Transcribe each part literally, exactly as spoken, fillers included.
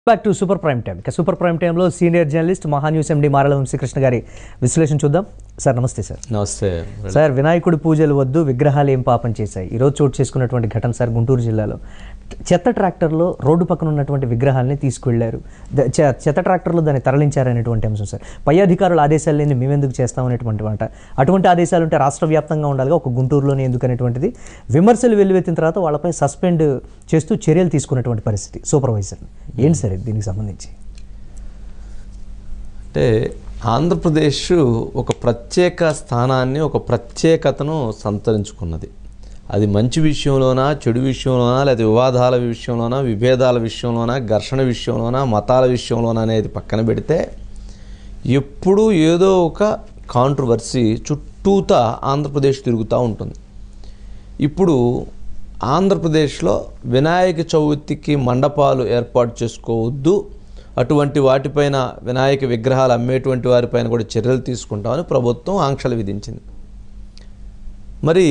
Back to super prime time. ఇక super prime టైంలో senior journalist Mahaa News MD Marella Vamsikrishna గారి విశ్లేషణ చూద్దాం. సార్ నమస్తే. సార్ నమస్తే సార్. వినాయకుడి పూజలు వద్దు, విగ్రహాలు ఏం పాపం చేశాయి. ఈరోజు చోటు చేసుకున్నటువంటి ఘటన సార్ గుంటూరు జిల్లాలో చెత్త ట్రాక్టర్లో రోడ్డు పక్కన ఉన్నటువంటి విగ్రహాలని తీసుకువెళ్లారు. చెత్త ట్రాక్టర్లో దాన్ని తరలించారనేటువంటి అంశం సార్. పై అధికారుల ఆదేశాలు లేని మేమెందుకు చేస్తామనేటువంటి వంట. అటువంటి ఆదేశాలు ఉంటే రాష్ట్ర వ్యాప్తంగా ఉండాలిగా, ఒక గుంటూరులోనే ఎందుకు అనేటువంటిది విమర్శలు వెల్లువెత్తిన తర్వాత వాళ్ళపై సస్పెండ్ చేస్తూ చర్యలు తీసుకున్నటువంటి పరిస్థితి సూపర్వైజర్. ఏంటి సార్ దీనికి సంబంధించి? అంటే ఆంధ్రప్రదేశ్ ఒక ప్రత్యేక స్థానాన్ని, ఒక ప్రత్యేకతను సంతరించుకున్నది. అది మంచి విషయంలోనా, చెడు విషయంలోనా, లేదా వివాదాల విషయంలోనా, విభేదాల విషయంలోనా, ఘర్షణ విషయంలోనా, మతాల విషయంలోనా అనేది పక్కన పెడితే ఎప్పుడూ ఏదో ఒక కాంట్రవర్సీ చుట్టూతా ఆంధ్రప్రదేశ్ తిరుగుతూ ఉంటుంది. ఇప్పుడు ఆంధ్రప్రదేశ్లో వినాయక చవితికి మండపాలు ఏర్పాటు చేసుకోవద్దు, అటువంటి వాటిపైన వినాయక విగ్రహాలు అమ్మేటువంటి వారిపైన కూడా చర్యలు తీసుకుంటామని ప్రభుత్వం ఆంక్షలు విధించింది. మరి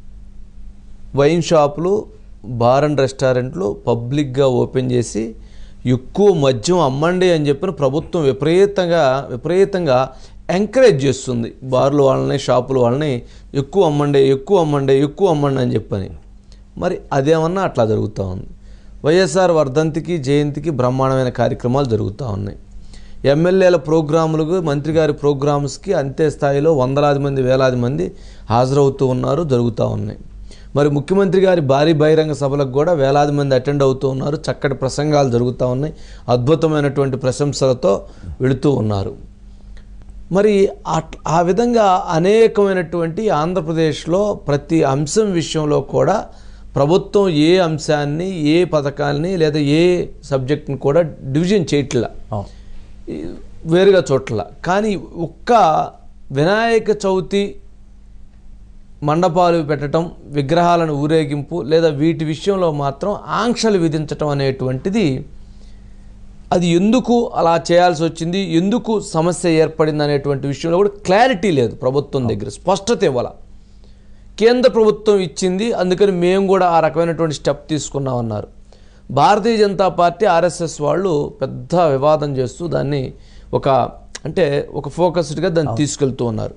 వైన్ షాపులు, బార్ అండ్ రెస్టారెంట్లు పబ్లిక్గా ఓపెన్ చేసి ఎక్కువ మద్యం అమ్మండి అని చెప్పిన ప్రభుత్వం విపరీతంగా విపరీతంగా ఎంకరేజ్ చేస్తుంది. బార్లు వాళ్ళని, షాపుల వాళ్ళని ఎక్కువ అమ్మండి ఎక్కువ అమ్మండి ఎక్కువ అమ్మండి అని చెప్పని. మరి అదేమన్నా అట్లా జరుగుతూ ఉంది. వైఎస్ఆర్ వర్ధంతికి, జయంతికి బ్రహ్మాండమైన కార్యక్రమాలు జరుగుతూ ఉన్నాయి. ఎమ్మెల్యేల ప్రోగ్రాములకు, మంత్రి గారి ప్రోగ్రామ్స్కి అంతే స్థాయిలో వందలాది మంది, వేలాది మంది హాజరవుతూ ఉన్నారు, జరుగుతూ ఉన్నాయి. మరి ముఖ్యమంత్రి గారి భారీ బహిరంగ సభలకు కూడా వేలాది మంది అటెండ్ అవుతూ ఉన్నారు. చక్కటి ప్రసంగాలు జరుగుతూ ఉన్నాయి. అద్భుతమైనటువంటి ప్రశంసలతో వెళుతూ ఉన్నారు. మరి ఆ విధంగా అనేకమైనటువంటి ఆంధ్రప్రదేశ్లో ప్రతి అంశం విషయంలో కూడా ప్రభుత్వం ఏ అంశాన్ని, ఏ పథకాన్ని లేదా ఏ సబ్జెక్ట్ని కూడా డివిజన్ చేయట్లా, వేరుగా చోట్ల. కానీ ఒక్క వినాయక చవితి మండపాలు పెట్టడం, విగ్రహాలను ఊరేగింపు లేదా వీటి విషయంలో మాత్రం ఆంక్షలు విధించటం అనేటువంటిది, అది ఎందుకు అలా చేయాల్సి వచ్చింది, ఎందుకు సమస్య ఏర్పడింది అనేటువంటి విషయంలో కూడా క్లారిటీ లేదు ప్రభుత్వం దగ్గర, స్పష్టత ఇవ్వాల. కేంద్ర ప్రభుత్వం ఇచ్చింది, అందుకని మేము కూడా ఆ రకమైనటువంటి స్టెప్ తీసుకున్నామన్నారు. భారతీయ జనతా పార్టీ, ఆర్ఎస్ఎస్ వాళ్ళు పెద్ద వివాదం చేస్తూ దాన్ని ఒక అంటే ఒక ఫోకస్డ్గా దాన్ని తీసుకెళ్తూ ఉన్నారు.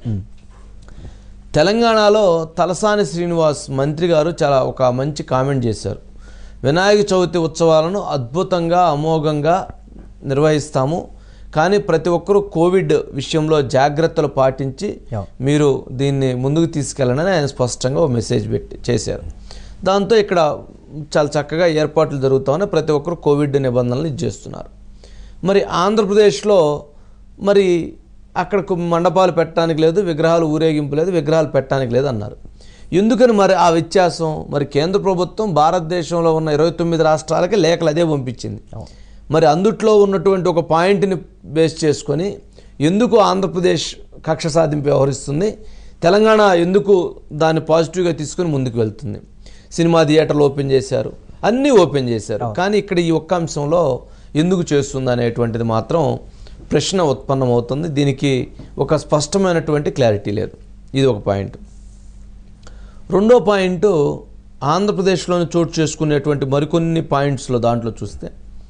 తెలంగాణలో తలసాని శ్రీనివాస్ మంత్రి గారు చాలా ఒక మంచి కామెంట్ చేశారు. వినాయక చవితి ఉత్సవాలను అద్భుతంగా, అమోఘంగా నిర్వహిస్తాము, కానీ ప్రతి ఒక్కరూ కోవిడ్ విషయంలో జాగ్రత్తలు పాటించి మీరు దీన్ని ముందుకు తీసుకెళ్ళాలని ఆయన స్పష్టంగా ఒక మెసేజ్ పెట్టి చేశారు. దాంతో ఇక్కడ చాలా చక్కగా ఏర్పాట్లు జరుగుతామని ప్రతి ఒక్కరు కోవిడ్ నిబంధనలు ఇచ్చేస్తున్నారు. మరి ఆంధ్రప్రదేశ్లో మరి అక్కడ మండపాలు పెట్టడానికి లేదు, విగ్రహాలు ఊరేగింపు లేదు, విగ్రహాలు పెట్టడానికి లేదు అన్నారు. ఎందుకని మరి ఆ వ్యత్యాసం? మరి కేంద్ర ప్రభుత్వం భారతదేశంలో ఉన్న ఇరవై తొమ్మిది రాష్ట్రాలకి లేఖలు అదే పంపించింది. మరి అందుట్లో ఉన్నటువంటి ఒక పాయింట్ని బేస్ చేసుకొని ఎందుకు ఆంధ్రప్రదేశ్ కక్ష సాధింపు వ్యవహరిస్తుంది, తెలంగాణ ఎందుకు దాన్ని పాజిటివ్గా తీసుకుని ముందుకు వెళ్తుంది? సినిమా థియేటర్లు ఓపెన్ చేశారు, అన్నీ ఓపెన్ చేశారు, కానీ ఇక్కడ ఈ ఒక్క అంశంలో ఎందుకు చేస్తుంది అనేటువంటిది మాత్రం ప్రశ్న ఉత్పన్నమవుతుంది. దీనికి ఒక స్పష్టమైనటువంటి క్లారిటీ లేదు. ఇది ఒక పాయింట్. రెండో పాయింట్, ఆంధ్రప్రదేశ్లోని చోటు చేసుకునేటువంటి మరికొన్ని పాయింట్స్లో దాంట్లో చూస్తే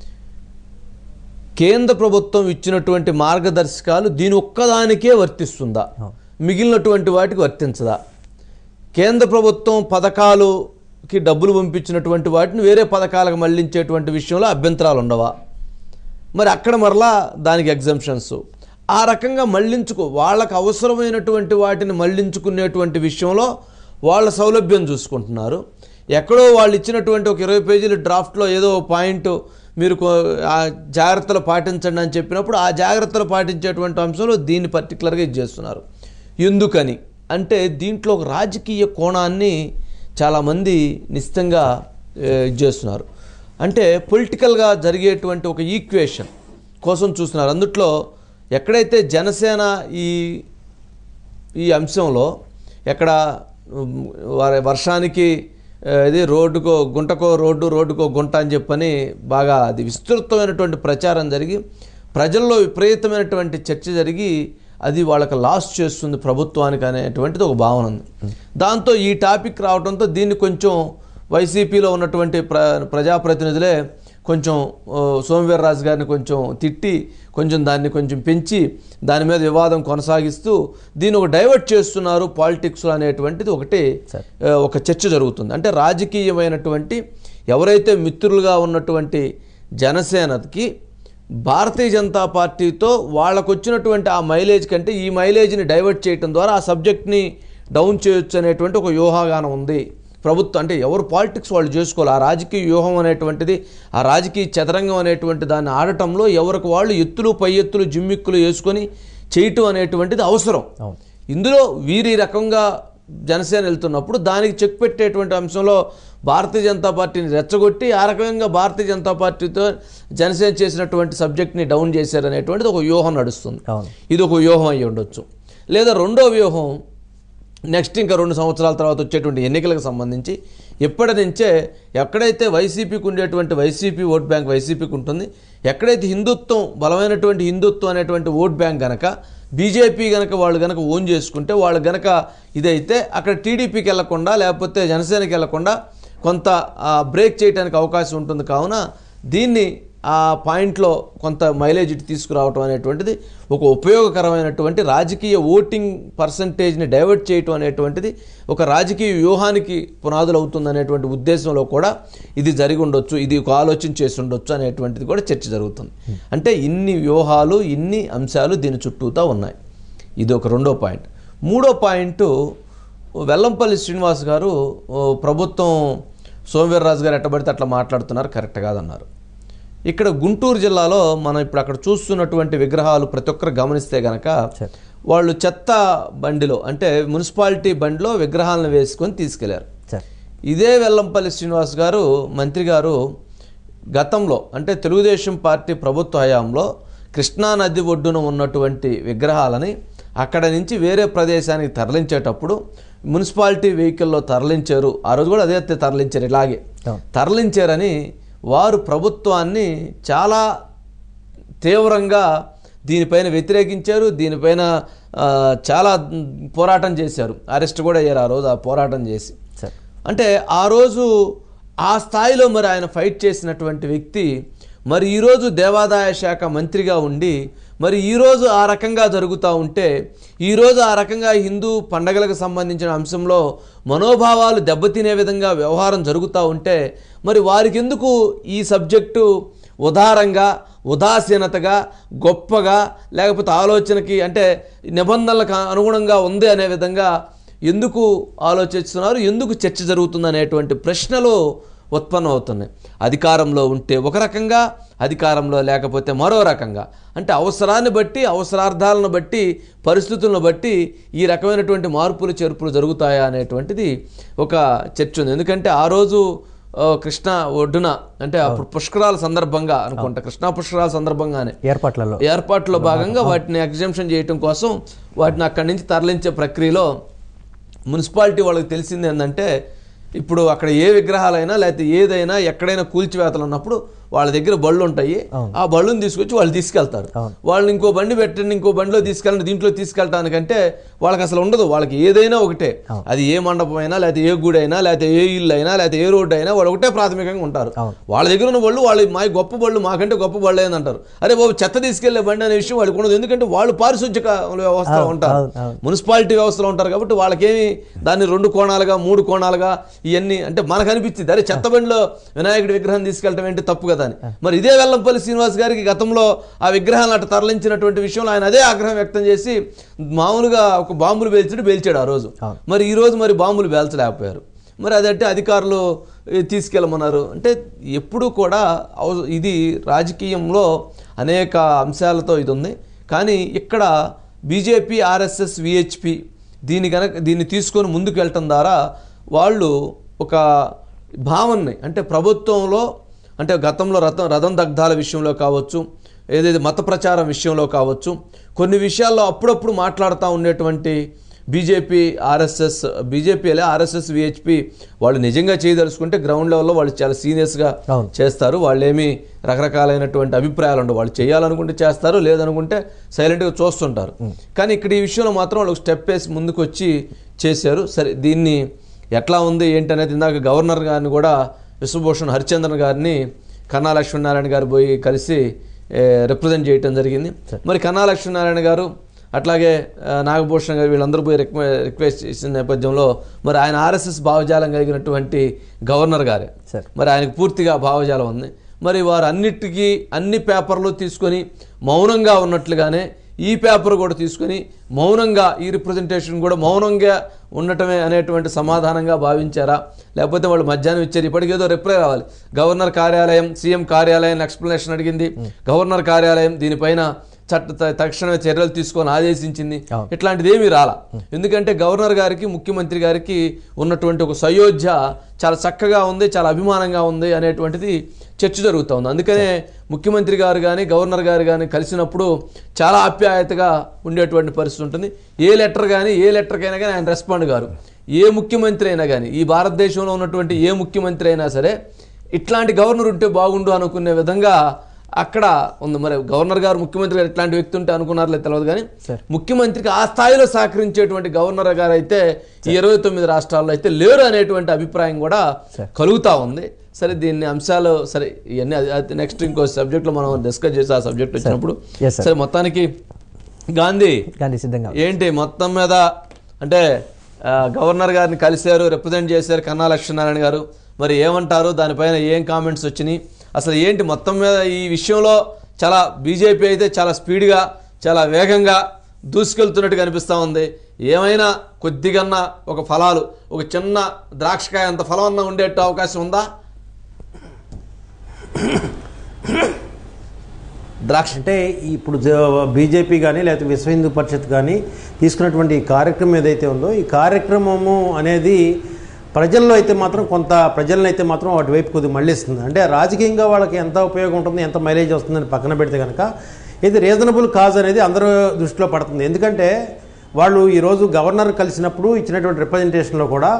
కేంద్ర ప్రభుత్వం ఇచ్చినటువంటి మార్గదర్శకాలు దీని ఒక్కదానికే వర్తిస్తుందా, మిగిలినటువంటి వాటికి వర్తించదా? కేంద్ర ప్రభుత్వం పథకాలుకి డబ్బులు పంపించినటువంటి వాటిని వేరే పథకాలకు మళ్లించేటువంటి విషయంలో అభ్యంతరాలు ఉండవా? మరి అక్కడ మరలా దానికి ఎగ్జంప్షన్స్. ఆ రకంగా మళ్లించుకో వాళ్ళకు అవసరమైనటువంటి వాటిని మళ్లించుకునేటువంటి విషయంలో వాళ్ళ సౌలభ్యం చూసుకుంటున్నారు. ఎక్కడో వాళ్ళు ఇచ్చినటువంటి ఒక ఇరవై పేజీల డ్రాఫ్ట్లో ఏదో పాయింట్ మీరు ఆ జాగ్రత్తలు పాటించండి అని చెప్పినప్పుడు ఆ జాగ్రత్తలు పాటించేటువంటి అంశంలో దీన్ని పర్టికులర్గా ఇది చేస్తున్నారు. ఎందుకని అంటే దీంట్లో ఒక రాజకీయ కోణాన్ని చాలామంది నిశ్చితంగా ఇది చేస్తున్నారు. అంటే పొలిటికల్గా జరిగేటువంటి ఒక ఈక్వేషన్ కోసం చూస్తున్నారు. అందుట్లో ఎక్కడైతే జనసేన ఈ ఈ అంశంలో ఎక్కడ వర్షానికి ఇది రోడ్డుకో గుంటకో రోడ్డు, రోడ్డుకో గుంట అని చెప్పని బాగా అది విస్తృతమైనటువంటి ప్రచారం జరిగి ప్రజల్లో విపరీతమైనటువంటి చర్చ జరిగి అది వాళ్ళకి లాస్ చేస్తుంది ప్రభుత్వానికి అనేటువంటిది ఒక భావన ఉంది. దాంతో ఈ టాపిక్ రావడంతో దీన్ని కొంచెం వైసీపీలో ఉన్నటువంటి ప్ర ప్రజాప్రతినిధులే కొంచెం సోమవీర్రాజు గారిని కొంచెం తిట్టి కొంచెం దాన్ని కొంచెం పెంచి దాని మీద వివాదం కొనసాగిస్తూ దీన్ని ఒక డైవర్ట్ చేస్తున్నారు పాలిటిక్స్లో అనేటువంటిది ఒకటి ఒక చర్చ జరుగుతుంది. అంటే రాజకీయమైనటువంటి ఎవరైతే మిత్రులుగా ఉన్నటువంటి జనసేనకి భారతీయ జనతా పార్టీతో వాళ్ళకు వచ్చినటువంటి ఆ మైలేజ్ కంటే ఈ మైలేజ్ని డైవర్ట్ చేయడం ద్వారా ఆ సబ్జెక్ట్ని డౌన్ చేయొచ్చు అనేటువంటి ఒక వ్యూహాగానం ఉంది ప్రభుత్వం. అంటే ఎవరు పాలిటిక్స్ వాళ్ళు చేసుకోవాలి. ఆ రాజకీయ వ్యూహం అనేటువంటిది ఆ రాజకీయ చదరంగం అనేటువంటి దాన్ని ఆడటంలో ఎవరికి వాళ్ళు ఎత్తులు పై ఎత్తులు జిమ్మిక్కులు వేసుకొని చేయటం అనేటువంటిది అవసరం. ఇందులో వీరి రకంగా జనసేన వెళ్తున్నప్పుడు దానికి చెక్ పెట్టేటువంటి అంశంలో భారతీయ జనతా పార్టీని రెచ్చగొట్టి ఆ రకంగా భారతీయ జనతా పార్టీతో జనసేన చేసినటువంటి సబ్జెక్ట్ని డౌన్ చేశారనేటువంటిది ఒక వ్యూహం నడుస్తుంది. ఇది ఒక వ్యూహం అయ్యి ఉండొచ్చు. లేదా రెండో వ్యూహం నెక్స్ట్ ఇంకా రెండు సంవత్సరాల తర్వాత వచ్చేటువంటి ఎన్నికలకు సంబంధించి ఎప్పటి నుంచే ఎక్కడైతే వైసీపీకి ఉండేటువంటి వైసీపీ ఓట్ బ్యాంక్ వైసీపీకి ఉంటుంది, ఎక్కడైతే హిందుత్వం బలమైనటువంటి హిందుత్వం అనేటువంటి ఓట్ బ్యాంక్ గనక బీజేపీ గనక వాళ్ళు గనక ఓన్ చేసుకుంటే వాళ్ళు గనక ఇదైతే అక్కడ టీడీపీకి వెళ్లకుండా లేకపోతే జనసేనకి వెళ్లకుండా కొంత బ్రేక్ చేయడానికి అవకాశం ఉంటుంది. కావున దీన్ని ఆ పాయింట్లో కొంత మైలేజ్ ఇటు తీసుకురావటం అనేటువంటిది ఒక ఉపయోగకరమైనటువంటి రాజకీయ ఓటింగ్ పర్సంటేజ్ని డైవర్ట్ చేయటం అనేటువంటిది ఒక రాజకీయ వ్యూహానికి పునాదులు అవుతుంది అనేటువంటి ఉద్దేశంలో కూడా ఇది జరిగి ఉండొచ్చు, ఇది ఒక ఆలోచన చేసి ఉండొచ్చు అనేటువంటిది కూడా చర్చ జరుగుతుంది. అంటే ఇన్ని వ్యూహాలు ఇన్ని అంశాలు దీని చుట్టూతా ఉన్నాయి. ఇది ఒక రెండో పాయింట్. మూడో పాయింట్, వెల్లంపల్లి శ్రీనివాస్ గారు ప్రభుత్వం సోమవీర్రాజు గారు ఎట్టబడితే అట్లా మాట్లాడుతున్నారు, కరెక్ట్ కాదన్నారు. ఇక్కడ గుంటూరు జిల్లాలో మనం ఇప్పుడు అక్కడ చూస్తున్నటువంటి విగ్రహాలు ప్రతి ఒక్కరు గమనిస్తే కనుక వాళ్ళు చెత్త బండిలో అంటే మున్సిపాలిటీ బండిలో విగ్రహాలను వేసుకొని తీసుకెళ్లారు. ఇదే వెల్లంపల్లి శ్రీనివాస్ గారు మంత్రి గారు గతంలో అంటే తెలుగుదేశం పార్టీ ప్రభుత్వ హయాంలో కృష్ణా నది ఒడ్డున ఉన్నటువంటి విగ్రహాలని అక్కడ నుంచి వేరే ప్రదేశానికి తరలించేటప్పుడు మున్సిపాలిటీ వెహికల్లో తరలించారు. ఆ రోజు కూడా అదే తరలించారు, ఇలాగే తరలించారని వారు ప్రభుత్వాన్ని చాలా తీవ్రంగా దీనిపైన వ్యతిరేకించారు. దీనిపైన చాలా పోరాటం చేశారు. అరెస్ట్ కూడా అయ్యారు ఆ రోజు ఆ పోరాటం చేసి. అంటే ఆ రోజు ఆ స్థాయిలో మరి ఆయన ఫైట్ చేసినటువంటి వ్యక్తి మరి ఈరోజు దేవాదాయ శాఖ మంత్రిగా ఉండి మరి ఈరోజు ఆ రకంగా జరుగుతూ ఉంటే ఈరోజు ఆ రకంగా హిందూ పండగలకు సంబంధించిన అంశంలో మనోభావాలు దెబ్బతినే విధంగా వ్యవహారం జరుగుతూ ఉంటే మరి వారికి ఎందుకు ఈ సబ్జెక్టు ఉదారంగా ఉదాసీనతగా గొప్పగా లేకపోతే ఆలోచనకి అంటే నిబంధనలకు అనుగుణంగా ఉంది అనే విధంగా ఎందుకు ఆలోచిస్తున్నారు, ఎందుకు చర్చ జరుగుతుంది అనేటువంటి ప్రశ్నలు ఉత్పన్నం అవుతున్నాయి. అధికారంలో ఉంటే ఒక రకంగా, అధికారంలో లేకపోతే మరో రకంగా. అంటే అవసరాన్ని బట్టి అవసరార్థాలను బట్టి పరిస్థితులను బట్టి ఈ రకమైనటువంటి మార్పులు చేర్పులు జరుగుతాయా అనేటువంటిది ఒక చర్చ ఉంది. ఎందుకంటే ఆ రోజు కృష్ణా ఒడ్డున అంటే అప్పుడు పుష్కరాల సందర్భంగా అనుకుంటా కృష్ణా పుష్కరాల సందర్భంగానే ఏర్పాట్లలో ఏర్పాట్లో భాగంగా వాటిని ఎగ్జంప్షన్ చేయడం కోసం వాటిని అక్కడి నుంచి తరలించే ప్రక్రియలో మున్సిపాలిటీ వాళ్ళకి తెలిసింది ఏంటంటే ఇప్పుడు అక్కడ ఏ విగ్రహాలైనా లేకపోతే ఏదైనా ఎక్కడైనా కూల్చివేతలు ఉన్నప్పుడు వాళ్ళ దగ్గర బళ్ళు ఉంటాయి. ఆ బళ్ళుని తీసుకొచ్చి వాళ్ళు తీసుకెళ్తారు. వాళ్ళని ఇంకో బండి పెట్టండి, ఇంకో బండిలో తీసుకెళ్ళండి, దీంట్లో తీసుకెళ్ళటానికంటే వాళ్ళకి అసలు ఉండదు. వాళ్ళకి ఏదైనా ఒకటే, అది ఏ మండపం అయినా లేకపోతే ఏ గుడి అయినా లేకపోతే ఏ ఇల్లు అయినా లేకపోతే ఏ రోడ్డు అయినా వాళ్ళు ఒకటే ప్రాథమికంగా ఉంటారు. వాళ్ళ దగ్గర ఉన్న బళ్ళు వాళ్ళు మా గొప్ప బళ్ళు మాకంటే గొప్ప బళ్ళు అయిందంటారు. అరే బాబు చెత్త తీసుకెళ్లే బండి అనే విషయం వాళ్ళకి ఉండదు. ఎందుకంటే వాళ్ళు పారిశుద్ధ్య వ్యవస్థలో ఉంటారు, మున్సిపాలిటీ వ్యవస్థలో ఉంటారు. కాబట్టి వాళ్ళకేమి దాన్ని రెండు కోణాలుగా మూడు కోణాలుగా ఇవన్నీ అంటే మనకు అనిపించింది అరే చెత్త బండిలో వినాయకుడి విగ్రహం తీసుకెళ్ళటం ఏంటి తప్పు కదా అని. మరి ఇదే వెల్లంపల్లి శ్రీనివాస్ గారికి గతంలో ఆ విగ్రహాలను అట్లా తరలించినటువంటి విషయంలో ఆయన అదే ఆగ్రహం వ్యక్తం చేసి మామూలుగా ఒక బాంబులు పేల్చుడు పేల్చాడు ఆ రోజు. మరి ఈ రోజు మరి బాంబులు పేల్చలేకపోయారు. మరి అదంటే అధికారులు తీసుకెళ్ళమన్నారు. అంటే ఎప్పుడు కూడా ఇది రాజకీయంలో అనేక అంశాలతో ఇది ఉంది. కానీ ఇక్కడ బీజేపీ ఆర్ఎస్ఎస్ విహెచ్పి దీన్ని కనుక దీన్ని తీసుకొని ముందుకు వెళ్ళటం ద్వారా వాళ్ళు ఒక భావనని అంటే ప్రభుత్వంలో అంటే గతంలో రథం రథం దగ్ధాల విషయంలో కావచ్చు, ఏదైతే మత ప్రచారం విషయంలో కావచ్చు, కొన్ని విషయాల్లో అప్పుడప్పుడు మాట్లాడుతూ ఉండేటువంటి బీజేపీ ఆర్ఎస్ఎస్ బీజేపీలే ఆర్ఎస్ఎస్ విహెచ్పి వాళ్ళు నిజంగా చేయదలుచుకుంటే గ్రౌండ్ లెవెల్లో వాళ్ళు చాలా సీరియస్గా చేస్తారు. వాళ్ళు ఏమి రకరకాలైనటువంటి అభిప్రాయాలు ఉండవు. వాళ్ళు చేయాలనుకుంటే చేస్తారు, లేదనుకుంటే సైలెంట్గా చూస్తుంటారు. కానీ ఇక్కడ ఈ విషయంలో మాత్రం వాళ్ళు స్టెప్ వేసి ముందుకు వచ్చి చేశారు. సరే దీన్ని ఎట్లా ఉంది ఏంటి అనేది ఇందాక గవర్నర్ గారిని కూడా విశ్వభూషణ్ హరిచంద్రన్ గారిని కన్నా లక్ష్మీనారాయణ గారు పోయి కలిసి రిప్రజెంట్ చేయడం జరిగింది. మరి కన్నా లక్ష్మీనారాయణ గారు అట్లాగే నాగభూషణ్ గారు వీళ్ళందరూ పోయి రిక్వె రిక్వెస్ట్ చేసిన నేపథ్యంలో మరి ఆయన ఆర్ఎస్ఎస్ భావజాలం కలిగినటువంటి గవర్నర్ గారే, మరి ఆయనకు పూర్తిగా భావజాలం ఉంది. మరి వారు అన్నిటికీ అన్ని పేపర్లు తీసుకొని మౌనంగా ఉన్నట్లుగానే ఈ పేపర్ కూడా తీసుకొని మౌనంగా ఈ రిప్రజెంటేషన్ కూడా మౌనంగా ఉండటమే అనేటువంటి సమాధానంగా భావించారా, లేకపోతే వాళ్ళు మధ్యాహ్నం ఇచ్చారు ఇప్పటికేదో రిప్లై రావాలి. గవర్నర్ కార్యాలయం సీఎం కార్యాలయం ఎక్స్ప్లెనేషన్ అడిగింది, గవర్నర్ కార్యాలయం దీనిపైన చట్ట తక్షణమే చర్యలు తీసుకొని ఆదేశించింది. ఇట్లాంటిది ఏమీ రాలా. ఎందుకంటే గవర్నర్ గారికి ముఖ్యమంత్రి గారికి ఉన్నటువంటి ఒక సయోధ్య చాలా చక్కగా ఉంది, చాలా అభిమానంగా ఉంది అనేటువంటిది చర్చ జరుగుతూ ఉంది. అందుకనే ముఖ్యమంత్రి గారు కానీ గవర్నర్ గారు కానీ కలిసినప్పుడు చాలా ఆప్యాయతగా ఉండేటువంటి పరిస్థితి ఉంటుంది. ఏ లెటర్ కానీ ఏ లెటర్కైనా కానీ ఆయన రెస్పాండ్ గారు. ఏ ముఖ్యమంత్రి అయినా కానీ ఈ భారతదేశంలో ఉన్నటువంటి ఏ ముఖ్యమంత్రి అయినా సరే ఇట్లాంటి గవర్నర్ ఉంటే బాగుండు అనుకునే విధంగా అక్కడ ఉంది. మరి గవర్నర్ గారు ముఖ్యమంత్రి గారు ఇట్లాంటి వ్యక్తి ఉంటే అనుకున్నారో తెలియదు, కానీ ముఖ్యమంత్రికి ఆ స్థాయిలో సహకరించేటువంటి గవర్నర్ గారు అయితే ఈ ఇరవై తొమ్మిది రాష్ట్రాల్లో అయితే లేరు అనేటువంటి అభిప్రాయం కూడా కలుగుతూ ఉంది. సరే దీన్ని అంశాలు సరే ఇవన్నీ నెక్స్ట్ ఇంకో సబ్జెక్ట్లో మనం డిస్కస్ చేసి ఆ సబ్జెక్ట్ వచ్చినప్పుడు సరే మొత్తానికి గాంధీ గాంధీ సిద్ధంగా ఏంటి మొత్తం మీద అంటే గవర్నర్ గారిని కలిశారు, రిప్రజెంట్ చేశారు కన్నా లక్ష్మీనారాయణ గారు. మరి ఏమంటారు, దానిపైన ఏం కామెంట్స్ వచ్చినాయి, అసలు ఏంటి మొత్తం మీద ఈ విషయంలో చాలా బీజేపీ అయితే చాలా స్పీడ్గా చాలా వేగంగా దూసుకెళ్తున్నట్టుగా అనిపిస్తూ ఉంది. ఏమైనా కొద్దిగన్నా ఒక ఫలాలు ఒక చిన్న ద్రాక్షకాయ అంత ఫలం అన్న ఉండే అవకాశం ఉందా? ద్రాక్ష అంటే ఇప్పుడు బీజేపీ కానీ లేకపోతే విశ్వ హిందూ పరిషత్ కానీ తీసుకున్నటువంటి ఈ కార్యక్రమం ఏదైతే ఉందో ఈ కార్యక్రమము అనేది ప్రజల్లో అయితే మాత్రం కొంత ప్రజలను అయితే మాత్రం అటువైపు కొద్దిగా మళ్ళిస్తుంది. అంటే రాజకీయంగా వాళ్ళకి ఎంత ఉపయోగం ఉంటుంది, ఎంత మైలేజ్ వస్తుందని పక్కన పెడితే కనుక ఇది రీజనబుల్ కాజ్ అనేది అందరూ దృష్టిలో పడుతుంది. ఎందుకంటే వాళ్ళు ఈరోజు గవర్నర్ కలిసినప్పుడు ఇచ్చినటువంటి రిప్రజెంటేషన్లో కూడా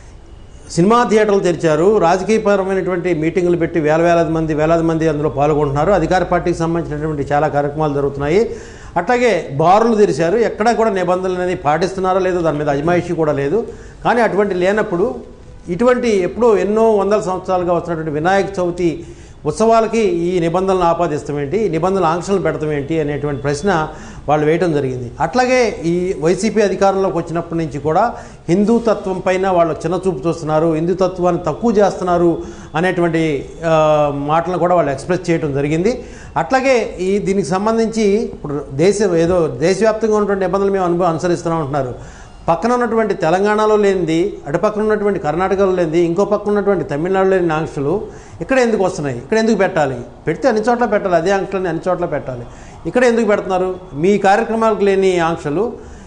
సినిమా థియేటర్లు తెరిచారు, రాజకీయపరమైనటువంటి మీటింగులు పెట్టి వేల వేలాది మంది వేలాది మంది అందులో పాల్గొంటున్నారు, అధికార పార్టీకి సంబంధించినటువంటి చాలా కార్యక్రమాలు జరుగుతున్నాయి. అట్లాగే బారులు తెరిచారు, ఎక్కడా కూడా నిబంధనలు అనేది పాటిస్తున్నారో లేదో దాని మీద అజమాయిషీ కూడా లేదు. కానీ అటువంటి లేనప్పుడు ఇటువంటి ఎప్పుడో ఎన్నో వందల సంవత్సరాలుగా వస్తున్నటువంటి వినాయక చవితి ఉత్సవాలకి ఈ నిబంధనలు ఆపాదిస్తాం ఏంటి, నిబంధనలు ఆంక్షలు పెడతాం ఏంటి అనేటువంటి ప్రశ్న వాళ్ళు వేయటం జరిగింది. అట్లాగే ఈ వైసీపీ అధికారంలోకి వచ్చినప్పటి నుంచి కూడా హిందూతత్వం పైన వాళ్ళు చిన్నచూపు చూస్తున్నారు, హిందూతత్వాన్ని తక్కువ చేస్తున్నారు అనేటువంటి మాటలను కూడా వాళ్ళు ఎక్స్ప్రెస్ చేయడం జరిగింది. అట్లాగే ఈ దీనికి సంబంధించి ఇప్పుడు దేశ ఏదో దేశవ్యాప్తంగా ఉన్నటువంటి నిబంధనలు మేము అనుభవం అనుసరిస్తూనే ఉంటున్నారు. పక్కన ఉన్నటువంటి తెలంగాణలో లేనిది, అటు పక్కన ఉన్నటువంటి కర్ణాటకలో లేనిది, ఇంకో పక్కన ఉన్నటువంటి తమిళనాడులో లేని ఆంక్షలు ఇక్కడ ఎందుకు వస్తున్నాయి, ఇక్కడ ఎందుకు పెట్టాలి, పెడితే అన్ని చోట్ల పెట్టాలి, అదే ఆంక్షలని అన్ని చోట్ల పెట్టాలి, ఇక్కడ ఎందుకు పెడుతున్నారు? మీ కార్యక్రమాలకు లేని ఆంక్షలు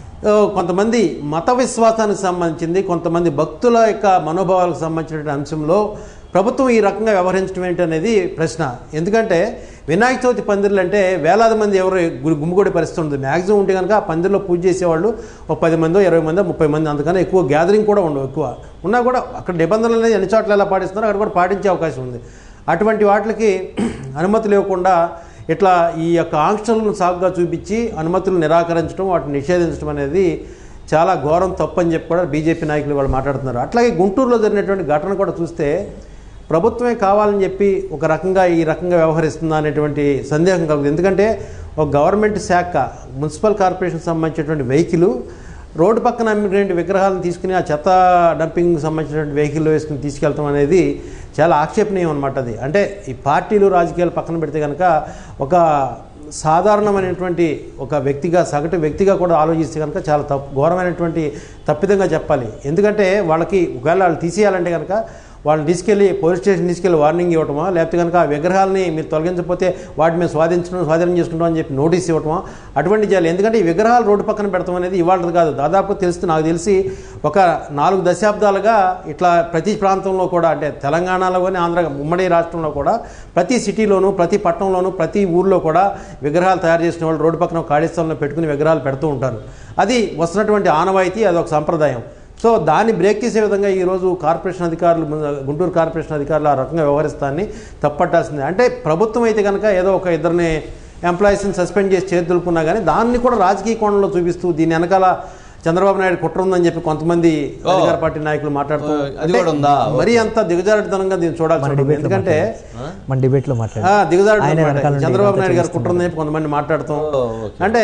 కొంతమంది మత విశ్వాసానికి సంబంధించింది, కొంతమంది భక్తుల యొక్క మనోభావాలకు సంబంధించినటువంటి అంశంలో ప్రభుత్వం ఈ రకంగా వ్యవహరించడం ఏంటి అనేది ప్రశ్న. ఎందుకంటే వినాయక చవితి పందిర్లు అంటే వేలాది మంది ఎవరు గుమ్మిగూడే పరిస్థితి ఉంటుంది. మ్యాక్సిమం ఉంటే కనుక ఆ పందిర్లో పూజ చేసేవాళ్ళు ఒక పది మందో ఇరవై మందో ముప్పై మంది, అందుకని ఎక్కువ గ్యాదరింగ్ కూడా ఉండవు. ఎక్కువ ఉన్నా కూడా అక్కడ నిబంధనలు అనేది ఎన్ని చోట్ల ఎలా పాటిస్తున్నారో అక్కడ కూడా పాటించే అవకాశం ఉంది. అటువంటి వాటికి అనుమతి లేకుండా ఇట్లా ఈ యొక్క ఆంక్షలను సాగుగా చూపించి అనుమతులు నిరాకరించడం, వాటిని నిషేధించడం అనేది చాలా ఘోరం, తప్పు అని చెప్పి కూడా బీజేపీ నాయకులు వాళ్ళు మాట్లాడుతున్నారు. అట్లాగే గుంటూరులో జరిగినటువంటి ఘటన కూడా చూస్తే ప్రభుత్వమే కావాలని చెప్పి ఒక రకంగా ఈ రకంగా వ్యవహరిస్తుందా అనేటువంటి సందేహం కలుగుతుంది. ఎందుకంటే ఒక గవర్నమెంట్ శాఖ మున్సిపల్ కార్పొరేషన్ సంబంధించినటువంటి వెహికల్ రోడ్డు పక్కన అమ్మినటువంటి విగ్రహాలను తీసుకుని ఆ చెత్త డంపింగ్ సంబంధించినటువంటి వెహికల్లో వేసుకుని తీసుకెళ్తాం అనేది చాలా ఆక్షేపణీయం అనమాట. అది అంటే ఈ పార్టీలు రాజకీయాలు పక్కన పెడితే కనుక ఒక సాధారణమైనటువంటి ఒక వ్యక్తిగా సగటు వ్యక్తిగా కూడా ఆలోచిస్తే కనుక చాలా తప్పు ఘోరమైనటువంటి తప్పిదంగా చెప్పాలి. ఎందుకంటే వాళ్ళకి ఒకవేళ వాళ్ళు తీసేయాలంటే కనుక వాళ్ళని తీసుకెళ్ళి పోలీస్ స్టేషన్ తీసుకెళ్ళి వార్నింగ్ ఇవ్వటమా, లేకపోతే కనుక ఆ విగ్రహాలని మీరు తొలగించకపోతే వాటిని మేము స్వాధీనించడం స్వాధీనం చేసుకుంటాం అని చెప్పి నోటీస్ ఇవ్వటమా, అటువంటి చేయాలి. ఎందుకంటే ఈ విగ్రహాలు రోడ్డు పక్కన పెడతాం అనేది ఇవాళది కాదు. దాదాపు తెలుస్తూ నాకు తెలిసి ఒక నాలుగు దశాబ్దాలుగా ఇట్లా ప్రతి ప్రాంతంలో కూడా, అంటే తెలంగాణలో కానీ ఆంధ్ర ఉమ్మడి రాష్ట్రంలో కూడా ప్రతి సిటీలోనూ ప్రతి పట్టణంలోనూ ప్రతి ఊర్లో కూడా విగ్రహాలు తయారు చేసిన వాళ్ళు రోడ్డు పక్కన ఖాళీ స్థలంలో పెట్టుకుని విగ్రహాలు పెడుతూ ఉంటారు. అది వస్తున్నటువంటి ఆనవాయితీ, అదొక సంప్రదాయం. సో దాన్ని బ్రేక్ చేసే విధంగా ఈరోజు కార్పొరేషన్ అధికారులు, గుంటూరు కార్పొరేషన్ అధికారులు ఆ రకంగా వ్యవహరిస్తాన్ని తప్పట్టాల్సిందే. అంటే ప్రభుత్వం అయితే కనుక ఏదో ఒక ఇద్దరిని ఎంప్లాయీస్ని సస్పెండ్ చేసి చేతులుకున్నా కానీ దాన్ని కూడా రాజకీయ కోణంలో చూపిస్తూ దీని వెనకాల చంద్రబాబు నాయుడు కుట్ర ఉందని చెప్పి కొంతమంది అధికార పార్టీ నాయకులు మాట్లాడుతూ అది కూడా ఉందా? మరీ అంత దిగజారుతనంగా దీన్ని చూడాల్సి, ఎందుకంటే మన డిబేట్లో మాట్లాడారు దిగజారు చంద్రబాబు నాయుడు గారు కుట్ర ఉందని చెప్పి కొంతమంది మాట్లాడుతాం, అంటే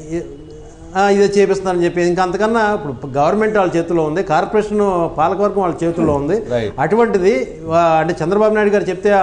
ఇదే చేపిస్తున్నారని చెప్పి. ఇంకా అంతకన్నా ఇప్పుడు గవర్నమెంట్ వాళ్ళ చేతిలో ఉంది, కార్పొరేషన్ పాలకవర్గం వాళ్ళ చేతుల్లో ఉంది. అటువంటిది అంటే చంద్రబాబు నాయుడు గారు చెప్తే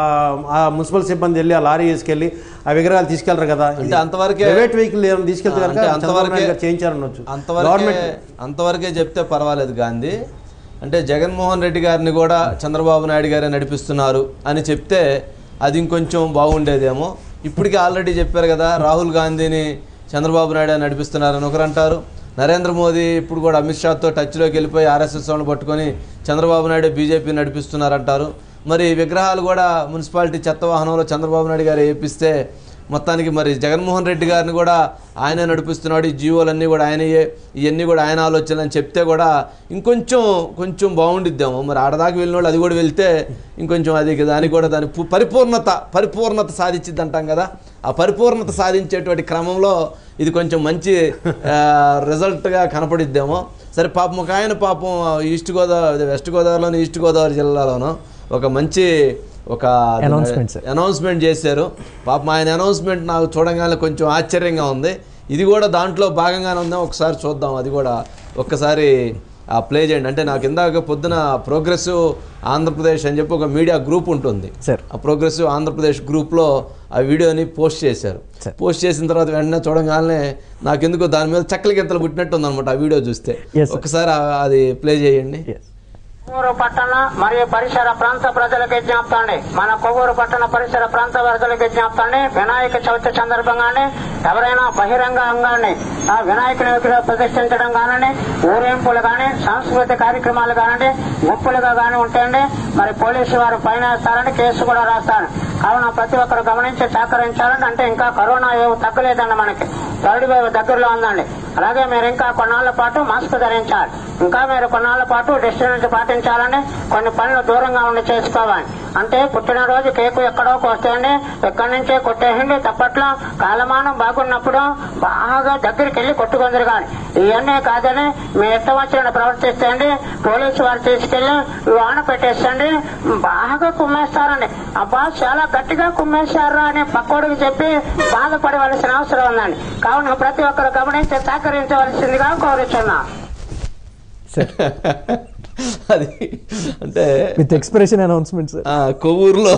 ఆ మున్సిపల్ సిబ్బంది వెళ్ళి ఆ లారీ తీసుకెళ్ళి ఆ విగ్రహాలు తీసుకెళ్లరు కదా, అంతవరకే ప్రైవేట్ వెహికల్ ఏమైనా తీసుకెళ్తే కనుక చంద్రబాబు చేయించారనొచ్చు. అంతవరకే అంతవరకే చెప్తే పర్వాలేదు గాంధీ. అంటే జగన్మోహన్ రెడ్డి గారిని కూడా చంద్రబాబు నాయుడు గారే నడిపిస్తున్నారు అని చెప్తే అది ఇంకొంచెం బాగుండేదేమో. ఇప్పటికీ ఆల్రెడీ చెప్పారు కదా, రాహుల్ గాంధీని చంద్రబాబు నాయుడు నడిపిస్తున్నారని ఒకరు అంటారు. నరేంద్ర మోదీ ఇప్పుడు కూడా అమిత్ షాతో టచ్లోకి వెళ్ళిపోయి ఆర్ఎస్ఎస్ వాళ్ళని పట్టుకొని చంద్రబాబు నాయుడు బీజేపీ నడిపిస్తున్నారంటారు. మరి విగ్రహాలు కూడా మున్సిపాలిటీ చెత్త వాహనంలో చంద్రబాబు నాయుడు గారు వేపిస్తే మొత్తానికి మరి జగన్మోహన్ రెడ్డి గారిని కూడా ఆయనే నడిపిస్తున్నాడు, ఈ జీవోలన్నీ కూడా ఆయనయే, ఇవన్నీ కూడా ఆయన ఆలోచనలు చెప్తే కూడా ఇంకొంచెం కొంచెం బాగుండిద్దాము. మరి ఆడదాకా వెళ్ళిన వాళ్ళు అది కూడా వెళ్తే ఇంకొంచెం అది దానికి కూడా దాని పరిపూర్ణత పరిపూర్ణత సాధించిద్ది అంటాం కదా, ఆ పరిపూర్ణత సాధించేటువంటి క్రమంలో ఇది కొంచెం మంచి రిజల్ట్గా కనపడిద్దేమో. సరే పాపం ఒక ఆయన పాపం ఈస్ట్ గోదావరి వెస్ట్ గోదావరిలోను ఈస్ట్ గోదావరి జిల్లాలోనూ ఒక మంచి ఒక అనౌన్స్మెంట్ అనౌన్స్మెంట్ చేశారు. పాపం ఆయన అనౌన్స్మెంట్ నాకు చూడగానే కొంచెం ఆశ్చర్యంగా ఉంది. ఇది కూడా దాంట్లో భాగంగానే ఉందా, ఒకసారి చూద్దాం. అది కూడా ఒక్కసారి ప్లే చేయండి. అంటే నాకు ఇందాక పొద్దున ప్రోగ్రెసివ్ ఆంధ్రప్రదేశ్ అని చెప్పి ఒక మీడియా గ్రూప్ ఉంటుంది, ఆ ప్రోగ్రెసివ్ ఆంధ్రప్రదేశ్ గ్రూప్లో ఆ వీడియోని పోస్ట్ చేశారు. పోస్ట్ చేసిన తర్వాత వెంటనే చూడగానే నాకెందుకో దాని మీద చక్కల గింతలు పుట్టినట్టు ఉందన్నమాట ఆ వీడియో చూస్తే. ఒకసారి అది ప్లే చేయండి. కొవ్వూరు పట్టణ మరియు పరిసర ప్రాంత ప్రజలకు విజ్ఞప్తండి, మన కొవ్వూరు పట్టణ పరిసర ప్రాంత ప్రజలకు విజ్ఞప్తండి, వినాయక చవితి సందర్భంగానే ఎవరైనా బహిరంగంగానే ఆ వినాయకుని విగ్రహం ప్రతిష్ఠించడం కానండి, ఊరేంపులు కానీ సాంస్కృతిక కార్యక్రమాలు కానండి, గుంపులుగా కానీ ఉంటాయండి, మరి పోలీసు వారు ఫైన్ వేస్తారని కేసు కూడా రాస్తారు. కావున ప్రతి ఒక్కరు గమనించి సహకరించాలండి. అంటే ఇంకా కరోనా ఏమి తగ్గలేదండి, మనకి థర్డ్ వేవ్ దగ్గరలో ఉందండి. అలాగే మీరు ఇంకా కొన్నాళ్ల పాటు మాస్క్ ధరించాలి, ఇంకా మీరు కొన్నాళ్ల పాటు డిస్టెన్స్ పాటించాలని, కొన్ని పనులు దూరంగా ఉండి చేసుకోవాలి. అంటే పుట్టినరోజు కేకు ఎక్కడో కోసేయండి, ఎక్కడి నుంచే కొట్టేయండి, తప్పట్లో కాలమానం బాగున్నప్పుడు బాగా దగ్గరికి వెళ్ళి కొట్టుకుందరు. కానీ ఇవన్నీ కాదని మీ ఇష్టం వచ్చిన ప్రవర్తిస్తేండి పోలీసు వారు తీసుకెళ్లి వాన పెట్టేసండి, బాగా కుమ్మేస్తారండి. అబ్బా చాలా గట్టిగా కుమ్మేశారు అని పక్కోడికి చెప్పి బాధపడవలసిన అవసరం ఉందండి. కావున ప్రతి ఒక్కరు గమనించి సహకరించవలసిందిగా కోరుచున్నా. అది అంటే విత్ ఎక్స్ప్రెషన్ అనౌన్స్మెంట్ కొవ్వూరులో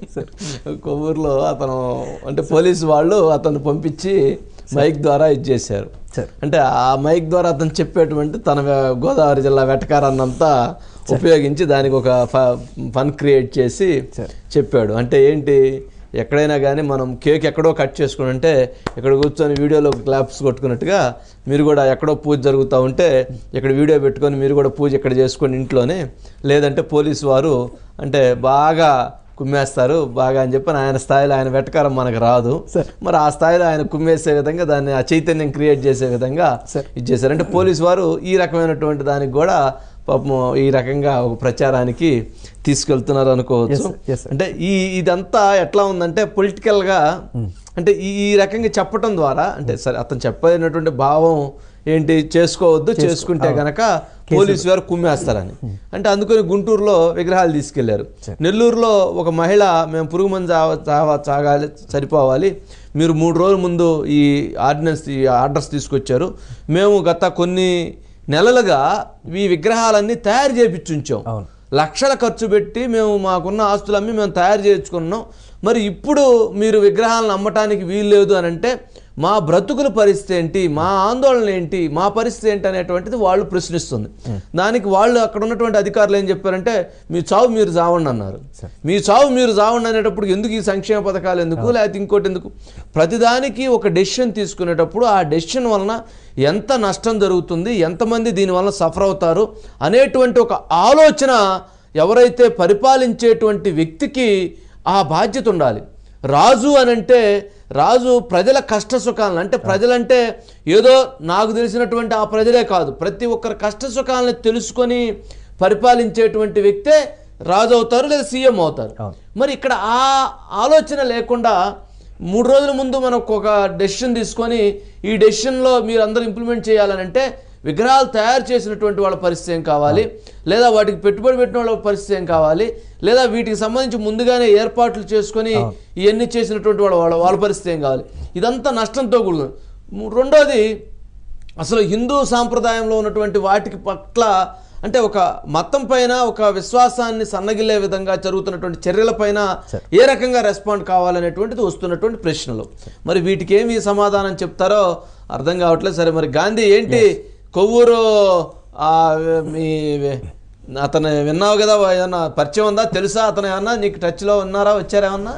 కొవ్వూరులో అతను అంటే పోలీసు వాళ్ళు అతను పంపించి మైక్ ద్వారా ఇది చేశారు. అంటే ఆ మైక్ ద్వారా అతను చెప్పేటువంటి తన గోదావరి జిల్లా వెటకారాన్నంతా ఉపయోగించి దానికి ఒక ఫన్ క్రియేట్ చేసి చెప్పాడు. అంటే ఏంటి, ఎక్కడైనా కానీ మనం కేక్ ఎక్కడో కట్ చేసుకుని అంటే ఇక్కడ కూర్చొని వీడియోలో క్లాప్స్ కొట్టుకున్నట్టుగా మీరు కూడా ఎక్కడో పూజ జరుగుతూ ఉంటే ఇక్కడ వీడియో పెట్టుకొని మీరు కూడా పూజ ఇక్కడ చేసుకొని ఇంట్లోనే, లేదంటే పోలీసు వారు అంటే బాగా కుమ్మేస్తారు బాగా అని చెప్పి ఆయన స్థాయిలో ఆయన వెటకారం మనకు రాదు. మరి ఆ స్థాయిలో ఆయన కుమ్మేసే విధంగా దాన్ని ఆ చైతన్యం క్రియేట్ చేసే విధంగా ఇది చేశారు. అంటే పోలీసు వారు ఈ రకమైనటువంటి దానికి కూడా పాపం ఈ రకంగా ఒక ప్రచారానికి తీసుకెళ్తున్నారు అనుకోవచ్చు. అంటే ఈ ఇదంతా ఎట్లా ఉందంటే పొలిటికల్గా అంటే ఈ రకంగా చెప్పటం ద్వారా అంటే సరే అతను చెప్పినటువంటి భావం ఏంటి, చేసుకోవద్దు, చేసుకుంటే కనుక పోలీసు వారు కుమ్మేస్తారని. అంటే అందుకని గుంటూరులో విగ్రహాలు తీసుకెళ్లారు. నెల్లూరులో ఒక మహిళ మేము పురుగు మందు చావా చాగాలి సరిపోవాలి, మీరు మూడు రోజుల ముందు ఈ ఆర్డినెన్స్ ఈ ఆర్డర్స్ తీసుకొచ్చారు, మేము గత కొన్ని నెలలుగా ఈ విగ్రహాలన్నీ తయారు చేయించి ఉంచాం, లక్షల ఖర్చు పెట్టి మేము మాకున్న ఆస్తులన్నీ మేము తయారు చేయించుకున్నాం, మరి ఇప్పుడు మీరు విగ్రహాలను అమ్మటానికి వీలు లేదు అని అంటే మా బ్రతుకుల పరిస్థితి ఏంటి, మా ఆందోళన ఏంటి, మా పరిస్థితి ఏంటి అనేటువంటిది వాళ్ళు ప్రశ్నిస్తుంది. దానికి వాళ్ళు అక్కడ ఉన్నటువంటి అధికారులు ఏం చెప్పారంటే మీ చావు మీరు చావండి అన్నారు. మీ చావు మీరు చావండి అనేటప్పుడు ఎందుకు ఈ సంక్షేమ పథకాలు ఎందుకు, లేకపోతే ఇంకోటి ఎందుకు, ప్రతిదానికి ఒక డెసిషన్ తీసుకునేటప్పుడు ఆ డెసిషన్ వలన ఎంత నష్టం జరుగుతుంది, ఎంతమంది దీనివల్ల సఫర్ అవుతారు అనేటువంటి ఒక ఆలోచన ఎవరైతే పరిపాలించేటువంటి వ్యక్తికి ఆ బాధ్యత ఉండాలి. రాజు అనంటే రాజు ప్రజల కష్ట సుఖాలను అంటే ప్రజలంటే ఏదో నాకు తెలిసినటువంటి ఆ ప్రజలే కాదు, ప్రతి ఒక్కరి కష్ట సుఖాలను తెలుసుకొని పరిపాలించేటువంటి వ్యక్తే రాజు అవుతారు లేదా సీఎం అవుతారు. మరి ఇక్కడ ఆ ఆలోచన లేకుండా మూడు రోజుల ముందు మనకు ఒక డెసిషన్ తీసుకొని ఈ డెసిషన్లో మీరు అందరూ ఇంప్లిమెంట్ చేయాలనంటే విగ్రహాలు తయారు చేసినటువంటి వాళ్ళ పరిస్థితి ఏం కావాలి, లేదా వాటికి పెట్టుబడి పెట్టిన వాళ్ళ పరిస్థితి ఏం కావాలి, లేదా వీటికి సంబంధించి ముందుగానే ఏర్పాట్లు చేసుకొని ఇవన్నీ చేసినటువంటి వాళ్ళ వాళ్ళ వాళ్ళ పరిస్థితి ఏం కావాలి. ఇదంతా నష్టంతో కూడుకుంది. రెండోది, అసలు హిందూ సాంప్రదాయంలో ఉన్నటువంటి వాటికి పట్ల అంటే ఒక మతం పైన ఒక విశ్వాసాన్ని సన్నగిల్లే విధంగా జరుగుతున్నటువంటి చర్యలపైన ఏ రకంగా రెస్పాండ్ కావాలనేటువంటిది వస్తున్నటువంటి ప్రశ్నలు. మరి వీటికి ఏమి సమాధానం చెప్తారో అర్థం కావట్లేదు. సరే, మరి గాంధీ ఏంటి కొవ్వూరు మీ అతను విన్నావు కదా, ఏమన్నా పరిచయం ఉందా, తెలుసా అతను, ఏమన్నా నీకు టచ్లో ఉన్నారా, వచ్చారేమన్నా?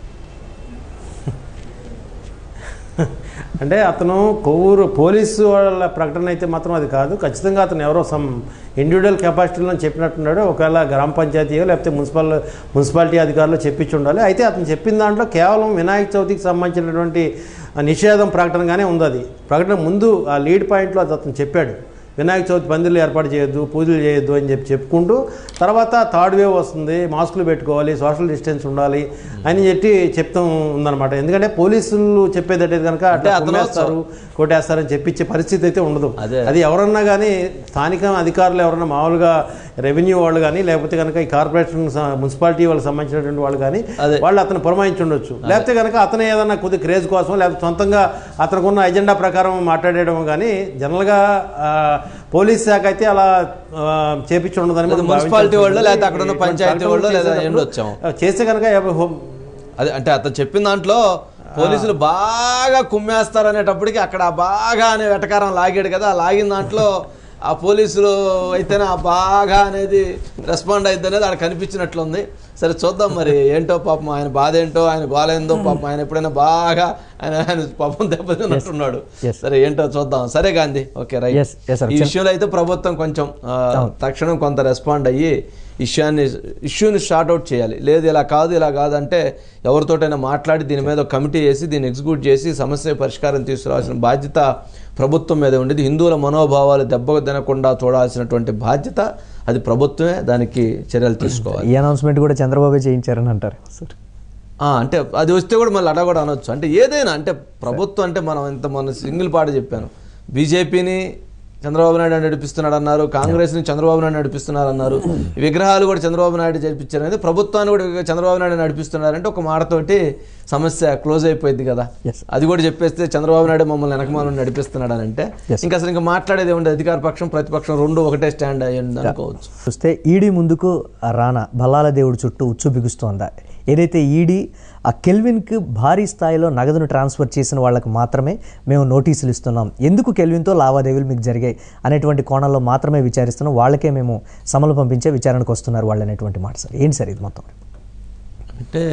అంటే అతను కొవ్వూరు పోలీసు వాళ్ళ ప్రకటన అయితే మాత్రం అది కాదు. ఖచ్చితంగా అతను ఎవరో సమ్ ఇండివిజువల్ కెపాసిటీలో చెప్పినట్టున్నాడు. ఒకవేళ గ్రామ పంచాయతీయో లేకపోతే మున్సిపల్ మున్సిపాలిటీ అధికారులు చెప్పించి ఉండాలి. అయితే అతను చెప్పిన దాంట్లో కేవలం వినాయక చవితికి సంబంధించినటువంటి నిషేధం ప్రకటనగానే ఉంది. అది ప్రకటన ముందు ఆ లీడ్ పాయింట్లో అది అతను చెప్పాడు, వినాయక చవితి పందిళ్ళు ఏర్పాటు చేయొద్దు, పూజలు చేయొద్దు అని చెప్పి చెప్పుకుంటూ తర్వాత థర్డ్ వేవ్ వస్తుంది, మాస్కులు పెట్టుకోవాలి, సోషల్ డిస్టెన్స్ ఉండాలి అని చెప్పి చెప్తాం ఉందన్నమాట. ఎందుకంటే పోలీసులు చెప్పేదైతే కనుక అట్లా కొట్టేస్తారు కొట్టేస్తారని చెప్పించే పరిస్థితి అయితే ఉండదు. అది ఎవరన్నా కానీ స్థానిక అధికారులు ఎవరన్నా మామూలుగా రెవెన్యూ వాళ్ళు కానీ లేకపోతే కనుక ఈ కార్పొరేషన్ మున్సిపాలిటీ వాళ్ళకి సంబంధించినటువంటి వాళ్ళు కానీ వాళ్ళు అతను పురమాయించి ఉండొచ్చు. లేకపోతే కనుక అతను ఏదన్నా కొద్ది క్రేజ్ కోసం లేకపోతే సొంతంగా అతనుకున్న ఎజెండా ప్రకారం మాట్లాడేయడం కానీ జనరల్గా పోలీస్ శాఖ అయితే అలా చేపించి ఉండదని మున్సిపాలిటీ వాళ్ళు లేదా అక్కడ ఉన్న పంచాయతీ వాళ్ళు లేదా చేస్తే కనుక అదే అంటే అతను చెప్పిన దాంట్లో పోలీసులు బాగా కుమ్మేస్తారు అనేటప్పటికి అక్కడ బాగా అనే వెటకారం లాగాడు కదా, లాగిన దాంట్లో ఆ పోలీసులు అయితేనే ఆ బాగా అనేది రెస్పాండ్ అయిద్ది అనేది అక్కడ కనిపించినట్లుంది. సరే చూద్దాం మరి ఏంటో పాపం ఆయన బాధ ఏంటో, ఆయన గోల ఏందో పాపం, ఆయన ఎప్పుడైనా బాగా ఆయన ఆయన పాపం దెబ్బతిన్నట్టున్నాడు. సరే ఏంటో చూద్దాం. సరే గాంధీ, ఓకే రైట్. ఈ విషయంలో అయితే ప్రభుత్వం కొంచెం తక్షణం కొంత రెస్పాండ్ అయ్యి ఇష్యూని ఇష్యూని షార్ట్అవుట్ చేయాలి. లేదు ఇలా కాదు ఇలా కాదంటే ఎవరితోటైనా మాట్లాడి దీని మీద కమిటీ వేసి దీన్ని ఎగ్జిక్యూట్ చేసి సమస్య పరిష్కారం తీసుకురావాల్సిన బాధ్యత ప్రభుత్వం మీద ఉండేది. హిందువుల మనోభావాలు దెబ్బ తినకుండా చూడాల్సినటువంటి బాధ్యత అది ప్రభుత్వమే, దానికి చర్యలు తీసుకోవాలి. ఈ అనౌన్స్మెంట్ కూడా చంద్రబాబు చేయించారని అంటారు సార్. అంటే అది వస్తే కూడా మళ్ళీ అడ కూడా అనొచ్చు. అంటే ఏదైనా అంటే ప్రభుత్వం అంటే మనం ఇంత మన సింగిల్ పాట చెప్పాను, బీజేపీని చంద్రబాబు నాయుడు నడిపిస్తున్నాడు అన్నారు, కాంగ్రెస్ని చంద్రబాబు నాయుడు నడిపిస్తున్నారు అన్నారు, విగ్రహాలు కూడా చంద్రబాబు నాయుడు జరిపించారు అనేది, ప్రభుత్వాన్ని కూడా చంద్రబాబు నాయుడు నడిపిస్తున్నారంటే ఒక మాటతోటి సమస్య క్లోజ్ అయిపోయింది కదా. అది కూడా చెప్పేస్తే చంద్రబాబు నాయుడు మమ్మల్ని వెనకమాలను నడిపిస్తున్నాడు అని అంటే ఇంకా అసలు ఇంకా మాట్లాడేది ఏముంది, అధికార పక్షం ప్రతిపక్షం రెండు ఒకటే స్టాండ్ అయ్యింది అనుకోవచ్చు. చూస్తే ఈడీ ముందుకు రానా బల్లాల దేవుడి చుట్టూ ఉచ్చు బిగుస్తోందా? ఏదైతే ఈడీ ఆ కెల్విన్కి భారీ స్థాయిలో నగదును ట్రాన్స్ఫర్ చేసిన వాళ్ళకు మాత్రమే మేము నోటీసులు ఇస్తున్నాం, ఎందుకు కెల్విన్తో లావాదేవీలు మీకు జరిగాయి అనేటువంటి కోణంలో మాత్రమే విచారిస్తున్నాం, వాళ్ళకే మేము సమలు పంపించే విచారణకు వస్తున్నారు వాళ్ళు అనేటువంటి మాట సార్. ఏంటి సార్ ఇది మొత్తం? అంటే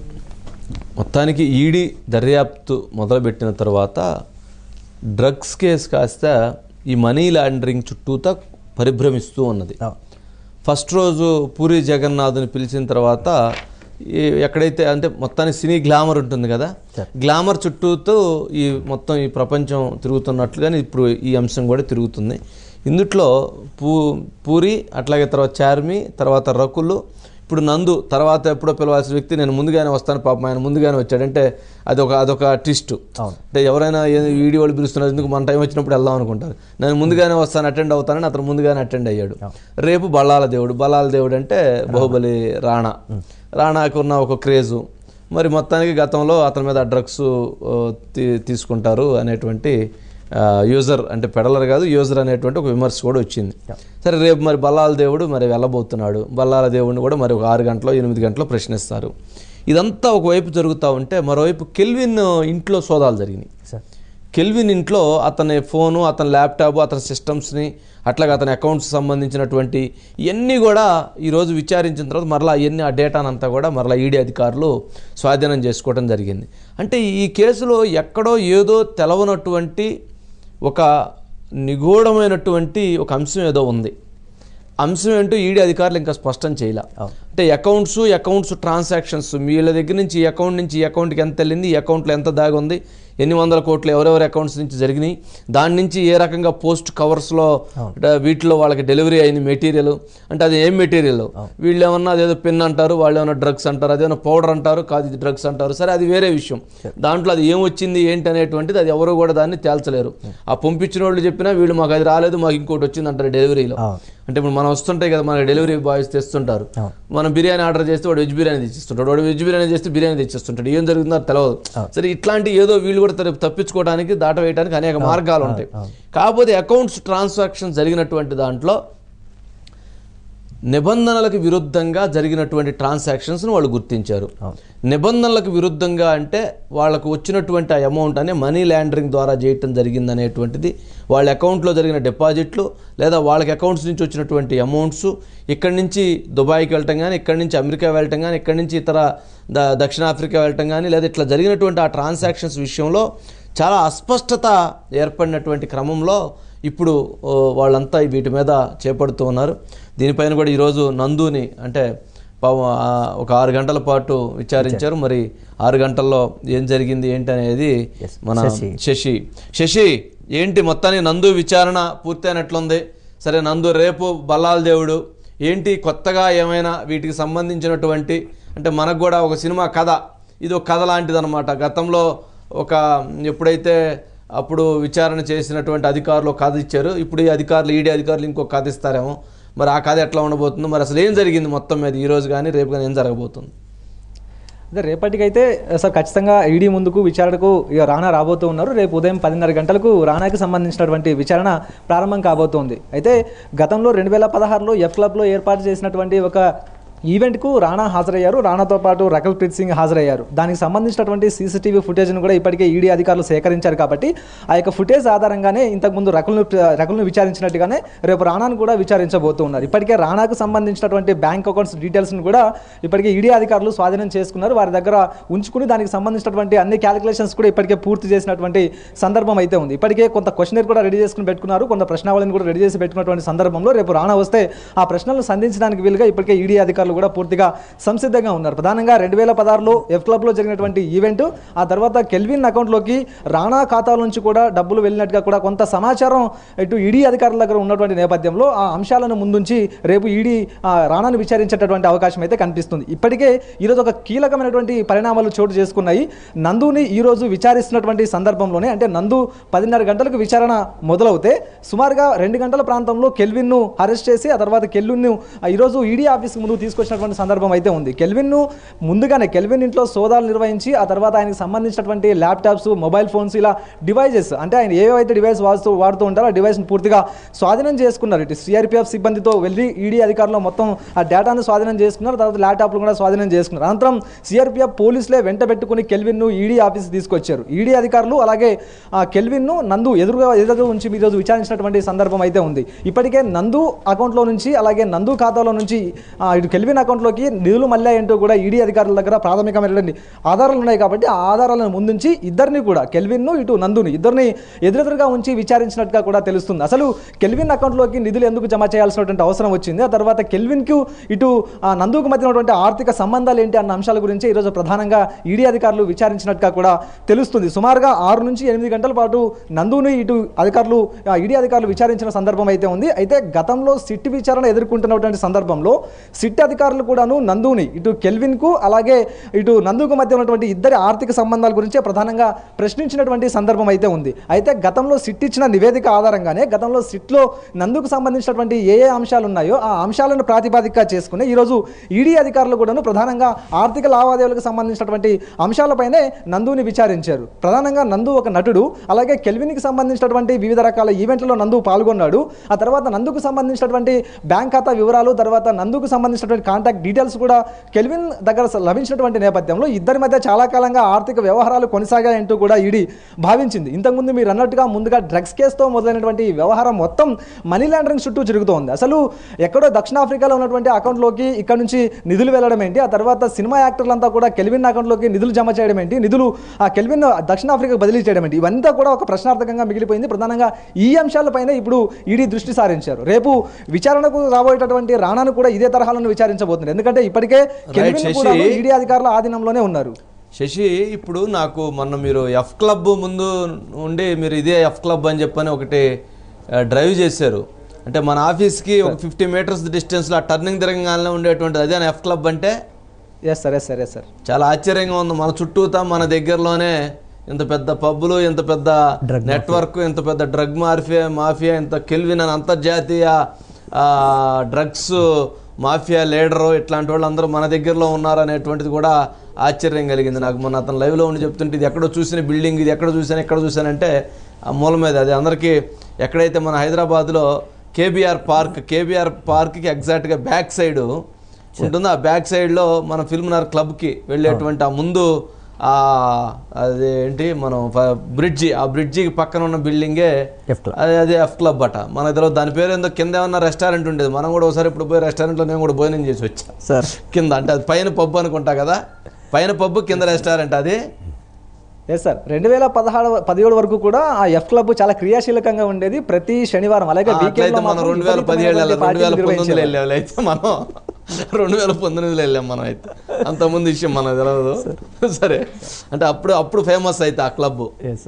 మొత్తానికి ఈడీ దర్యాప్తు మొదలుపెట్టిన తర్వాత డ్రగ్స్ కేసు కాస్త ఈ మనీ లాండరింగ్ చుట్టూతా పరిభ్రమిస్తూ ఉన్నది. ఫస్ట్ రోజు పూరి జగన్నాథ్ని పిలిచిన తర్వాత ఎక్కడైతే అంటే మొత్తానికి సినీ గ్లామర్ ఉంటుంది కదా, గ్లామర్ చుట్టూతో ఈ మొత్తం ఈ ప్రపంచం తిరుగుతున్నట్లుగానే ఇప్పుడు ఈ అంశం కూడా తిరుగుతుంది. ఇందుట్లో పూ పూరి అట్లాగే తర్వాత చార్మి తర్వాత రకులు ఇప్పుడు నందు తర్వాత ఎప్పుడో పిలవాల్సిన వ్యక్తి నేను ముందుగానే వస్తాను పాపం ఆయన ముందుగానే వచ్చాడంటే అదొక అదొక ట్విస్ట్. అంటే ఎవరైనా వీడియో వాళ్ళు పిలుస్తున్నారు ఎందుకు మన టైం వచ్చినప్పుడు వెళ్దాం అనుకుంటారు, నేను ముందుగానే వస్తాను అటెండ్ అవుతానని అతను ముందుగానే అటెండ్ అయ్యాడు. రేపు బల్లాల దేవుడు బల్లాల దేవుడు అంటే బాహుబలి రాణా రాణాకు ఉన్న ఒక క్రేజు, మరి మొత్తానికి గతంలో అతని మీద డ్రగ్స్ తీసుకుంటారు అనేటువంటి యూజర్ అంటే పెడలర్ కాదు యూజర్ అనేటువంటి ఒక విమర్శ కూడా వచ్చింది. సరే రేపు మరి బల్లాల దేవుడు మరి వెళ్ళబోతున్నాడు, బల్లాల దేవుడిని కూడా మరి ఒక ఆరు గంటలో ఎనిమిది గంటలో ప్రశ్నిస్తారు. ఇదంతా ఒకవైపు జరుగుతూ ఉంటే మరోవైపు కెల్విన్ ఇంట్లో సోదాలు జరిగినాయి. కెల్విన్ ఇంట్లో అతని ఫోను అతని ల్యాప్టాప్ అతని సిస్టమ్స్ని అట్లాగే అతని అకౌంట్స్ సంబంధించినటువంటి ఇవన్నీ కూడా ఈరోజు విచారించిన తర్వాత మరలా ఇవన్నీ ఆ డేటానంతా కూడా మరలా ఈడీ అధికారులు స్వాధీనం చేసుకోవడం జరిగింది. అంటే ఈ కేసులో ఎక్కడో ఏదో తెలవనటువంటి ఒక నిగూఢమైనటువంటి ఒక అంశం ఏదో ఉంది. అంశం ఏంటో ఈడీ అధికారులు ఇంకా స్పష్టం చేయాల. అంటే అకౌంట్స్ అకౌంట్స్ ట్రాన్సాక్షన్స్ వీళ్ళ దగ్గర నుంచి ఈ అకౌంట్ నుంచి ఈ అకౌంట్కి ఎంత వెళ్ళింది, ఈ అకౌంట్లో ఎంత దాగి ఉంది, ఎన్ని వందల కోట్లు ఎవరెవరి అకౌంట్స్ నుంచి జరిగినాయి, దాని నుంచి ఏ రకంగా పోస్ట్ కవర్స్లో వీటిలో వాళ్ళకి డెలివరీ అయింది మెటీరియల్, అంటే అది ఏం మెటీరియల్, వీళ్ళు ఏమన్నా అదేదో పెన్ అంటారు, వాళ్ళు ఏమన్నా డ్రగ్స్ అంటారు, అదేమన్నా పౌడర్ అంటారు, కాదు ఇది డ్రగ్స్ అంటారు, సరే అది వేరే విషయం. దాంట్లో అది ఏం వచ్చింది ఏంటి అనేటువంటిది అది ఎవరు కూడా దాన్ని తేల్చలేరు. ఆ పంపించిన వాళ్ళు చెప్పినా వీళ్ళు మాకు అది రాలేదు మాకు ఇంకోటి వచ్చింది అంటారు డెలివరీలో. అంటే ఇప్పుడు మనం వస్తుంటాయి కదా మన డెలివరీ బాయ్స్ తెస్తుంటారు, మనం బిర్యానీ ఆర్డర్ చేస్తే వాడు వెజ్ బిర్యానీ తెచ్చిస్తుంటాడు, వాడు వెజ్ బిర్యానీ చేస్తే బిర్యానీ తెచ్చిస్తుంటాడు, ఏం జరుగుతుందో తెలియదు. సరే ఇట్లాంటి ఏదో వీళ్ళు కూడా తప్పించుకోవడానికి దాట వేయడానికి అనేక మార్గాలు ఉంటాయి. కాకపోతే అకౌంట్స్ ట్రాన్సాక్షన్ జరిగినటువంటి దాంట్లో నిబంధనలకు విరుద్ధంగా జరిగినటువంటి ట్రాన్సాక్షన్స్ను వాళ్ళు గుర్తించారు. నిబంధనలకు విరుద్ధంగా అంటే వాళ్ళకు వచ్చినటువంటి ఆ అమౌంట్ అనే మనీ లాండరింగ్ ద్వారా చేయటం జరిగిందనేటువంటిది, వాళ్ళ అకౌంట్లో జరిగిన డిపాజిట్లు లేదా వాళ్ళకి అకౌంట్స్ నుంచి వచ్చినటువంటి అమౌంట్స్ ఇక్కడి నుంచి దుబాయ్కి వెళ్ళటం కానీ, ఇక్కడి నుంచి అమెరికా వెళ్ళటం కానీ, ఇక్కడి నుంచి ఇతర ద దక్షిణాఫ్రికా వెళ్ళటం కానీ, లేదా ఇట్లా జరిగినటువంటి ఆ ట్రాన్సాక్షన్స్ విషయంలో చాలా అస్పష్టత ఏర్పడినటువంటి క్రమంలో ఇప్పుడు వాళ్ళంతా వీటి మీద చేపడుతూ ఉన్నారు. దీనిపైన కూడా ఈరోజు నందుని అంటే ఒక ఆరు గంటల పాటు విచారించారు. మరి ఆరు గంటల్లో ఏం జరిగింది ఏంటి అనేది మన శశి శశి ఏంటి మొత్తానికి నందు విచారణ పూర్తయినట్లుంది. సరే నందు రేపు బల్లాల దేవుడు ఏంటి కొత్తగా ఏమైనా వీటికి సంబంధించినటువంటి, అంటే మనకు కూడా ఒక సినిమా కథ, ఇది ఒక కథ లాంటిది అనమాట. గతంలో ఒక ఎప్పుడైతే అప్పుడు విచారణ చేసినటువంటి అధికారులు కథ ఇచ్చారు, ఇప్పుడు ఈ అధికారులు ఈడీ అధికారులు ఇంకో కథ ఇస్తారేమో. మరి ఆ కథ ఎట్లా ఉండబోతుందో, మరి అసలు ఏం జరిగింది మొత్తం మీద ఈ రోజు కానీ రేపు కానీ ఏం జరగబోతుంది? అదే రేపటికైతే సార్ ఖచ్చితంగా ఈడీ ముందుకు విచారణకు ఇక రానా రాబోతూ ఉన్నారు. రేపు ఉదయం పదిన్నర గంటలకు రానాకి సంబంధించినటువంటి విచారణ ప్రారంభం కాబోతోంది. అయితే గతంలో రెండు వేల పదహారులో ఎఫ్ క్లబ్లో ఏర్పాటు చేసినటువంటి ఒక ఈవెంట్కు రానా హాజరయ్యారు. రానాతో పాటు రకుల్ ప్రీత్ సింగ్ హాజరయ్యారు. దానికి సంబంధించినటువంటి సీసీటీవీ ఫుటేజ్ను కూడా ఇప్పటికే ఈడీ అధికారులు సేకరించారు. కాబట్టి ఆ యొక్క ఫుటేజ్ ఆధారంగానే ఇంతకుముందు రకుల్ను రకుల్ను విచారించినట్టుగానే రేపు రానాను కూడా విచారించబోతూ ఉన్నారు. ఇప్పటికే రానాకు సంబంధించినటువంటి బ్యాంక్ అకౌంట్స్ డీటెయిల్స్ను కూడా ఇప్పటికే ఈడీ అధికారులు స్వాధీనం చేసుకున్నారు. వారి దగ్గర ఉంచుకుని దానికి సంబంధించినటువంటి అన్ని క్యాలిక్యులేషన్స్ కూడా ఇప్పటికే పూర్తి చేసినటువంటి సందర్భం అయితే ఉంది. ఇప్పటికే కొంత క్వశ్చనర్ కూడా రెడీ చేసుకుని పెట్టుకున్నారు, కొంత ప్రశ్నావళిని కూడా రెడీ చేసి పెట్టుకున్నటువంటి సందర్భంలో రేపు రానా వస్తే ఆ ప్రశ్నలను సంధించడానికి వీలుగా ఇప్పటికే ఈడీ అధికారులు కూడా పూర్తిగా సంసిద్ధంగా ఉన్నారు. ప్రధానంగా రెండు వేల పదహారులో ఎఫ్ క్లబ్లో జరిగినటువంటి ఈవెంట్, ఆ తర్వాత కెల్విన్ అకౌంట్లోకి రానా ఖాతాల నుంచి కూడా డబ్బులు వెళ్ళినట్టుగా కూడా కొంత సమాచారం ఇటు ఈడీ అధికారుల దగ్గర ఉన్నటువంటి నేపథ్యంలో ఆ అంశాలను ముందుంచి రేపు ఈడీ రానాను విచారించేటటువంటి అవకాశం అయితే కనిపిస్తుంది. ఇప్పటికే ఈరోజు ఒక కీలకమైనటువంటి పరిణామాలు చోటు చేసుకున్నాయి. నందుని ఈరోజు విచారిస్తున్నటువంటి సందర్భంలోనే, అంటే నందు పదిన్నర గంటలకు విచారణ మొదలవుతే సుమారుగా రెండు గంటల ప్రాంతంలో కెల్విన్ను అరెస్ట్ చేసి ఆ తర్వాత కెల్విన్ను ఈరోజు ఈడీ ఆఫీస్ ముందు తీసుకొచ్చినటువంటి సందర్భం అయితే ఉంది. కెల్విన్ను ముందుగానే కెల్విన్ ఇంట్లో సోదాలు నిర్వహించి ఆ తర్వాత ఆయనకు సంబంధించినటువంటి ల్యాప్టాప్స్, మొబైల్ ఫోన్స్, ఇలా డివైజెస్, అంటే ఆయన ఏవైతే డివైస్ వాడుతూ వాడుతూ ఉంటారో ఆ డివైస్ను పూర్తిగా స్వాధీనం చేసుకున్నారు. ఇటు సిఆర్పిఎఫ్ సిబ్బందితో వెళ్ళి ఈడీ అధికారులు మొత్తం ఆ డేటాను స్వాధీనం చేసుకున్నారు. తర్వాత ల్యాప్టాప్లు కూడా స్వాధీనం చేసుకున్నారు. అనంతరం సిఆర్పిఎఫ్ పోలీసులే వెంట పెట్టుకుని కెల్విన్ను ఈడీ ఆఫీస్కి తీసుకొచ్చారు. ఈడీ అధికారులు అలాగే ఆ కెల్విన్ను నందు ఎదురుగా ఎదురుగా ఉంచి ఈరోజు విచారించినటువంటి సందర్భం అయితే ఉంది. ఇప్పటికే నందు అకౌంట్లో నుంచి అలాగే నందు ఖాతాలో నుంచి ఇటు కెల్విన్ అకౌంట్లోకి నిధులు మళ్ళీ ఏంటో కూడా ఈడీ అధికారుల దగ్గర ప్రాథమికమైనటువంటి ఆధారాలు ఉన్నాయి. కాబట్టి ఆ ఆధారాలను ముందుంచి ఇద్దరిని కూడా కెల్విన్ను ఇటు నందుని ఇద్దరిని ఎదురెదురుగా ఉంచి విచారించినట్టుగా కూడా తెలుస్తుంది. అసలు కెల్విన్ అకౌంట్లోకి నిధులు ఎందుకు జమ చేయాల్సినటువంటి అవసరం వచ్చింది, ఆ తర్వాత కెల్విన్కు ఇటు నందుకు మధ్య ఉన్నటువంటి ఆర్థిక సంబంధాలు ఏంటి అన్న అంశాల గురించి ఈరోజు ప్రధానంగా ఈడీ అధికారులు విచారించినట్టుగా కూడా తెలుస్తుంది. సుమారుగా ఆరు నుంచి ఎనిమిది గంటల పాటు నందుని ఇటు అధికారులు ఈడీ అధికారులు విచారించిన సందర్భం అయితే ఉంది. అయితే గతంలో సిట్ విచారణ ఎదుర్కొంటున్నటువంటి సందర్భంలో సిట్ అధికారులు కూడాను నందుని ఇటు కెల్విన్కు అలాగే ఇటు నందుకు మధ్య ఉన్నటువంటి ఇద్దరి ఆర్థిక సంబంధాల గురించే ప్రధానంగా ప్రశ్నించినటువంటి సందర్భం అయితే ఉంది. అయితే గతంలో సిట్ ఇచ్చిన నివేదిక ఆధారంగానే గతంలో సిట్లో నందుకు సంబంధించినటువంటి ఏ ఏ అంశాలు ఉన్నాయో ఆ అంశాలను ప్రాతిపాదికగా చేసుకుని ఈరోజు ఈడీ అధికారులు కూడాను ప్రధానంగా ఆర్థిక లావాదేవీలకు సంబంధించినటువంటి అంశాలపైనే నందుని విచారించారు. ప్రధానంగా నందు ఒక నటుడు, అలాగే కెల్విన్కి సంబంధించినటువంటి వివిధ రకాల ఈవెంట్లలో నందు పాల్గొన్నాడు. ఆ తర్వాత నందుకు సంబంధించినటువంటి బ్యాంక్ ఖాతా వివరాలు, తర్వాత నందుకు సంబంధించినటువంటి కాంటాక్ట్ డీటెయిల్స్ కూడా కెల్విన్ దగ్గర లభించినటువంటి నేపథ్యంలో ఇద్దరి మధ్య చాలా కాలంగా ఆర్థిక వ్యవహారాలు కొనసాగాయంటూ కూడా ఈడీ భావించింది. ఇంతకుముందు మీరు అన్నట్టుగా ముందుగా డ్రగ్స్ కేసుతో మొదలైనటువంటి వ్యవహారం మొత్తం మనీ లాండరింగ్ చుట్టూ జరుగుతోంది. అసలు ఎక్కడో దక్షిణాఫ్రికాలో ఉన్నటువంటి అకౌంట్లోకి ఇక్కడ నుంచి నిధులు వెళ్ళడం ఏంటి, ఆ తర్వాత సినిమా యాక్టర్లంతా కూడా కెల్విన్ అకౌంట్లోకి నిధులు జమ చేయడం ఏంటి, నిధులు ఆ కెల్విన్ దక్షిణాఫ్రికా బదిలీ చేయడం ఏంటి, ఇవంతా కూడా ఒక ప్రశ్నార్థకంగా మిగిలిపోయింది. ప్రధానంగా ఈ అంశాలపైన ఇప్పుడు ఈడీ దృష్టి సారించారు. రేపు విచారణకు రాబోయేటటువంటి రానాను కూడా ఇదే తరహాలను విచారించబోతున్నారు. ఎందుకంటే ఇప్పటికే కెల్విన్ కూడా ఈడీ అధికారుల ఆధీనంలోనే ఉన్నారు. శశి, ఇప్పుడు నాకు మొన్న మీరు ఎఫ్ క్లబ్ ముందు ఉండి మీరు ఇదే ఎఫ్ క్లబ్ అని చెప్పని ఒకటి డ్రైవ్ చేశారు. అంటే మన ఆఫీస్కి ఒక ఫిఫ్టీ మీటర్స్ డిస్టెన్స్లో ఆ టర్నింగ్ తిరగంగానే ఉండేటువంటిది అదే ఎఫ్ క్లబ్ అంటే. Yes sir yes sir yes sir చాలా ఆశ్చర్యంగా ఉంది. మన చుట్టూతా మన దగ్గరలోనే ఇంత పెద్ద పబ్బులు, ఇంత పెద్ద నెట్వర్క్, ఇంత పెద్ద డ్రగ్ మాఫియా మాఫియా ఇంత కెల్విన్ అని అంతర్జాతీయ డ్రగ్స్ మాఫియా లీడరు ఇట్లాంటి వాళ్ళు అందరూ మన దగ్గరలో ఉన్నారు అనేటువంటిది కూడా ఆశ్చర్యం కలిగింది నాకు. మొన్న అతను లైవ్లో ఉండి చెప్తుంటే ఇది ఎక్కడో చూసిన బిల్డింగ్, ఇది ఎక్కడ చూసాను ఎక్కడ చూసానంటే ఆ మూల మీద అది అందరికీ ఎక్కడైతే మన హైదరాబాద్లో కేబీఆర్ పార్క్ కేబీఆర్ పార్క్కి ఎగ్జాక్ట్గా బ్యాక్ సైడ్ ఉంటుందో ఆ బ్యాక్ సైడ్లో మన ఫిల్మ్నగర్ క్లబ్కి వెళ్ళేటువంటి ఆ ముందు అదేంటి మనం బ్రిడ్జి, ఆ బ్రిడ్జికి పక్కన ఉన్న బిల్డింగే అదే అదే ఎఫ్ క్లబ్ అట. మన ఇద్దరు దాని పేరు ఏందో కింద ఏమన్నా రెస్టారెంట్ ఉండేది. మనం కూడా ఒకసారి ఇప్పుడు పోయి రెస్టారెంట్లో నేను కూడా భోజనం చేసి వచ్చా సార్ కింద. అంటే అది పైన పబ్బు అనుకుంటా కదా, పైన పబ్బు కింద రెస్టారెంట్ అది. ఎస్ సార్, రెండు వేల పదహారు పదిహేడు వరకు కూడా ఆ ఎఫ్ క్లబ్ చాలా క్రియాశీలకంగా ఉండేది. ప్రతి శనివారం అలాగే మనం రెండు వేల పదిహేడు రెండు వేల పంతొమ్మిదిలో వెళ్ళాము అయితే మనం రెండు వేల పంతొమ్మిదిలో వెళ్ళాం మనం అయితే. అంతకుముందు విషయం మనకు తెలియదు. సరే, అంటే అప్పుడు అప్పుడు ఫేమస్ అయితే ఆ క్లబ్.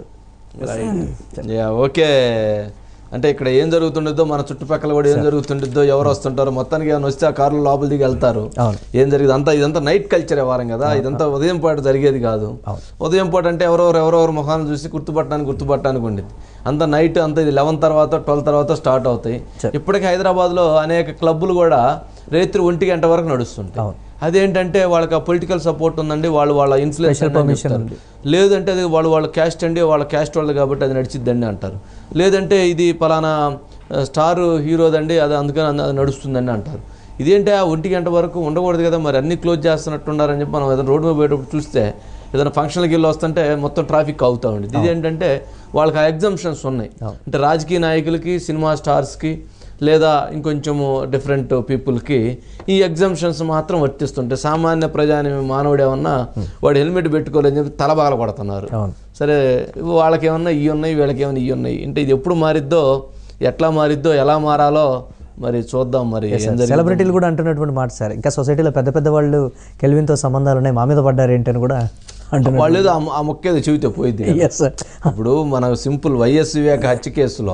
ఓకే, అంటే ఇక్కడ ఏం జరుగుతుండదో మన చుట్టుపక్కల కూడా ఏం జరుగుతుండదో, ఎవరు వస్తుంటారో, మొత్తానికి ఏమైనా వస్తే ఆ కార్లో లోపల దిగి వెళ్తారు. ఏం జరిగింది అంతా ఇదంతా నైట్ కల్చర్ వారం కదా, ఇదంతా ఉదయం పాటు జరిగేది కాదు. ఉదయం పాటు అంటే ఎవరెవరు ఎవరెవరు ముఖాన్ని చూసి గుర్తుపట్టడానికి గుర్తుపట్టడానికి ఉండేది. అంత నైట్ అంతా ఇది లెవెన్ తర్వాత ట్వెల్వ్ తర్వాత స్టార్ట్ అవుతాయి. ఇప్పటికీ హైదరాబాద్లో అనేక క్లబ్బులు కూడా రాత్రి ఒంటి గంట వరకు నడుస్తుంటాయి. అదేంటంటే వాళ్ళకి ఆ పొలిటికల్ సపోర్ట్ ఉందండి, వాళ్ళు వాళ్ళ ఇన్ఫ్లుయెన్స్ లేదంటే అది వాళ్ళు వాళ్ళ క్యాస్ట్ అండి, వాళ్ళ క్యాస్ట్ వాళ్ళు కాబట్టి అది నడిచిద్దండి అంటారు. లేదంటే ఇది పలానా స్టార్ హీరోదండి అది అందుకని అది నడుస్తుందండి అంటారు. ఇదేంటి ఆ ఒంటి గంట వరకు ఉండకూడదు కదా, మరి అన్ని క్లోజ్ చేస్తున్నట్టున్నారని చెప్పి మనం ఏదైనా రోడ్డు మీద పోయేటప్పుడు చూస్తే ఏదైనా ఫంక్షన్కి వెళ్ళి వస్తుంటే మొత్తం ట్రాఫిక్ అవుతూ ఉండేది. ఇదేంటంటే వాళ్ళకి ఆ ఎగ్జంప్షన్స్ ఉన్నాయి. అంటే రాజకీయ నాయకులకి, సినిమా స్టార్స్కి, లేదా ఇంకొంచెము డిఫరెంట్ పీపుల్కి ఈ ఎగ్జంప్షన్స్ మాత్రం వర్తిస్తుంటాయి. సామాన్య ప్రజాని మానవుడు ఏమన్నా వాడు హెల్మెట్ పెట్టుకోలేని చెప్పి తలబాగల కొడుతున్నారు. సరే, వాళ్ళకి ఏమన్నా ఇవి ఉన్నాయి, వీళ్ళకి ఏమన్నా ఇవి ఉన్నాయి. అంటే ఇది ఎప్పుడు మారిద్దో, ఎట్లా మారిద్దో, ఎలా మారాలో మరి చూద్దాం. మరి సెలబ్రిటీలు కూడా అంటున్నటువంటి మాట సార్, ఇంకా సొసైటీలో పెద్ద పెద్ద వాళ్ళు కెల్విన్తో సంబంధాలు ఉన్నాయి, మా మీద పడ్డారు ఏంటని కూడా వాళ్ళు ఏదో ఆ మొక్కేదో చెబితే పోయింది. ఇప్పుడు మన సింపుల్ వైఎస్ వివేక హత్య కేసులో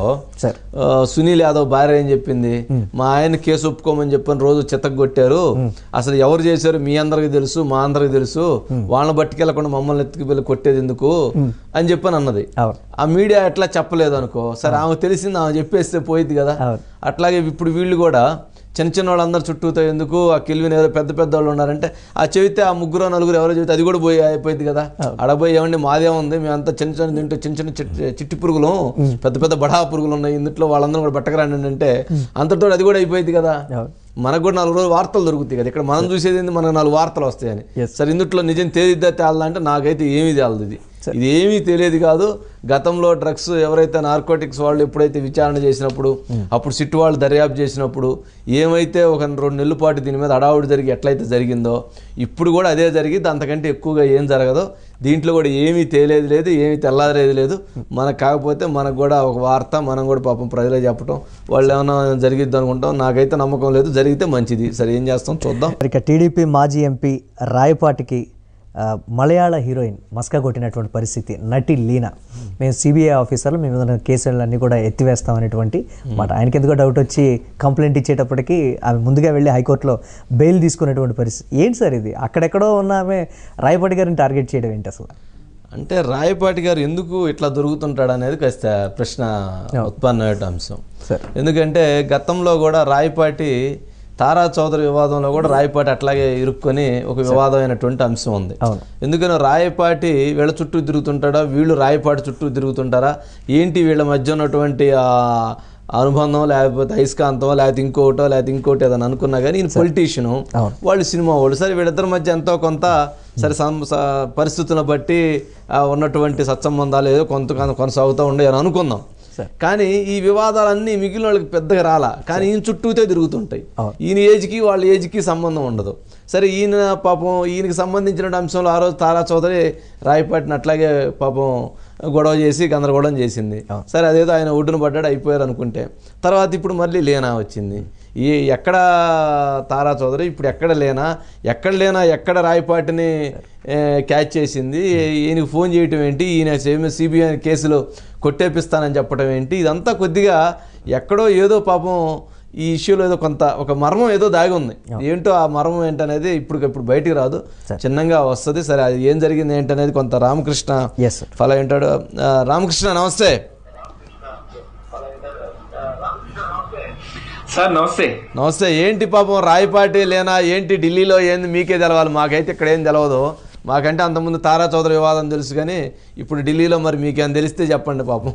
సునీల్ యాదవ్ భార్య ఏం చెప్పింది, మా ఆయన కేసు ఒప్పుకోమని చెప్పని రోజు చిత్తగొట్టారు, అసలు ఎవరు చేశారు మీ అందరికి తెలుసు, మా అందరికి తెలుసు, వాళ్ళని బట్టికెళ్ళకుండా మమ్మల్ని ఎత్తుకు వెళ్ళి కొట్టేది ఎందుకు అని చెప్పని అన్నది. ఆ మీడియా ఎట్లా చెప్పలేదు అనుకో, సరే ఆమె తెలిసింది ఆమె చెప్పేస్తే పోయింది కదా. అట్లాగే ఇప్పుడు వీళ్ళు కూడా చిన్న చిన్న వాళ్ళందరూ చుట్టూతో ఎందుకు, ఆ కెల్విన్ ఎవరో పెద్ద పెద్ద వాళ్ళు ఉన్నారంటే ఆ చెబితే ఆ ముగ్గురు నలుగురు ఎవరో చెబితే అది కూడా పోయి అయిపోయింది కదా. అడబోయి ఏమండి మాదే ఉంది, మేమంతా చిన్న చిన్న తింటే చిన్న చిన్న చిట్టి పురుగులు, పెద్ద పెద్ద బడా పురుగులు ఉన్నాయి, ఇందులో వాళ్ళందరూ కూడా బట్టకరాండి అంటే అంతటితో అది కూడా అయిపోయింది కదా. మనకు కూడా నాలుగు రోజులు వార్తలు దొరుకుతాయి కదా. ఇక్కడ మనం చూసేది మనకు నాలుగు వార్తలు వస్తాయని. సరే, ఇందులో నిజం తేలిద్దా తేలదా అంటే నాకైతే ఏమీ తేలదు. ఇది ఇది ఏమీ తెలియదు కాదు. గతంలో డ్రగ్స్ ఎవరైతే నార్కోటిక్స్ వాళ్ళు ఎప్పుడైతే విచారణ చేసినప్పుడు, అప్పుడు సిట్టు వాళ్ళు దర్యాప్తు చేసినప్పుడు ఏమైతే ఒక రెండు నెలల పాటు దీని మీద అడావుడి జరిగి ఎట్లయితే జరిగిందో ఇప్పుడు కూడా అదే జరిగింది. అంతకంటే ఎక్కువగా ఏం జరగదో. దీంట్లో కూడా ఏమీ తేలేది లేదు, ఏమీ తెల్లారేది లేదు. మనకు కాకపోతే మనకు కూడా ఒక వార్త, మనం కూడా పాపం ప్రజలే చెప్పటం, వాళ్ళు ఏమైనా జరిగిద్ది అనుకుంటాం. నాకైతే నమ్మకం లేదు, జరిగితే మంచిది. సరే, ఏం చేస్తాం చూద్దాం. ఇక టీడీపీ మాజీ ఎంపీ రాయపాటికి మలయాళ హీరోయిన్ మస్కా కొట్టినటువంటి పరిస్థితి. నటి లీనా, మేము సిబిఐ ఆఫీసర్లు మేము ఏదైనా కేసులన్నీ కూడా ఎత్తివేస్తామనేటువంటి మాట. ఆయనకి ఎందుకో డౌట్ వచ్చి కంప్లైంట్ ఇచ్చేటప్పటికి ఆమె ముందుగా వెళ్ళి హైకోర్టులో బెయిల్ తీసుకునేటువంటి పరిస్థితి. ఏంటి సార్ ఇది? అక్కడెక్కడో ఉన్న ఆమె రాయపాటి గారిని టార్గెట్ చేయడం ఏంటి అసలు? అంటే రాయపాటి గారు ఎందుకు ఇట్లా దొరుకుతుంటాడు అనేది కాస్త ప్రశ్న ఉత్పన్నమయ్యే అంశం. ఎందుకంటే గతంలో కూడా రాయపాటి తారా చౌదరి వివాదంలో కూడా రాయపాటి అట్లాగే ఇరుక్కొని ఒక వివాదమైనటువంటి అంశం ఉంది. ఎందుకని రాయపాటి వీళ్ళ చుట్టూ తిరుగుతుంటాడా, వీళ్ళు రాయపాటి చుట్టూ తిరుగుతుంటారా ఏంటి, వీళ్ళ మధ్య ఉన్నటువంటి ఆ అనుబంధం లేకపోతే అయస్కాంతం లేకపోతే ఇంకోటో లేకపోతే ఇంకోటి ఏదని అనుకున్నా కానీ ఈయన పొలిటీషియను, వాళ్ళు సినిమా వాళ్ళు. సరే, వీళ్ళిద్దరి మధ్య ఎంతో కొంత సరే పరిస్థితులను బట్టి ఉన్నటువంటి సత్సంబంధాలు ఏదో కొంత కొనసాగుతూ ఉండే అని అనుకుందాం. కానీ ఈ వివాదాలన్నీ మిగిలిన వాళ్ళకి పెద్దగా రాలా, కానీ ఈయన చుట్టూతే తిరుగుతుంటాయి. ఈయన ఏజ్కి వాళ్ళ ఏజ్కి సంబంధం ఉండదు. సరే, ఈయన పాపం ఈయనకి సంబంధించిన అంశంలో ఆ రోజు తారా చౌదరి రాయపాటిని అట్లాగే పాపం గొడవ చేసి గందరగోళం చేసింది. సరే, అదేదో ఆయన ఒడ్డున పడ్డాడు అయిపోయారు అనుకుంటే, తర్వాత ఇప్పుడు మళ్ళీ లీనా వచ్చింది. ఈ ఎక్కడ తారా చౌదరి ఇప్పుడు ఎక్కడ లేనా ఎక్కడ లేనా ఎక్కడ రాయపాటిని క్యాచ్ చేసింది, ఈయనకి ఫోన్ చేయటం ఏంటి, ఈయన సిబిఐ కేసులో కొట్టేపిస్తానని చెప్పడం ఏంటి, ఇదంతా కొద్దిగా ఎక్కడో ఏదో పాపం ఈ ఇష్యూలో ఏదో కొంత ఒక మర్మం ఏదో దాగి ఉంది. ఏంటో ఆ మర్మం ఏంటనేది ఇప్పుడు ఇప్పుడు బయటికి రాదు, చిన్నగా వస్తుంది. సరే అది ఏం జరిగింది ఏంటనేది కొంత రామకృష్ణ ఫాలో ఏంటాడు. రామకృష్ణ నమస్తే సార్. నమస్తే నమస్తే. ఏంటి పాపం రాయపాటి లేనా ఏంటి ఢిల్లీలో ఏంది మీకే తెలవాలి, మాకైతే ఇక్కడ ఏం తెలవదు. మాకంటే అంతకుముందు తారా చౌదరి వివాదం తెలుసు, కానీ ఇప్పుడు ఢిల్లీలో మరి మీకేం తెలిస్తే చెప్పండి పాపం.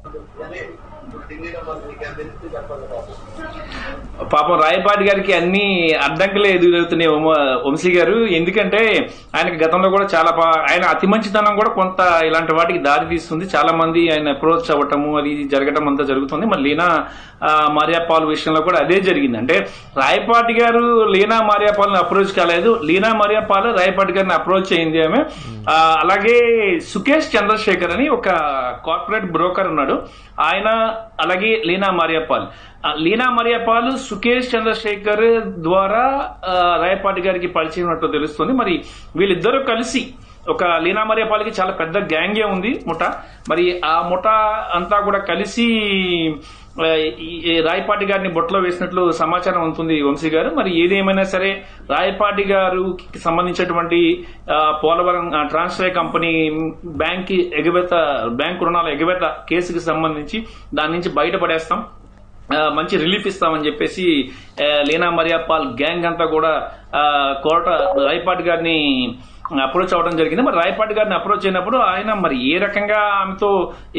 పాపం రాయపాటి గారికి అన్ని అడ్డంకులే ఎదురవుతున్నాయి వంశీ గారు. ఎందుకంటే ఆయనకి గతంలో కూడా చాలా ఆయన అతి మంచితనం కూడా కొంత ఇలాంటి వాటికి దారి తీస్తుంది. చాలా మంది ఆయన అప్రోచ్ అవ్వటము అది జరగటం అంతా జరుగుతుంది. మరి లీనా మరియాపాల్ విషయంలో కూడా అదే జరిగింది. అంటే రాయపాటి గారు లీనా మరియాపాల్ని అప్రోచ్ కాలేదు, లీనా మరియాపాల్ రాయపాటి గారిని అప్రోచ్ అయింది ఆమె. అలాగే సుకేష్ చంద్రశేఖర్ అని ఒక కార్పొరేట్ బ్రోకర్ ఉన్నాడు, ఆయన అలాగే లీనా మరియాపాల్ లీనా మరియాపాల్ సుకేష్ చంద్రశేఖర్ ద్వారా రాయపాటి గారికి పరిచయం ఉన్నట్టు తెలుస్తుంది. మరి వీళ్ళిద్దరూ కలిసి ఒక లీనా మరియాపాల్కి చాలా పెద్ద గ్యాంగే ఉంది ముఠ. మరి ఆ ముఠ అంతా కూడా కలిసి రాయపాటి గారిని బొట్టలో వేసినట్లు సమాచారం ఉంటుంది వంశీ గారు. మరి ఏదేమైనా సరే రాయపాటి గారికి సంబంధించినటువంటి పోలవరం ట్రాన్స్ఫర్ కంపెనీ బ్యాంక్ ఎగవేత బ్యాంకు రుణాల ఎగవేత కేసుకి సంబంధించి దాని నుంచి బయటపడేస్తాం, మంచి రిలీఫ్ ఇస్తామని చెప్పేసి లీనా మరియాపాల్ గ్యాంగ్ అంతా కూడా కోర్టు రాయపాటి గారిని అప్రోచ్ అవ్వడం జరిగింది. మరి రాయపాటి గారిని అప్రోచ్ అయినప్పుడు ఆయన మరి ఏ రకంగా ఆమెతో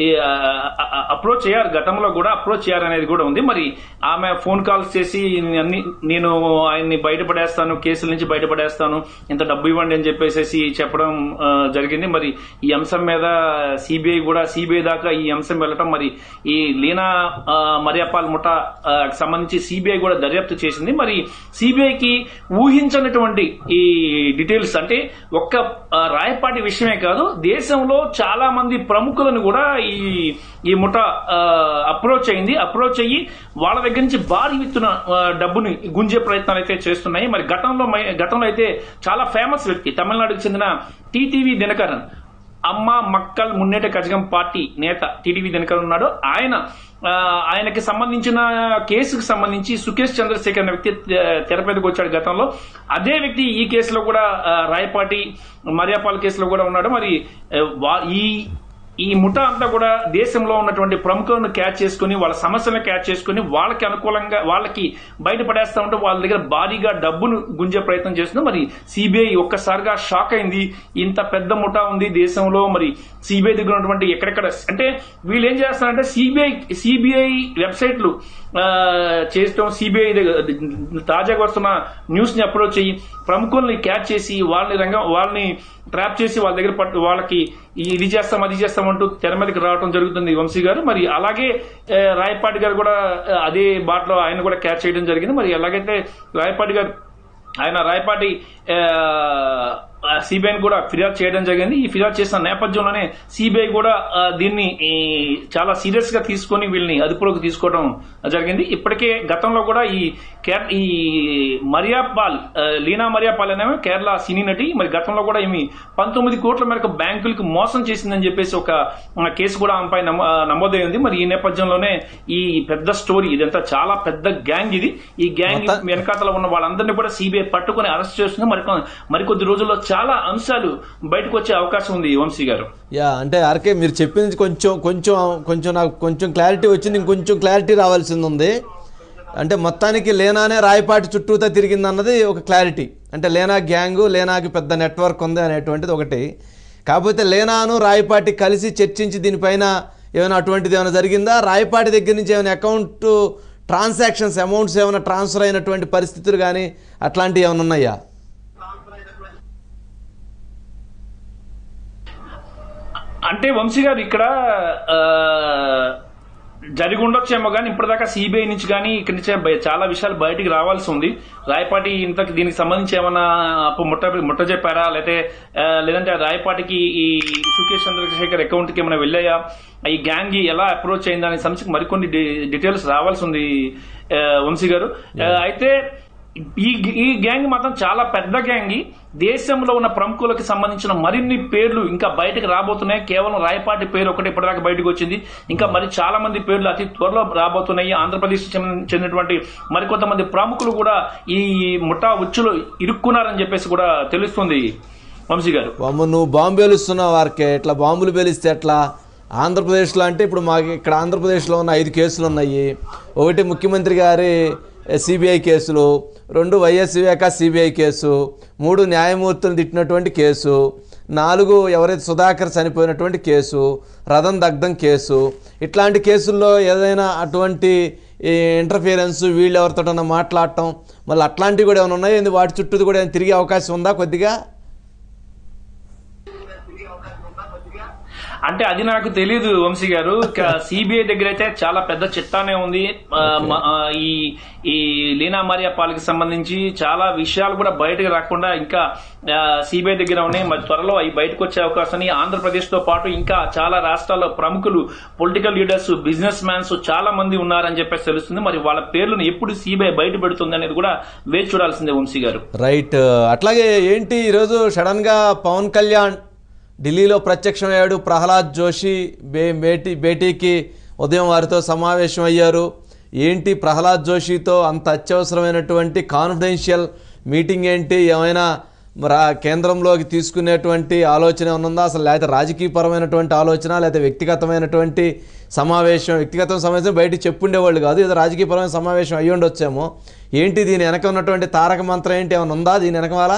అప్రోచ్ అయ్యారు, గతంలో కూడా అప్రోచ్ అయ్యారు అనేది కూడా ఉంది. మరి ఆమె ఫోన్ కాల్స్ చేసి అన్ని నేను ఆయన్ని బయటపడేస్తాను, కేసుల నుంచి బయటపడేస్తాను, ఇంత డబ్బు ఇవ్వండి అని చెప్పేసి చెప్పడం జరిగింది. మరి ఈ అంశం మీద సిబిఐ కూడా సిబిఐ దాకా ఈ అంశం వెళ్ళటం, మరి ఈ లీనా మరియాపాల్ ముఠా సంబంధించి సిబిఐ కూడా దర్యాప్తు చేసింది. మరి సిబిఐకి ఊహించనటువంటి ఈ డీటెయిల్స్, అంటే ఒక్క రాయపాటి విషయమే కాదు, దేశంలో చాలా మంది ప్రముఖులను కూడా ఈ ఈ ముఠా అప్రోచ్ అయింది. అప్రోచ్ అయ్యి వాళ్ళ దగ్గర నుంచి భారీ ఎత్తున డబ్బుని గుంజే ప్రయత్నాలు అయితే చేస్తున్నాయి. మరి గతంలో గతంలో అయితే చాలా ఫేమస్ వ్యక్తి, తమిళనాడుకు చెందిన టీటీవీ దినకరన్, అమ్మ మక్కల్ మున్నేట కజగం పార్టీ నేత టీటీవీ దినకరన్ ఉన్నాడు. ఆయన ఆయనకి సంబంధించిన కేసుకు సంబంధించి సుకేష్ చంద్రశేఖర్ అనే వ్యక్తి తెరపైకి వచ్చాడు గతంలో. అదే వ్యక్తి ఈ కేసులో కూడా రాయపాటి మరియాపాల్ కేసులో కూడా ఉన్నాడు. మరి ఈ ఈ ముఠా అంతా కూడా దేశంలో ఉన్నటువంటి ప్రముఖులను క్యాచ్ చేసుకుని వాళ్ళ సమస్యలను క్యాచ్ చేసుకుని వాళ్ళకి అనుకూలంగా వాళ్ళకి బయటపడేస్తా ఉంటే వాళ్ళ దగ్గర భారీగా డబ్బును గుంజే ప్రయత్నం చేస్తుంది. మరి సిబిఐ ఒక్కసారిగా షాక్ అయింది, ఇంత పెద్ద ముఠా ఉంది దేశంలో, మరి సిబిఐ దగ్గర ఉన్నటువంటి ఎక్కడెక్కడ అంటే వీళ్ళు ఏం చేస్తారంటే సిబిఐ సిబిఐ వెబ్సైట్లు చేయడం, సిబిఐ తాజాగా వస్తున్న న్యూస్ ని అప్రోచ్ అయ్యి ప్రముఖుల్ని క్యాచ్ చేసి వాళ్ళని రంగం వాళ్ళని ట్రాప్ చేసి వాళ్ళ దగ్గర పట్టు వాళ్ళకి ఇది చేస్తాం అది చేస్తామంటూ తెర మీదకి రావడం జరుగుతుంది వంశీ గారు. మరి అలాగే రాయపాటి గారు కూడా అదే బాటలో ఆయన కూడా క్యాచ్ చేయడం జరిగింది. మరి ఎలాగైతే రాయపాటి గారు ఆయన రాయపాటి సిబిఐని కూడా ఫిర్యాదు చేయడం జరిగింది. ఈ ఫిర్యాదు చేసిన నేపథ్యంలోనే సిబిఐ కూడా దీన్ని చాలా సీరియస్ గా తీసుకుని వీళ్ళని అదుపులోకి తీసుకోవడం జరిగింది. ఇప్పటికే గతంలో కూడా ఈ ఈ మరియాపాల్ లీనా మరియాపాల్ అనేవి కేరళ సినీ నటి, మరి గతంలో కూడా ఈమె పంతొమ్మిది కోట్ల మేరకు బ్యాంకులకు మోసం చేసిందని చెప్పేసి ఒక కేసు కూడా ఆమెపై నమోదైంది. మరి ఈ నేపథ్యంలోనే ఈ పెద్ద స్టోరీ, ఇదంతా చాలా పెద్ద గ్యాంగ్, ఇది ఈ గ్యాంగ్ వెనకాతలో ఉన్న వాళ్ళందరినీ కూడా సిబిఐ పట్టుకుని అరెస్ట్ చేస్తుంది. మరి మరికొద్ది రోజుల్లో చాలా అంశాలు బయటకు వచ్చే అవకాశం ఉంది వంశీ గారు. యా అంటే ఆర్కే మీరు చెప్పింది కొంచెం కొంచెం కొంచెం నాకు కొంచెం క్లారిటీ వచ్చింది, ఇంకొంచెం క్లారిటీ రావాల్సింది ఉంది. అంటే మొత్తానికి లేనానే రాయపాటి చుట్టూతా తిరిగింది అన్నది ఒక క్లారిటీ. అంటే లేనా గ్యాంగు, లేనాకి పెద్ద నెట్వర్క్ ఉంది అనేటువంటిది ఒకటి. కాకపోతే లేనాను రాయపాటి కలిసి చర్చించి దీనిపైన ఏమైనా అటువంటిది ఏమైనా జరిగిందా, రాయపాటి దగ్గర నుంచి ఏమైనా అకౌంట్ ట్రాన్సాక్షన్స్ అమౌంట్స్ ఏమైనా ట్రాన్స్ఫర్ అయినటువంటి పరిస్థితులు కానీ అట్లాంటివి ఏమైనా ఉన్నాయా? అంటే వంశీ గారు ఇక్కడ జరిగి ఉండొచ్చేమో కానీ ఇప్పటిదాకా సిబిఐ నుంచి కానీ ఇక్కడి నుంచి బయ- చాలా విషయాలు బయటికి రావాల్సి ఉంది. రాయపాటి ఇంత దీనికి సంబంధించి ఏమైనా అప్పుడు ముట్ట ముట్ట చెప్పారా, లేకపోతే ఆ, లేదంటే ఆ రాయపాటికి ఈ సుకేష్ చంద్రశేఖర్ అకౌంట్ కి ఏమైనా వెళ్ళాయా, ఈ గ్యాంగ్ ఎలా అప్రోచ్ అయిందా అనే సంబంధించి మరికొన్ని డి- డీటెయిల్స్ రావాల్సి ఉంది ఆ, వంశీ గారు. ఆ, అయితే ఈ ఈ గ్యాంగ్ మాత్రం చాలా పెద్ద గ్యాంగ్. దేశంలో ఉన్న ప్రముఖులకు సంబంధించిన మరిన్ని పేర్లు ఇంకా బయటకు రాబోతున్నాయి. కేవలం రాయపాటి పేరు ఒకటి ఇప్పటిదాకా బయటకు వచ్చింది. ఇంకా మరి చాలా మంది పేర్లు అతి త్వరలో రాబోతున్నాయి. ఆంధ్రప్రదేశ్ చెందినటువంటి మరికొంతమంది ప్రముఖులు కూడా ఈ ముఠా ఉచ్చులో ఇరుక్కున్నారని చెప్పేసి కూడా తెలుస్తుంది వంశీ గారు. బాంబు నువ్వు బాంబు పేలుస్తున్నావు వారికే, ఇట్లా బాంబులు పేలిస్తే ఎట్లా? ఆంధ్రప్రదేశ్లో అంటే ఇప్పుడు మాకు ఇక్కడ ఆంధ్రప్రదేశ్లో ఉన్న ఐదు కేసులు ఉన్నాయి. ఒకటి ముఖ్యమంత్రి గారి సిబిఐ కేసులు, రెండు వైఎస్ వివేక సిబిఐ కేసు, మూడు న్యాయమూర్తులు తిట్టినటువంటి కేసు, నాలుగు ఎవరైతే సుధాకర్ చనిపోయినటువంటి కేసు, రథం దగ్ధం కేసు. ఇట్లాంటి కేసుల్లో ఏదైనా అటువంటి ఇంటర్ఫియరెన్స్ వీళ్ళు ఎవరితోటన్నా మాట్లాడటం మళ్ళీ అట్లాంటివి కూడా ఏమైనా ఉన్నాయి? వాటి చుట్టూ కూడా ఏమైనా తిరిగే అవకాశం ఉందా కొద్దిగా? అంటే అది నాకు తెలియదు వంశీ గారు. సిబిఐ దగ్గర అయితే చాలా పెద్ద చిట్టానే ఉంది. ఆ, మ- ఆ, ఈ ఈ లీనా మరియా పాల్కి సంబంధించి చాలా విషయాలు కూడా బయటకు రాకుండా ఇంకా సిబిఐ దగ్గర ఉన్నాయి. మరి త్వరలో అవి బయటకు వచ్చే అవకాశం. ఆంధ్రప్రదేశ్ తో పాటు ఇంకా చాలా రాష్ట్రాల్లో ప్రముఖులు, పొలిటికల్ లీడర్స్, బిజినెస్ మ్యాన్స్ చాలా మంది ఉన్నారని చెప్పేసి తెలుస్తుంది. మరి వాళ్ళ పేర్లను ఎప్పుడు సిబిఐ బయట పెడుతుంది అనేది కూడా వేచి చూడాల్సిందే వంశీ గారు. రైట్. అట్లాగే ఏంటి ఈరోజు సడన్ గా పవన్ కళ్యాణ్ ఢిల్లీలో ప్రత్యక్షమయ్యాడు. ప్రహ్లాద్ జోషి బే భేటీ భేటీకి ఉదయం వారితో సమావేశం అయ్యారు. ఏంటి ప్రహ్లాద్ జోషితో అంత అత్యవసరమైనటువంటి కాన్ఫిడెన్షియల్ మీటింగ్ ఏంటి? ఏమైనా రా కేంద్రంలోకి తీసుకునేటువంటి ఆలోచన ఏమన్నా, అసలు లేకపోతే రాజకీయపరమైనటువంటి ఆలోచన, లేకపోతే వ్యక్తిగతమైనటువంటి సమావేశం? వ్యక్తిగత సమావేశం బయటికి చెప్పుండేవాళ్ళు కాదు, ఏదో రాజకీయపరమైన సమావేశం అయ్యి ఉండొచ్చేమో. ఏంటి దీని వెనక ఉన్నటువంటి తారక మంత్రం ఏంటి? ఏమైనా ఉందా దీని వెనకమాల?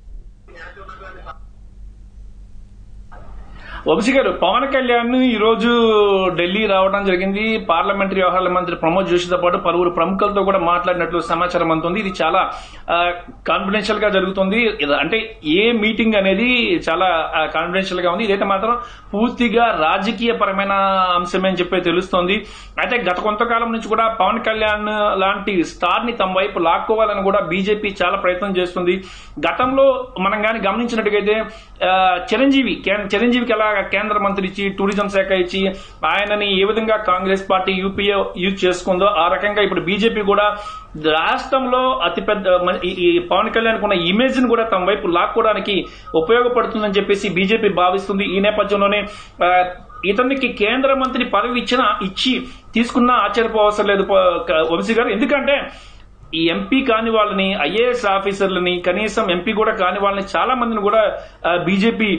వంశీ గారు, పవన్ కళ్యాణ్ ఈ రోజు ఢిల్లీ రావడం జరిగింది. పార్లమెంటరీ వ్యవహారాల మంత్రి ప్రమోద్ జోషితో పాటు పలువురు ప్రముఖులతో కూడా మాట్లాడినట్లు సమాచారం అందుతుంది. ఇది చాలా కాన్ఫిడెన్షియల్ గా జరుగుతుంది. అంటే ఏ మీటింగ్ అనేది చాలా కాన్ఫిడెన్షియల్ గా ఉంది. ఇదైతే మాత్రం పూర్తిగా రాజకీయ పరమైన అంశమే అని చెప్పి తెలుస్తోంది. అయితే గత కొంతకాలం నుంచి కూడా పవన్ కళ్యాణ్ లాంటి స్టార్ ని తమ వైపు లాక్కోవాలని కూడా బీజేపీ చాలా ప్రయత్నం చేస్తుంది. గతంలో మనం కానీ గమనించినట్టుగైతే చిరంజీవి చిరంజీవికి ఎలా కేంద్ర మంత్రి ఇచ్చి, టూరిజం శాఖ ఇచ్చి ఆయనని ఏ విధంగా కాంగ్రెస్ పార్టీ యూపీఏ యూజ్ చేసుకుందో ఆ రకంగా ఇప్పుడు బీజేపీ కూడా రాష్ట్రంలో అతిపెద్ద ఈ పవన్ కళ్యాణ్ ఉన్న ఇమేజ్ ని కూడా తమ వైపు లాక్కోవడానికి ఉపయోగపడుతుందని చెప్పేసి బీజేపీ భావిస్తుంది. ఈ నేపథ్యంలోనే ఇతనికి కేంద్ర మంత్రి పదవి ఇచ్చిన ఇచ్చి తీసుకున్నా ఆశ్చర్యపోవసరం లేదు వంశీ గారు. ఎందుకంటే ఈ ఎంపీ కాని వాళ్ళని, ఐఏఎస్ ఆఫీసర్లని, కనీసం ఎంపీ కూడా కాని వాళ్ళని చాలా మందిని కూడా బీజేపీ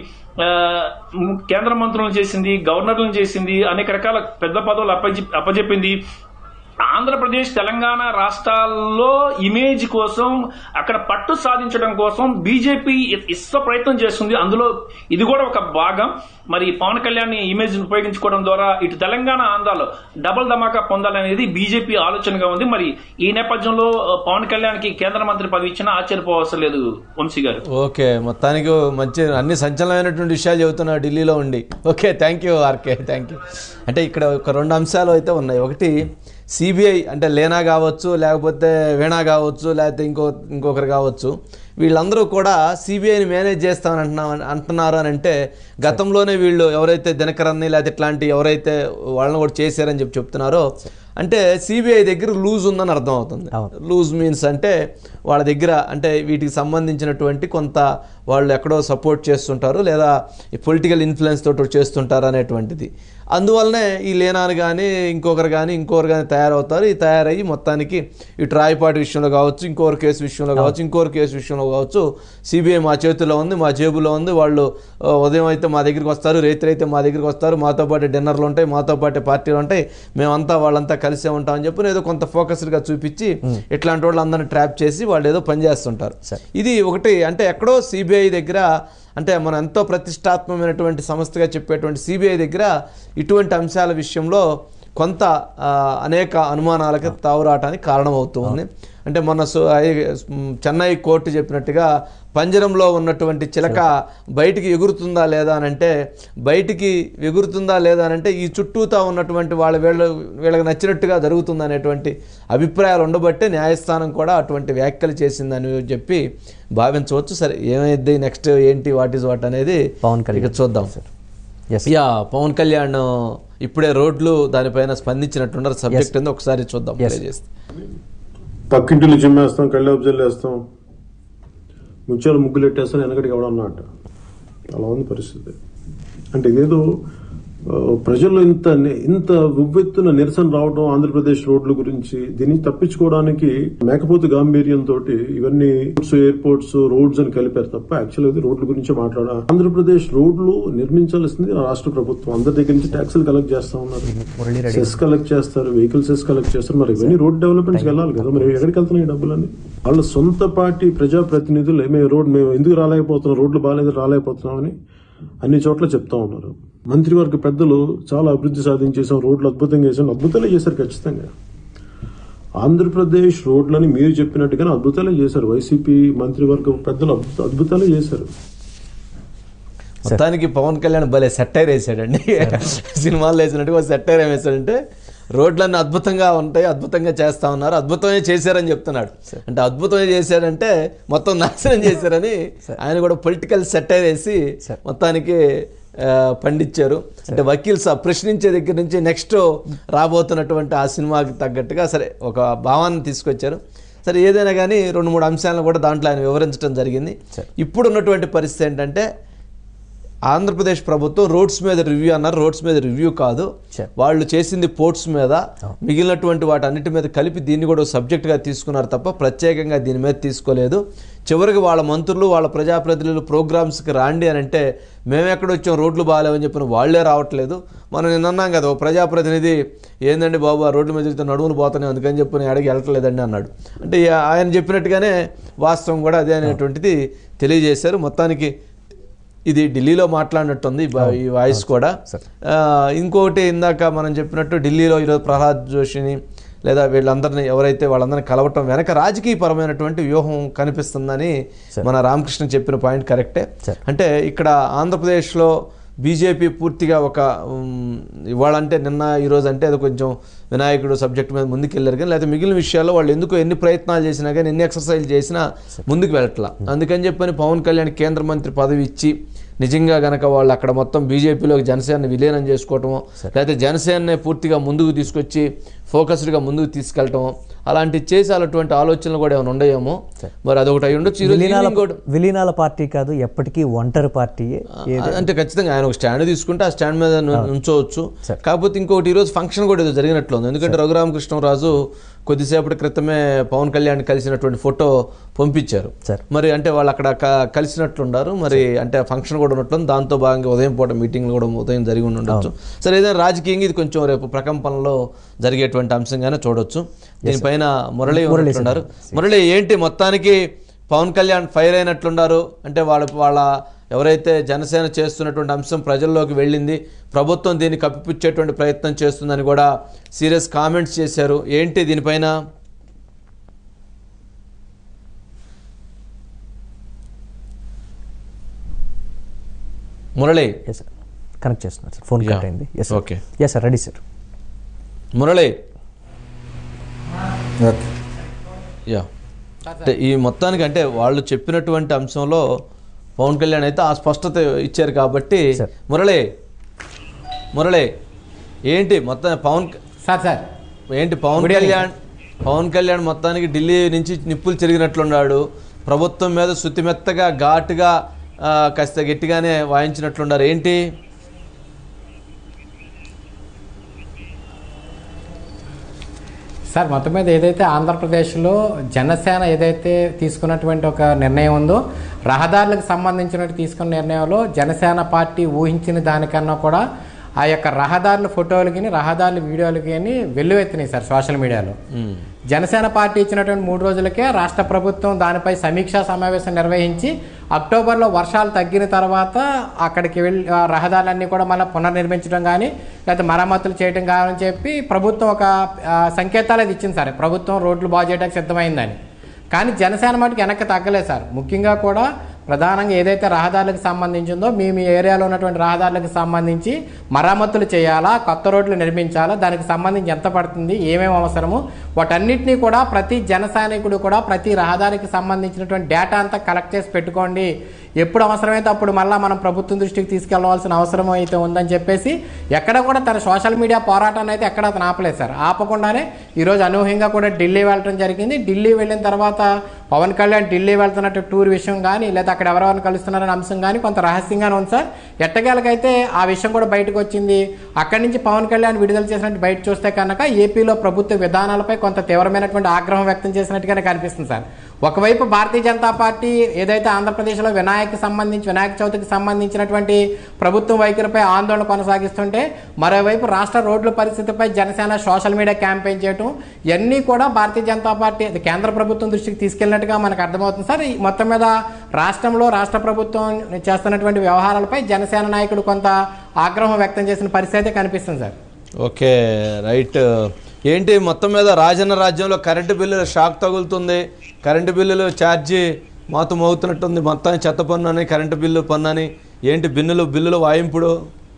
కేంద్ర మంత్రులను చేసింది, గవర్నర్లను చేసింది, అనేక రకాల పెద్ద పదవులు అప్పజె అప్పజెప్పింది. ఆంధ్రప్రదేశ్, తెలంగాణ రాష్ట్రాల్లో ఇమేజ్ కోసం, అక్కడ పట్టు సాధించడం కోసం బీజేపీ ఇష్ట ప్రయత్నం చేస్తుంది. అందులో ఇది కూడా ఒక భాగం. మరి పవన్ కళ్యాణ్ ఇమేజ్ ఉపయోగించుకోవడం ద్వారా ఇటు తెలంగాణ, ఆంధ్రాలో డబుల్ ధమాకా పొందాలనేది బీజేపీ ఆలోచనగా ఉంది. మరి ఈ నేపథ్యంలో పవన్ కళ్యాణ్ కి కేంద్ర మంత్రి పదవి ఇచ్చినా ఆశ్చర్యపోవసం లేదు వంశీ గారు. ఓకే, మొత్తానికి మంచి అన్ని సంచలనమైనటువంటి విషయాలు చెబుతున్నారు ఢిల్లీలో ఉండి. Okay, thank you RK, thank you. అంటే ఇక్కడ ఒక రెండు అంశాలు అయితే ఉన్నాయి. ఒకటి సిబిఐ అంటే లేనా కావచ్చు, లేకపోతే వీణా కావచ్చు, లేకపోతే ఇంకో ఇంకొకరు కావచ్చు, వీళ్ళందరూ కూడా సిబిఐని మేనేజ్ చేస్తామని అంటున్నా అంటున్నారు అని అంటే గతంలోనే వీళ్ళు ఎవరైతే దినకరన్ని లేకపోతే ఇట్లాంటి ఎవరైతే వాళ్ళని కూడా చేశారని చెప్పి చెప్తున్నారో అంటే సిబిఐ దగ్గర లూజ్ ఉందని అర్థం అవుతుంది. లూజ్ మీన్స్ అంటే వాళ్ళ దగ్గర అంటే వీటికి సంబంధించినటువంటి కొంత వాళ్ళు ఎక్కడో సపోర్ట్ చేస్తుంటారు లేదా పొలిటికల్ ఇన్ఫ్లుయెన్స్ తోటి చేస్తుంటారు అనేటువంటిది. అందువల్లనే ఈ లేనాను కానీ ఇంకొకరు కానీ ఇంకొకరు కానీ తయారవుతారు. ఈ తయారయ్యి మొత్తానికి ఇటు రాయపాటి విషయంలో కావచ్చు, ఇంకొకరు కేసు విషయంలో కావచ్చు, ఇంకొకరు కేసు విషయంలో కావచ్చు, సిబిఐ మా చేతిలో ఉంది, మా జేబులో ఉంది, వాళ్ళు ఉదయం అయితే మా దగ్గరికి వస్తారు, రైతులు అయితే మా దగ్గరికి వస్తారు, మాతో పాటు డిన్నర్లు ఉంటాయి, మాతో పాటు పార్టీలు ఉంటాయి, మేమంతా వాళ్ళంతా కలిసే ఉంటామని చెప్పి ఏదో కొంత ఫోకస్డ్గా చూపించి ఇట్లాంటి వాళ్ళు అందరిని ట్రాప్ చేసి వాళ్ళు ఏదో పనిచేస్తుంటారు. ఇది ఒకటి. అంటే ఎక్కడో సిబిఐ దగ్గర అంటే మనం ఎంతో ప్రతిష్టాత్మకమైనటువంటి సంస్థగా చెప్పేటువంటి సిబిఐ దగ్గర ఇటువంటి అంశాల విషయంలో కొంత అనేక అనుమానాలకి తావురాటానికి కారణమవుతుంది. అంటే మొన్న చెన్నై కోర్టు చెప్పినట్టుగా పంజరంలో ఉన్నటువంటి చిలక బయటికి ఎగురుతుందా లేదా అని అంటే బయటికి ఎగురుతుందా లేదా అని అంటే ఈ చుట్టూతా ఉన్నటువంటి వాళ్ళ వీళ్ళ వీళ్ళకి నచ్చినట్టుగా జరుగుతుంది అనేటువంటి అభిప్రాయాలు ఉండబట్టే న్యాయస్థానం కూడా అటువంటి వ్యాఖ్యలు చేసిందని చెప్పి భావించవచ్చు. సరే ఏమైంది నెక్స్ట్ ఏంటి వాట్ ఈజ్ వాట్ అనేది పవన్ కళ్యాణ్ చూద్దాం. యా పవన్ కళ్యాణ్ ఇప్పుడే రోడ్లు దానిపైన స్పందించినట్టున్నారు. సబ్జెక్ట్ ఏందో ఒకసారి చూద్దాం. పక్కింటిలో చిమ్మేస్తాం, కళ్ళు అబ్జర్వ్ వేస్తాం, ముత్యాలు ముగ్గులు పెట్టేస్తాం, వెనకటికి ఎవడన్నా అన్నట్టు అలా ఉంది పరిస్థితి. అంటే ఇదేదో ప్రజల్లో ఇంత ఇంత ఉవ్వెత్తున నిరసన రావడం ఆంధ్రప్రదేశ్ రోడ్ల గురించి, దీన్ని తప్పించుకోవడానికి మేకపోతు గాంభీర్యంతో ఇవన్నీ ఎయిర్పోర్ట్స్ రోడ్స్ అని కలిపారు తప్ప యాక్చువల్ రోడ్ల గురించి మాట్లాడారు. ఆంధ్రప్రదేశ్ రోడ్లు నిర్మించాల్సింది రాష్ట్ర ప్రభుత్వం. అందరి దగ్గర నుంచి ట్యాక్సులు కలెక్ట్ చేస్తా ఉన్నారు, సెస్ కలెక్ట్ చేస్తారు, వెహికల్ సెస్ కలెక్ట్ చేస్తారు. మరి ఇవన్నీ రోడ్ డెవలప్మెంట్స్ వెళ్ళాలి కదా, మరి ఎక్కడికి వెళ్తున్నాయి డబ్బులన్నీ? వాళ్ళ సొంత పార్టీ ప్రజాప్రతినిధులు మేము రోడ్ మేము ఎందుకు రాలేకపోతున్నాం, రోడ్లు బాగాలేదు రాలేకపోతున్నామని అన్ని చోట్ల చెప్తా ఉన్నారు. మంత్రివర్గ పెద్దలు చాలా అభివృద్ధి సాధించేసాం, రోడ్లు అద్భుతంగా చేసాం, అద్భుతాలే చేశారు ఖచ్చితంగా. ఆంధ్రప్రదేశ్ రోడ్లని మీరు చెప్పినట్టుగానే అద్భుతాలే చేశారు. వైసీపీ మంత్రివర్గ పెద్దలు అద్భుతాలే చేశారు. మొత్తానికి పవన్ కళ్యాణ్ భలే సెట్టైర్ వేసాడండి. సినిమాల్లో వేసినట్టుగా సెట్టైర్ ఏం వేసాడంటే రోడ్లన్నీ అద్భుతంగా ఉంటాయి, అద్భుతంగా చేస్తా ఉన్నారు, అద్భుతమే చేశారని చెప్తున్నాడు. అంటే అద్భుతమే చేశారంటే మొత్తం నాశనం చేశారని ఆయన కూడా పొలిటికల్ సెట్టైర్ వేసి మొత్తానికి పండించారు. అంటే వకీల్ సాబ్ ప్రశ్నించే దగ్గర నుంచి నెక్స్ట్ రాబోతున్నటువంటి ఆ సినిమాకి తగ్గట్టుగా సరే ఒక భావాన్ని తీసుకొచ్చారు. సరే ఏదైనా కానీ రెండు మూడు అంశాలను కూడా దాంట్లో ఆయన వివరించడం జరిగింది. ఇప్పుడు ఉన్నటువంటి పరిస్థితి ఏంటంటే ఆంధ్రప్రదేశ్ ప్రభుత్వం రోడ్స్ మీద రివ్యూ అన్నారు. రోడ్స్ మీద రివ్యూ కాదు, వాళ్ళు చేసింది పోర్ట్స్ మీద, మిగిలినటువంటి వాటి అన్నిటి మీద కలిపి దీన్ని కూడా సబ్జెక్ట్గా తీసుకున్నారు తప్ప ప్రత్యేకంగా దీని మీద తీసుకోలేదు. చివరికి వాళ్ళ మంత్రులు వాళ్ళ ప్రజాప్రతినిధులు ప్రోగ్రామ్స్కి రాండి అని అంటే మేము ఎక్కడ వచ్చాం, రోడ్లు బాగాలేవని చెప్పిన వాళ్లే రావట్లేదు. మనం నిన్న అన్నాం కదా, ఓ ప్రజాప్రతినిధి ఏందండి బాబు ఆ రోడ్ల మీద నడువులు పోతున్నాయి అందుకని చెప్పి అడిగి వెళ్ళట్లేదండి అన్నాడు. అంటే ఆయన చెప్పినట్టుగానే వాస్తవం కూడా అదే అనేటువంటిది తెలియజేశారు. మొత్తానికి ఇది ఢిల్లీలో మాట్లాడినట్టుంది ఈ వాయిస్ కూడా. ఇంకొకటి ఇందాక మనం చెప్పినట్టు ఢిల్లీలో ఈరోజు ప్రహ్లాద్ జోషిని లేదా వీళ్ళందరినీ ఎవరైతే వాళ్ళందరినీ కలవటం వెనక రాజకీయపరమైనటువంటి వ్యూహం కనిపిస్తుందని మన రామకృష్ణ చెప్పిన పాయింట్ కరెక్టే. అంటే ఇక్కడ ఆంధ్రప్రదేశ్లో బీజేపీ పూర్తిగా ఒక ఇవాళంటే నిన్న ఈరోజు అంటే అది కొంచెం వినాయకుడు సబ్జెక్ట్ మీద ముందుకు వెళ్ళారు కానీ లేకపోతే మిగిలిన విషయాల్లో వాళ్ళు ఎందుకు ఎన్ని ప్రయత్నాలు చేసినా కానీ ఎన్ని ఎక్సర్సైజ్ చేసినా ముందుకు వెళ్ళట్లా. అందుకని చెప్పని పవన్ కళ్యాణ్ కేంద్ర మంత్రి పదవి ఇచ్చి నిజంగా గనక వాళ్ళు అక్కడ మొత్తం బీజేపీలోకి జనసేనని విలీనం చేసుకోవటమో లేకపోతే జనసేనని పూర్తిగా ముందుకు తీసుకొచ్చి ఫోకస్డ్గా ముందుకు తీసుకెళ్ళటమో అలాంటివి చేసి అలాంటి ఆలోచనలు కూడా ఏమైనా ఉండయేమో, మరి అదొకటి అయి ఉండొచ్చు. విలీనాల పార్టీ కాదు, ఎప్పటికీ ఒంటరి పార్టీ. అంటే ఖచ్చితంగా ఆయన ఒక స్టాండ్ తీసుకుంటే ఆ స్టాండ్ మీద ఉంచవచ్చు. కాకపోతే ఇంకొకటి ఈరోజు ఫంక్షన్ కూడా ఏదో జరిగినట్లు ఉంది. ఎందుకంటే రఘురామకృష్ణరాజు కొద్దిసేపటి క్రితమే పవన్ కళ్యాణ్ కలిసినటువంటి ఫోటో పంపించారు. మరి అంటే వాళ్ళు అక్కడ కలిసినట్లున్నారు, మరి అంటే ఫంక్షన్ కూడా ఉన్నట్లు. దాంతో భాగంగా ఉదయం పూట మీటింగ్లు కూడా ఉదయం జరిగి ఉండొచ్చు. సరే ఏదైనా రాజకీయంగా ఇది కొంచెం రేపు ప్రకంపనలో జరిగేటువంటి అంశంగానే చూడొచ్చు. దీనిపైన మురళి ఉంటున్నారు. మురళి ఏంటి మొత్తానికి పవన్ కళ్యాణ్ ఫైర్ అయినట్లున్నారు? అంటే వాళ్ళ వాళ్ళ ఎవరైతే జనసేన చేస్తున్నటువంటి అంశం ప్రజల్లోకి వెళ్ళింది, ప్రభుత్వం దీన్ని కప్పిపుచ్చేటువంటి ప్రయత్నం చేస్తుందని కూడా సీరియస్ కామెంట్స్ చేశారు. ఏంటి దీనిపైన? మురళి కనెక్ట్ చేస్తున్నారు సార్, ఫోన్ కట్ అయింది. Okay yes sir, ready sir. Murali yeah అంటే ఈ మొత్తానికి అంటే వాళ్ళు చెప్పినటువంటి అంశంలో పవన్ కళ్యాణ్ అయితే ఆ స్పష్టత ఇచ్చారు కాబట్టి మురళి మురళి ఏంటి మొత్తం పవన్ సార్ సార్ ఏంటి పవన్ కళ్యాణ్ పవన్ కళ్యాణ్ మొత్తానికి ఢిల్లీ నుంచి నిప్పులు చెరిగినట్లున్నాడు, ప్రభుత్వం మీద శుతిమెత్తగా ఘాటుగా కాస్త గట్టిగానే వాయించినట్లున్నారు. ఏంటి సార్ మొత్తం మీద ఏదైతే ఆంధ్రప్రదేశ్లో జనసేన ఏదైతే తీసుకున్నటువంటి ఒక నిర్ణయం ఉందో, రహదారులకు సంబంధించినట్టు తీసుకున్న నిర్ణయంలో జనసేన పార్టీ ఊహించిన దానికన్నా కూడా ఆ యొక్క రహదారుల ఫోటోలకి రహదారుల వీడియోలకి అని వెల్లువెత్తినాయి సార్ సోషల్ మీడియాలో. జనసేన పార్టీ ఇచ్చినటువంటి మూడు రోజులకే రాష్ట్ర ప్రభుత్వం దానిపై సమీక్షా సమావేశం నిర్వహించి అక్టోబర్లో వర్షాలు తగ్గిన తర్వాత అక్కడికి వెళ్ళి రహదారులన్నీ కూడా మళ్ళీ పునర్నిర్మించడం కానీ లేకపోతే మరమ్మతులు చేయడం కానీ చెప్పి ప్రభుత్వం ఒక సంకేతాలు అది ఇచ్చింది సార్. ప్రభుత్వం రోడ్లు బాగు చేయడానికి సిద్ధమైందని. కానీ జనసేన మటుకు వెనక్కి తగ్గలేదు సార్. ముఖ్యంగా కూడా ప్రధానంగా ఏదైతే రహదారులకు సంబంధించిందో మీ మీ ఏరియాలో ఉన్నటువంటి రహదారులకు సంబంధించి మరమ్మతులు చేయాలా, కొత్త రోడ్లు నిర్మించాలా, దానికి సంబంధించి ఎంత పడుతుంది, ఏమేమి అవసరము, వాటన్నిటినీ కూడా ప్రతి జన సైనికుడు కూడా ప్రతి రహదారికి సంబంధించినటువంటి డేటా అంతా కలెక్ట్ చేసి పెట్టుకోండి. ఎప్పుడు అవసరమైతే అప్పుడు మళ్ళీ మనం ప్రభుత్వం దృష్టికి తీసుకెళ్లవలసిన అవసరం అయితే ఉందని చెప్పేసి ఎక్కడ కూడా తన సోషల్ మీడియా పోరాటాన్ని అయితే ఎక్కడ అతను ఆపలేదు సార్. ఆపకుండానే ఈరోజు అనూహ్యంగా కూడా ఢిల్లీ వెళ్ళడం జరిగింది. ఢిల్లీ వెళ్ళిన తర్వాత పవన్ కళ్యాణ్ ఢిల్లీ వెళ్తున్నట్టు టూర్ విషయం కానీ లేదా అక్కడ ఎవరెవరిని కలుస్తున్నారనే అంశం కానీ కొంత రహస్యంగానే ఉంది సార్. ఎట్టకేలకైతే ఆ విషయం కూడా బయటకు వచ్చింది. అక్కడి నుంచి పవన్ కళ్యాణ్ విడుదల చేసినట్టు బయట చూస్తే కనుక ఏపీలో ప్రభుత్వ విధానాలపై కొంత తీవ్రమైనటువంటి ఆగ్రహం వ్యక్తం చేసినట్టుగానే కనిపిస్తుంది సార్. ఒకవైపు భారతీయ జనతా పార్టీ ఏదైతే ఆంధ్రప్రదేశ్లో వినాయక సంబంధించి వినాయక చవితికి సంబంధించినటువంటి ప్రభుత్వం వైఖరిపై ఆందోళన కొనసాగిస్తుంటే మరోవైపు రాష్ట్ర రోడ్ల పరిస్థితిపై జనసేన సోషల్ మీడియా క్యాంపెయిన్ చేయడం ఇవన్నీ కూడా భారతీయ జనతా పార్టీ కేంద్ర ప్రభుత్వం దృష్టికి తీసుకెళ్లినట్టుగా మనకు అర్థమవుతుంది సార్. ఈ మొత్తం మీద రాష్ట్రంలో రాష్ట్ర ప్రభుత్వం చేస్తున్నటువంటి వ్యవహారాలపై జనసేన నాయకుడు కొంత ఆగ్రహం వ్యక్తం చేసిన పరిస్థితి కనిపిస్తుంది సార్. Okay right. ఏంటి మొత్తం మీద రాజన్న రాజ్యంలో కరెంటు బిల్లులు షాక్ తగులుతుంది, కరెంటు బిల్లులు ఛార్జీ మొత్తం అవుతున్నట్టుంది, మొత్తం చెత్త పన్ను అని కరెంటు బిల్లు పన్ను అని ఏంటి బిల్లులు బిల్లులు వాయింపుడు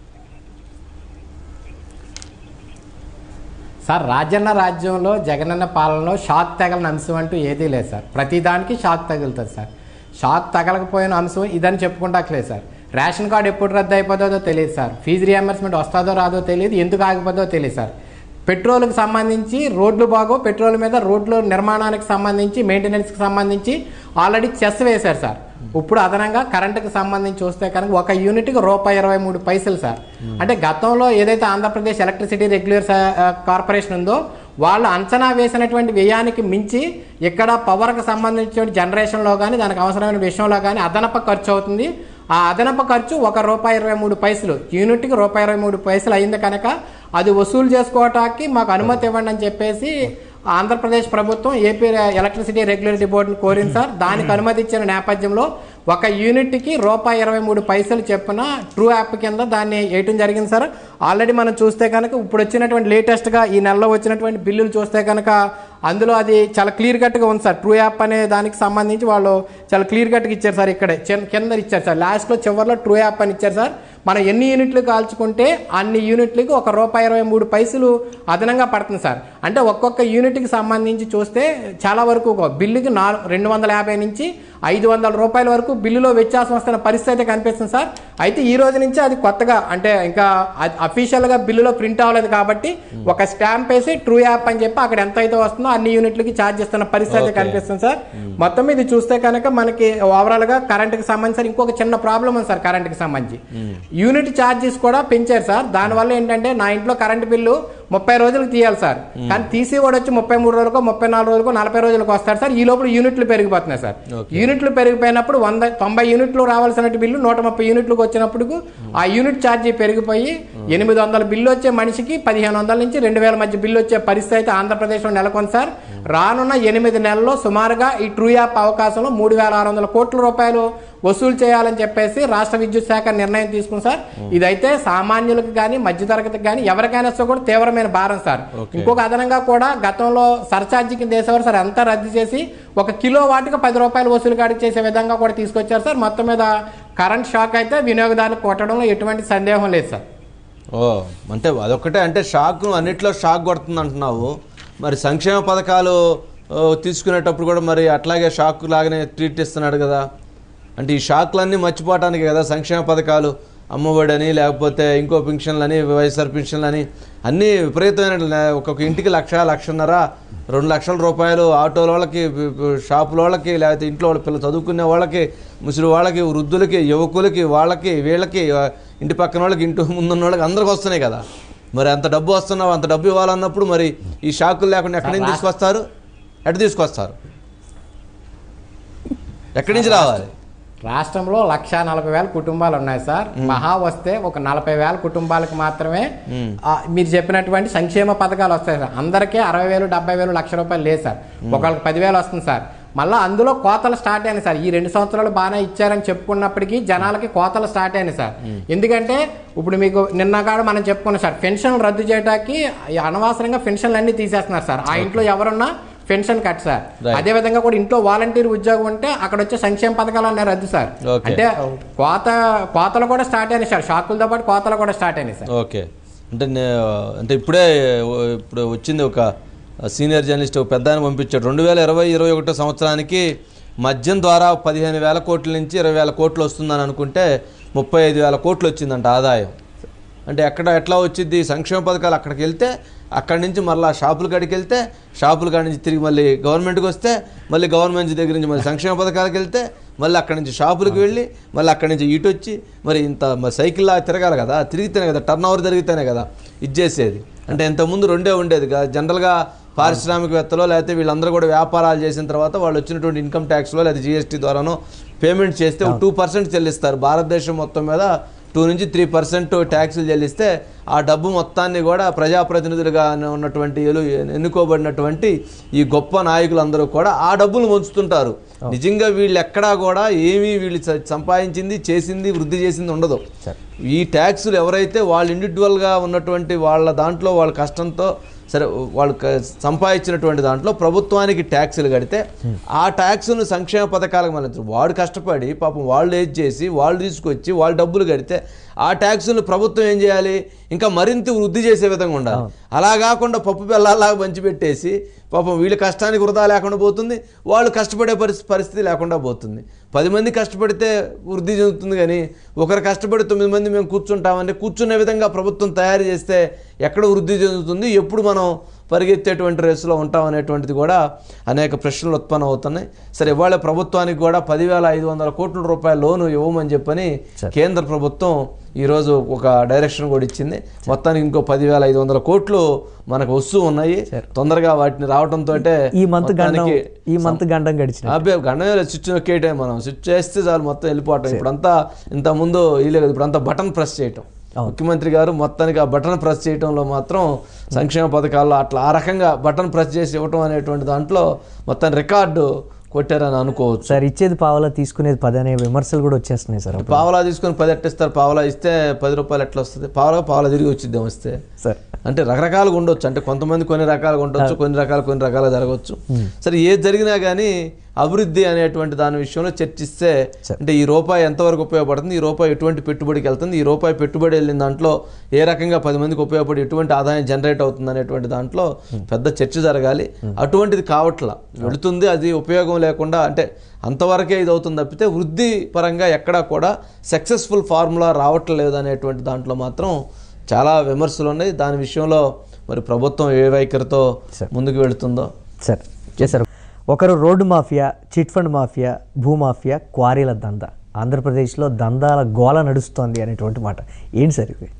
సార్. రాజన్న రాజ్యంలో జగనన్న పాలనలో షాక్ తగలని అంశం అంటూ ఏదీ లేదు సార్. ప్రతిదానికి షాక్ తగులుతుంది సార్. షాక్ తగలకపోయిన అంశం ఇదని చెప్పుకుంటాకలేదు సార్. రేషన్ కార్డు ఎప్పుడు రద్దు అయిపోతుందో తెలియదు సార్. ఫీజు రియంబర్స్మెంట్ వస్తుందో రాదో తెలియదు, ఎందుకు ఆగిపోతుందో తెలియదు సార్. పెట్రోల్కి సంబంధించి రోడ్లు బాగో పెట్రోల్ మీద రోడ్ల నిర్మాణానికి సంబంధించి మెయింటెనెన్స్కి సంబంధించి ఆల్రెడీ చెస్ వేశారు సార్. ఇప్పుడు అదనంగా కరెంటుకి సంబంధించి చూస్తే కనుక ఒక యూనిట్కి రూపాయి ఇరవై మూడు పైసలు సార్. అంటే గతంలో ఏదైతే ఆంధ్రప్రదేశ్ ఎలక్ట్రిసిటీ రెగ్యులర్ కార్పొరేషన్ ఉందో వాళ్ళు అంచనా వేసినటువంటి వ్యయానికి మించి ఇక్కడ పవర్కి సంబంధించిన జనరేషన్లో కానీ దానికి అవసరమైన విషయంలో కానీ అదనపు ఖర్చు అవుతుంది. ఆ అదనపు ఖర్చు ఒక రూపాయి ఇరవై మూడు పైసలు యూనిట్కి రూపాయి ఇరవై మూడు పైసలు అయింది కనుక అది వసూలు చేసుకోవటానికి మాకు అనుమతి ఇవ్వండి అని చెప్పేసి ఆంధ్రప్రదేశ్ ప్రభుత్వం ఏపీ ఎలక్ట్రిసిటీ రెగ్యులేటరీ బోర్డుని కోరింది సార్. దానికి అనుమతి ఇచ్చిన నేపథ్యంలో ఒక యూనిట్కి రూపాయి ఇరవై మూడు పైసలు చెప్పున ట్రూ యాప్ కింద దాన్ని వేయటం జరిగింది సార్. ఆల్రెడీ మనం చూస్తే కనుక ఇప్పుడు వచ్చినటువంటి లేటెస్ట్గా ఈ నెలలో వచ్చినటువంటి బిల్లులు చూస్తే కనుక అందులో అది చాలా క్లియర్ కట్గా ఉంది సార్. ట్రూ యాప్ అనే దానికి సంబంధించి వాళ్ళు చాలా క్లియర్ కట్గా ఇచ్చారు సార్. ఇక్కడే కింద ఇచ్చారు సార్. లాస్ట్లో చివరిలో ట్రూ యాప్ అని ఇచ్చారు సార్. మనం ఎన్ని యూనిట్లు కాల్చుకుంటే అన్ని యూనిట్లకి ఒక రూపాయి ఇరవై మూడు పైసలు అదనంగా పడుతుంది సార్. అంటే ఒక్కొక్క యూనిట్కి సంబంధించి చూస్తే చాలా వరకు ఒక బిల్లుకి నాలుగు రెండు వందల యాభై నుంచి ఐదు వందల రూపాయల వరకు బిల్లులో వ్యత్యాసం వస్తున్న పరిస్థితి అయితే కనిపిస్తుంది సార్. అయితే ఈ రోజు నుంచి అది కొత్తగా అంటే ఇంకా అఫీషియల్గా బిల్లులో ప్రింట్ అవ్వలేదు కాబట్టి ఒక స్టాంప్ వేసి ట్రూ యాప్ అని చెప్పి అక్కడ ఎంత అయితే వస్తుందో అన్ని యూనిట్లకి ఛార్జ్ చేస్తున్న పరిస్థితి కనిపిస్తుంది సార్. మొత్తం ఇది చూస్తే కనుక మనకి ఓవరాల్ గా కరెంట్కి సంబంధించి సార్ ఇంకొక చిన్న ప్రాబ్లం ఉంది సార్. కరెంట్కి సంబంధించి యూనిట్ ఛార్జెస్ కూడా పెంచారు సార్. దానివల్ల ఏంటంటే నా ఇంట్లో కరెంట్ బిల్లు ముప్పై రోజులకు తీయాలి సార్. కానీ తీసి కూడా వచ్చి ముప్పై మూడు రోజులకు ముప్పై నాలుగు రోజులకు నలభై రోజులకు వస్తారు సార్. ఈ లోపల యూనిట్లు పెరిగిపోతున్నాయి సార్. యూనిట్లు పెరిగిపోయినప్పుడు వంద తొంభై యూనిట్లు రావాల్సిన బిల్లు నూట ముప్పై యూనిట్లకు వచ్చినప్పుడు ఆ యూనిట్ ఛార్జీ పెరిగిపోయి ఎనిమిది వందల బిల్లు వచ్చే మనిషికి పదిహేను వందల నుంచి రెండు వేల మధ్య బిల్లు వచ్చే పరిస్థితి అయితే ఆంధ్రప్రదేశ్లో నెలకొంది సార్. రానున్న ఎనిమిది నెలల్లో సుమారుగా ఈ ట్రూ యాప్ అవకాశంలో మూడు వేల ఆరు వందల కోట్ల రూపాయలు వసూలు చేయాలని చెప్పేసి రాష్ట్ర విద్యుత్ శాఖ నిర్ణయం తీసుకుంది సార్. ఇదైతే సామాన్యులకు కానీ మధ్యతరగతికి కానీ ఎవరికైనా కూడా తీవ్రమైన భారం సార్. ఇంకొక అదనంగా కూడా గతంలో సర్ఛార్జీ కింద వేసేవారు సార్. అంతా రద్దు చేసి ఒక కిలో వాటికి పది రూపాయలు వసూలు కాడికి చేసే విధంగా కూడా తీసుకొచ్చారు సార్. మొత్తం మీద కరెంట్ షాక్ అయితే వినియోగదారులకు కొట్టడంలో ఎటువంటి సందేహం లేదు సార్. ఓ అంటే అదొక్కటే అంటే షాక్ అన్నిట్లో షాక్ కొడుతుంది అంటున్నావు. మరి సంక్షేమ పథకాలు తీసుకునేటప్పుడు కూడా మరి అట్లాగే షాక్ లాగానే ట్రీట్ ఇస్తున్నాడు కదా. అంటే ఈ షాక్లన్నీ మర్చిపోవటానికి కదా సంక్షేమ పథకాలు, అమ్మఒడి అని లేకపోతే ఇంకో పెన్షన్లు అని వైఎస్ఆర్ పెన్షన్లు అని అన్నీ విపరీతమైన ఒక్కొక్క ఇంటికి లక్ష లక్షన్నర రెండు లక్షల రూపాయలు ఆటోల వాళ్ళకి, షాపుల వాళ్ళకి, లేకపోతే ఇంట్లో వాళ్ళ పిల్లలు చదువుకునే వాళ్ళకి, ముసలి వాళ్ళకి, వృద్ధులకి, యువకులకి, వాళ్ళకి వీళ్ళకి, ఇంటి పక్కన వాళ్ళకి, ఇంటి ముందున్న వాళ్ళకి అందరికి వస్తున్నాయి కదా. మరి అంత డబ్బు వస్తున్నావు, అంత డబ్బు ఇవ్వాలన్నప్పుడు మరి ఈ షాకులు లేకుండా ఎక్కడి నుంచి తీసుకొస్తారు? ఎటు తీసుకొస్తారు? ఎక్కడి నుంచి రావాలి? రాష్ట్రంలో లక్షా నలభై వేల కుటుంబాలు ఉన్నాయి సార్. మహా వస్తే ఒక నలభై వేల కుటుంబాలకు మాత్రమే ఆ, మీరు చెప్పినటువంటి సంక్షేమ పథకాలు వస్తాయి సార్. అందరికీ అరవై వేలు డెబ్బై వేలు లక్ష రూపాయలు లేదు సార్. ఒకళ్ళకి పదివేలు వస్తుంది సార్. మళ్ళీ అందులో కోతలు స్టార్ట్ అయినాయి సార్. ఈ రెండు సంవత్సరాలు బాగానే ఇచ్చారని చెప్పుకున్నప్పటికీ జనాలకి కోతలు స్టార్ట్ అయినాయి సార్. ఎందుకంటే ఇప్పుడు మీకు నిన్న కాడ మనం చెప్పుకున్నాం సార్, పెన్షన్ రద్దు చేయడానికి అనవసరంగా పెన్షన్లు అన్ని తీసేస్తున్నారు సార్. ఆ ఇంట్లో ఎవరున్నా పెన్షన్ కట్ సార్. అదే విధంగా కూడా ఇంట్లో వాలంటీర్ ఉద్యోగం ఉంటే అక్కడ వచ్చే సంక్షేమ పథకాలు అన్నీ రద్దు సార్. అంటే కోత కోతలు కూడా స్టార్ట్ అయినాయి సార్. షాకులతో పాటు కోతలు కూడా స్టార్ట్ అయినాయి సార్. ఓకే, అంటే అంటే ఇప్పుడే ఇప్పుడు వచ్చింది ఒక సీనియర్ జర్నలిస్ట్ ఒక పెద్ద ఆయన పంపించాడు. రెండు వేల ఇరవై ఇరవై ఒకటో సంవత్సరానికి మద్యం ద్వారా పదిహేను వేల కోట్ల నుంచి ఇరవై వేల కోట్లు వస్తుందని అనుకుంటే ముప్పై ఐదు వేల కోట్లు వచ్చిందంట ఆదాయం. అంటే ఎక్కడ ఎట్లా వచ్చింది? సంక్షేమ పథకాలు అక్కడికి వెళ్తే అక్కడి నుంచి మళ్ళీ షాపుల కాడికి వెళ్తే షాపుల కాడి నుంచి తిరిగి మళ్ళీ గవర్నమెంట్కి వస్తే మళ్ళీ గవర్నమెంట్ దగ్గర నుంచి మళ్ళీ సంక్షేమ పథకాలకు వెళ్తే మళ్ళీ అక్కడి నుంచి షాపులకు వెళ్ళి మళ్ళీ అక్కడి నుంచి ఇటు వచ్చి మరి ఇంత సైకిల్లా తిరగాలి కదా, తిరిగితేనే కదా టర్న్ ఓవర్ జరిగితేనే కదా ఇచ్చేసేది. అంటే ఇంతకుముందు రెండే ఉండేది కదా. జనరల్గా పారిశ్రామికవేత్తలో లేకపోతే వీళ్ళందరూ కూడా వ్యాపారాలు చేసిన తర్వాత వాళ్ళు వచ్చినటువంటి ఇన్కమ్ ట్యాక్స్లో లేదా జిఎస్టీ ద్వారానో పేమెంట్ చేస్తే టూ పర్సెంట్ చెల్లిస్తారు. భారతదేశం మొత్తం మీద టూ నుంచి త్రీ పర్సెంట్ ట్యాక్సులు చెల్లిస్తే ఆ డబ్బు మొత్తాన్ని కూడా ప్రజాప్రతినిధులుగా ఉన్నటువంటి ఎన్నుకోబడినటువంటి ఈ గొప్ప నాయకులందరూ కూడా ఆ డబ్బులు పంచుతుంటారు. నిజంగా వీళ్ళు ఎక్కడా కూడా ఏమీ వీళ్ళు సంపాదించింది చేసింది వృద్ధి చేసింది ఉండదు. ఈ ట్యాక్సులు ఎవరైతే వాళ్ళు ఇండివిజువల్గా ఉన్నటువంటి వాళ్ళ దాంట్లో వాళ్ళ కష్టంతో సరే వాళ్ళు సంపాదించినటువంటి దాంట్లో ప్రభుత్వానికి ట్యాక్సులు కడితే ఆ ట్యాక్సులను సంక్షేమ పథకాలకు మళ్ళీ వాడు కష్టపడి పాపం వాళ్ళు ఏది చేసి వాళ్ళు తీసుకొచ్చి వాళ్ళు డబ్బులు కడితే ఆ ట్యాక్సులను ప్రభుత్వం ఏం చేయాలి? ఇంకా మరింత వృద్ధి చేసే విధంగా ఉండాలి. అలా కాకుండా పప్పు బెల్లాలాగా పంచిపెట్టేసి పాపం వీళ్ళ కష్టానికి వృధా లేకుండా పోతుంది, వాళ్ళు కష్టపడే పరిస్థితి పరిస్థితి లేకుండా పోతుంది. పది మంది కష్టపడితే వృద్ధి చెందుతుంది కానీ ఒకరు కష్టపడి తొమ్మిది మంది మేము కూర్చుంటామని కూర్చునే విధంగా ప్రభుత్వం తయారు చేస్తే ఎక్కడ వృద్ధి చెందుతుంది? ఎప్పుడు మనం పరిగెత్తేటువంటి రేసులో ఉంటాం అనేటువంటిది కూడా అనేక ప్రశ్నలు ఉత్పన్నం అవుతున్నాయి. సరే, ఇవాళ ప్రభుత్వానికి కూడా పదివేల ఐదు వందల కోట్ల రూపాయల లోను ఇవ్వమని చెప్పని కేంద్ర ప్రభుత్వం ఈరోజు ఒక డైరెక్షన్ కూడా ఇచ్చింది. మొత్తానికి ఇంకో పదివేల ఐదు వందల కోట్లు మనకు వస్తూ ఉన్నాయి. తొందరగా వాటిని రావడంతో ఈ మంత్ గండం ఈ మంత్ గండం గడిచిన అబ్బే గండం స్విచ్ నొక్కేయటం, మనం స్విచ్ చేస్తే చాలు మొత్తం వెళ్ళిపోవటం. ఇప్పుడంతా ఇంత ముందు ఇలేదు, ఇప్పుడంతా బటన్ ప్రెస్ చేయటం. ముఖ్యమంత్రి గారు మొత్తానికి ఆ బటన్ ప్రెస్ చేయడంలో మాత్రం సంక్షేమ పథకాల్లో అట్లా ఆ రకంగా బటన్ ప్రెస్ చేసి ఇవ్వటం అనేటువంటి దాంట్లో మొత్తం రికార్డు కొట్టారని అనుకోవచ్చు. సార్, ఇచ్చేది పావలా తీసుకునేది పది అనే విమర్శలు కూడా వచ్చేస్తున్నాయి సార్. పావలా తీసుకొని పది ఎట్టిస్తారు? పావలా ఇస్తే పది రూపాయలు ఎట్లా వస్తుంది? పావలా పావలా తిరిగి వచ్చిద్దాం వస్తే సార్. అంటే రకరకాలుగా ఉండొచ్చు. అంటే కొంతమంది కొన్ని రకాలుగా ఉండొచ్చు, కొన్ని రకాలు కొన్ని రకాలుగా జరగవచ్చు. సరే, ఏది జరిగినా కానీ అభివృద్ధి అనేటువంటి దాని విషయంలో చర్చిస్తే అంటే ఈ రూపాయి ఎంతవరకు ఉపయోగపడుతుంది, ఈ రూపాయి ఎటువంటి పెట్టుబడికి వెళ్తుంది, ఈ రూపాయి పెట్టుబడి వెళ్ళిన దాంట్లో ఏ రకంగా పది మందికి ఉపయోగపడి ఎటువంటి ఆదాయం జనరేట్ అవుతుంది అనేటువంటి దాంట్లో పెద్ద చర్చ జరగాలి. అటువంటిది కావట్లా, వెళుతుంది, అది ఉపయోగం లేకుండా అంటే అంతవరకే ఇది అవుతుంది తప్పితే వృద్ధి పరంగా ఎక్కడా కూడా సక్సెస్ఫుల్ ఫార్ములా రావట్లేదు అనేటువంటి దాంట్లో మాత్రం చాలా విమర్శలు ఉన్నాయి. దాని విషయంలో మరి ప్రభుత్వం ఏ వైఖరితో ముందుకు వెళుతుందో. సార్ సార్ ఒకరు road mafia, chit fund mafia, భూమాఫియా, క్వారీల దందా, ఆంధ్రప్రదేశ్లో దందాల గోల నడుస్తోంది అనేటువంటి మాట ఏంటి సార్ ఇది?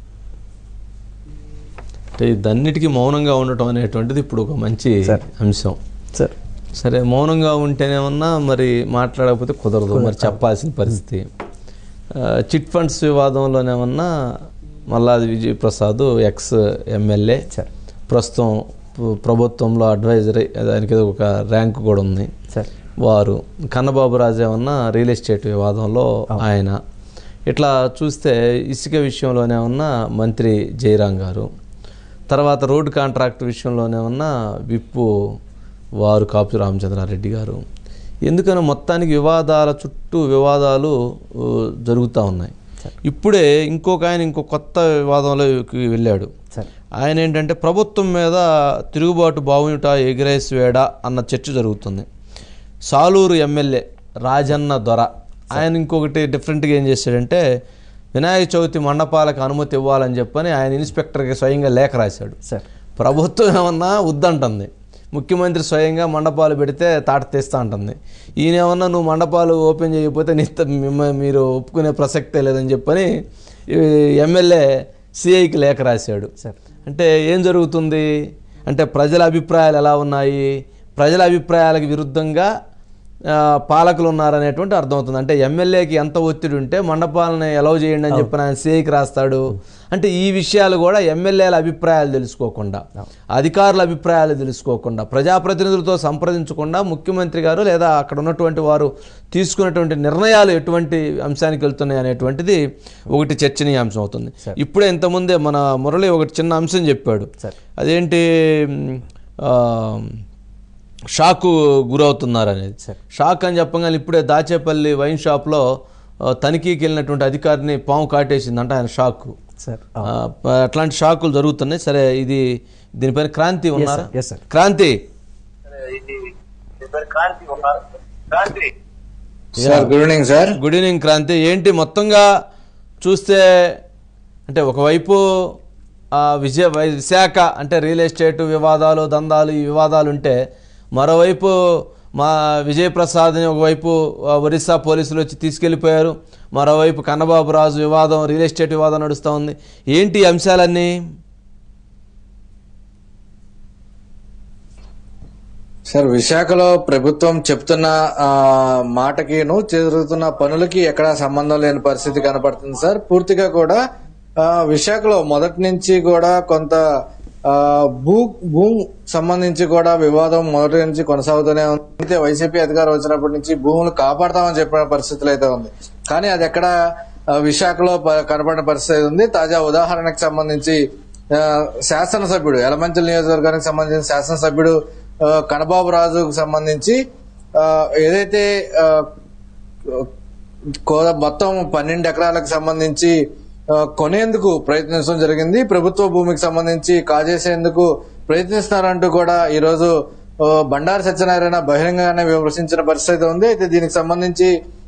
అంటే ఇదన్నిటికీ మౌనంగా ఉండటం అనేటువంటిది ఇప్పుడు ఒక మంచి అంశం సార్. సరే, మౌనంగా ఉంటేనేమన్నా మరి మాట్లాడకపోతే కుదరదు, మరి చెప్పాల్సిన పరిస్థితి. చిట్ ఫండ్స్ వివాదంలోనేమన్నా మల్లాది విజయప్రసాద్ ఎక్స్ ఎమ్మెల్యే ప్రస్తుతం ప్రభుత్వంలో అడ్వైజరీ, దానికి ఒక ర్యాంక్ కూడా ఉంది. వారు కన్నబాబు రాజు ఏమన్నా రియల్ ఎస్టేట్ వివాదంలో ఆయన, ఇట్లా చూస్తే ఇసుక విషయంలోనే ఉన్న మంత్రి జయరాం గారు, తర్వాత రోడ్డు కాంట్రాక్ట్ విషయంలోనే ఉన్న విప్పు వారు కాపు రామచంద్రారెడ్డి గారు. ఎందుకని మొత్తానికి వివాదాల చుట్టూ వివాదాలు జరుగుతూ ఉన్నాయి. ఇప్పుడే ఇంకొక ఆయన ఇంకో కొత్త వివాదంలోకి వెళ్ళాడు. ఆయన ఏంటంటే ప్రభుత్వం మీద తిరుగుబాటు బావుట ఎగిరేసివేడా అన్న చర్చ జరుగుతుంది. సాలూరు ఎమ్మెల్యే రాజన్న దొర ఆయన ఇంకొకటి డిఫరెంట్గా ఏం చేశాడంటే వినాయక చవితి మండపాలకు అనుమతి ఇవ్వాలని చెప్పని ఆయన ఇన్స్పెక్టర్కి స్వయంగా లేఖ రాశాడు. ప్రభుత్వం ఏమన్నా వద్దంటుంది, ముఖ్యమంత్రి స్వయంగా మండపాలు పెడితే తాట తీస్తా ఉంటుంది. ఈయన ఏమన్నా నువ్వు మండపాలు ఓపెన్ చేయకపోతే నీ మీరు ఒప్పుకునే ప్రసక్తే లేదని చెప్పని ఎమ్మెల్యే సిఐకి లేఖ రాశాడు. అంటే ఏం జరుగుతుంది అంటే ప్రజల అభిప్రాయాలు ఎలా ఉన్నాయి, ప్రజల అభిప్రాయాలకు విరుద్ధంగా పాలకులు ఉన్నారనేటువంటి అర్థమవుతుంది. అంటే ఎమ్మెల్యేకి ఎంత ఒత్తిడి ఉంటే మండపాలను అలౌ చేయండి అని చెప్పిన ఆయన సేకి రాస్తాడు. అంటే ఈ విషయాలు కూడా ఎమ్మెల్యేల అభిప్రాయాలు తెలుసుకోకుండా, అధికారుల అభిప్రాయాలు తెలుసుకోకుండా, ప్రజాప్రతినిధులతో సంప్రదించకుండా ముఖ్యమంత్రి గారు లేదా అక్కడ ఉన్నటువంటి వారు తీసుకున్నటువంటి నిర్ణయాలు ఎటువంటి అంశానికి వెళ్తున్నాయి అనేటువంటిది ఒకటి చర్చనీయాంశం అవుతుంది. ఇప్పుడే ఇంతకుముందే మన మురళి ఒకటి చిన్న అంశం చెప్పాడు. అదేంటి షాకు గురవుతున్నారు అనేది. షాక్ అని చెప్పగానే ఇప్పుడే దాచేపల్లి వైన్ షాప్లో తనిఖీకి వెళ్ళినటువంటి అధికారిని పాము కాటేసిందంట, ఆయన షాక్. అట్లాంటి షాకులు జరుగుతున్నాయి. సరే, ఇది దీనిపైన క్రాంతి ఉన్నారు. Kranti good evening sir. Good evening Kranti. ఏంటి మొత్తంగా చూస్తే అంటే ఒకవైపు విజయ విశాఖ అంటే రియల్ ఎస్టేట్ వివాదాలు, దందాలు, ఈ వివాదాలు ఉంటే మరోవైపు మా విజయప్రసాద్ని ఒకవైపు ఒరిస్సా పోలీసులు వచ్చి తీసుకెళ్ళిపోయారు, మరోవైపు కన్నబాబు రాజు వివాదం, రియల్ ఎస్టేట్ వివాదం నడుస్తూ ఉంది. ఏంటి అంశాలన్నీ? సార్, విశాఖలో ప్రభుత్వం చెప్తున్న మాటకిను జరుగుతున్న పనులకి ఎక్కడా సంబంధం లేని పరిస్థితి కనపడుతుంది సార్. పూర్తిగా కూడా విశాఖలో మొదటి నుంచి కూడా కొంత భూ భూ సంబంధించి కూడా వివాదం మొదటి నుంచి కొనసాగుతూనే ఉంది. అయితే వైసీపీ అధికారం వచ్చినప్పటి నుంచి భూములు కాపాడతామని చెప్పిన పరిస్థితులు అయితే ఉంది, కానీ అది ఎక్కడ విశాఖలో కనపడిన పరిస్థితి ఉంది. తాజా ఉదాహరణకు సంబంధించి శాసనసభ్యుడు యలమంచిలి నియోజకవర్గానికి సంబంధించిన శాసనసభ్యుడు కన్నబాబు రాజుకు సంబంధించి ఏదైతే మొత్తం పన్నెండు ఎకరాలకు సంబంధించి కొనేందుకు ప్రయత్నించడం జరిగింది. ప్రభుత్వ భూమికి సంబంధించి కాజేసేందుకు ప్రయత్నిస్తున్నారంటూ కూడా ఈ రోజు బండారు సత్యనారాయణ బహిరంగంగానే విమర్శించిన పరిస్థితి ఉంది. అయితే దీనికి సంబంధించి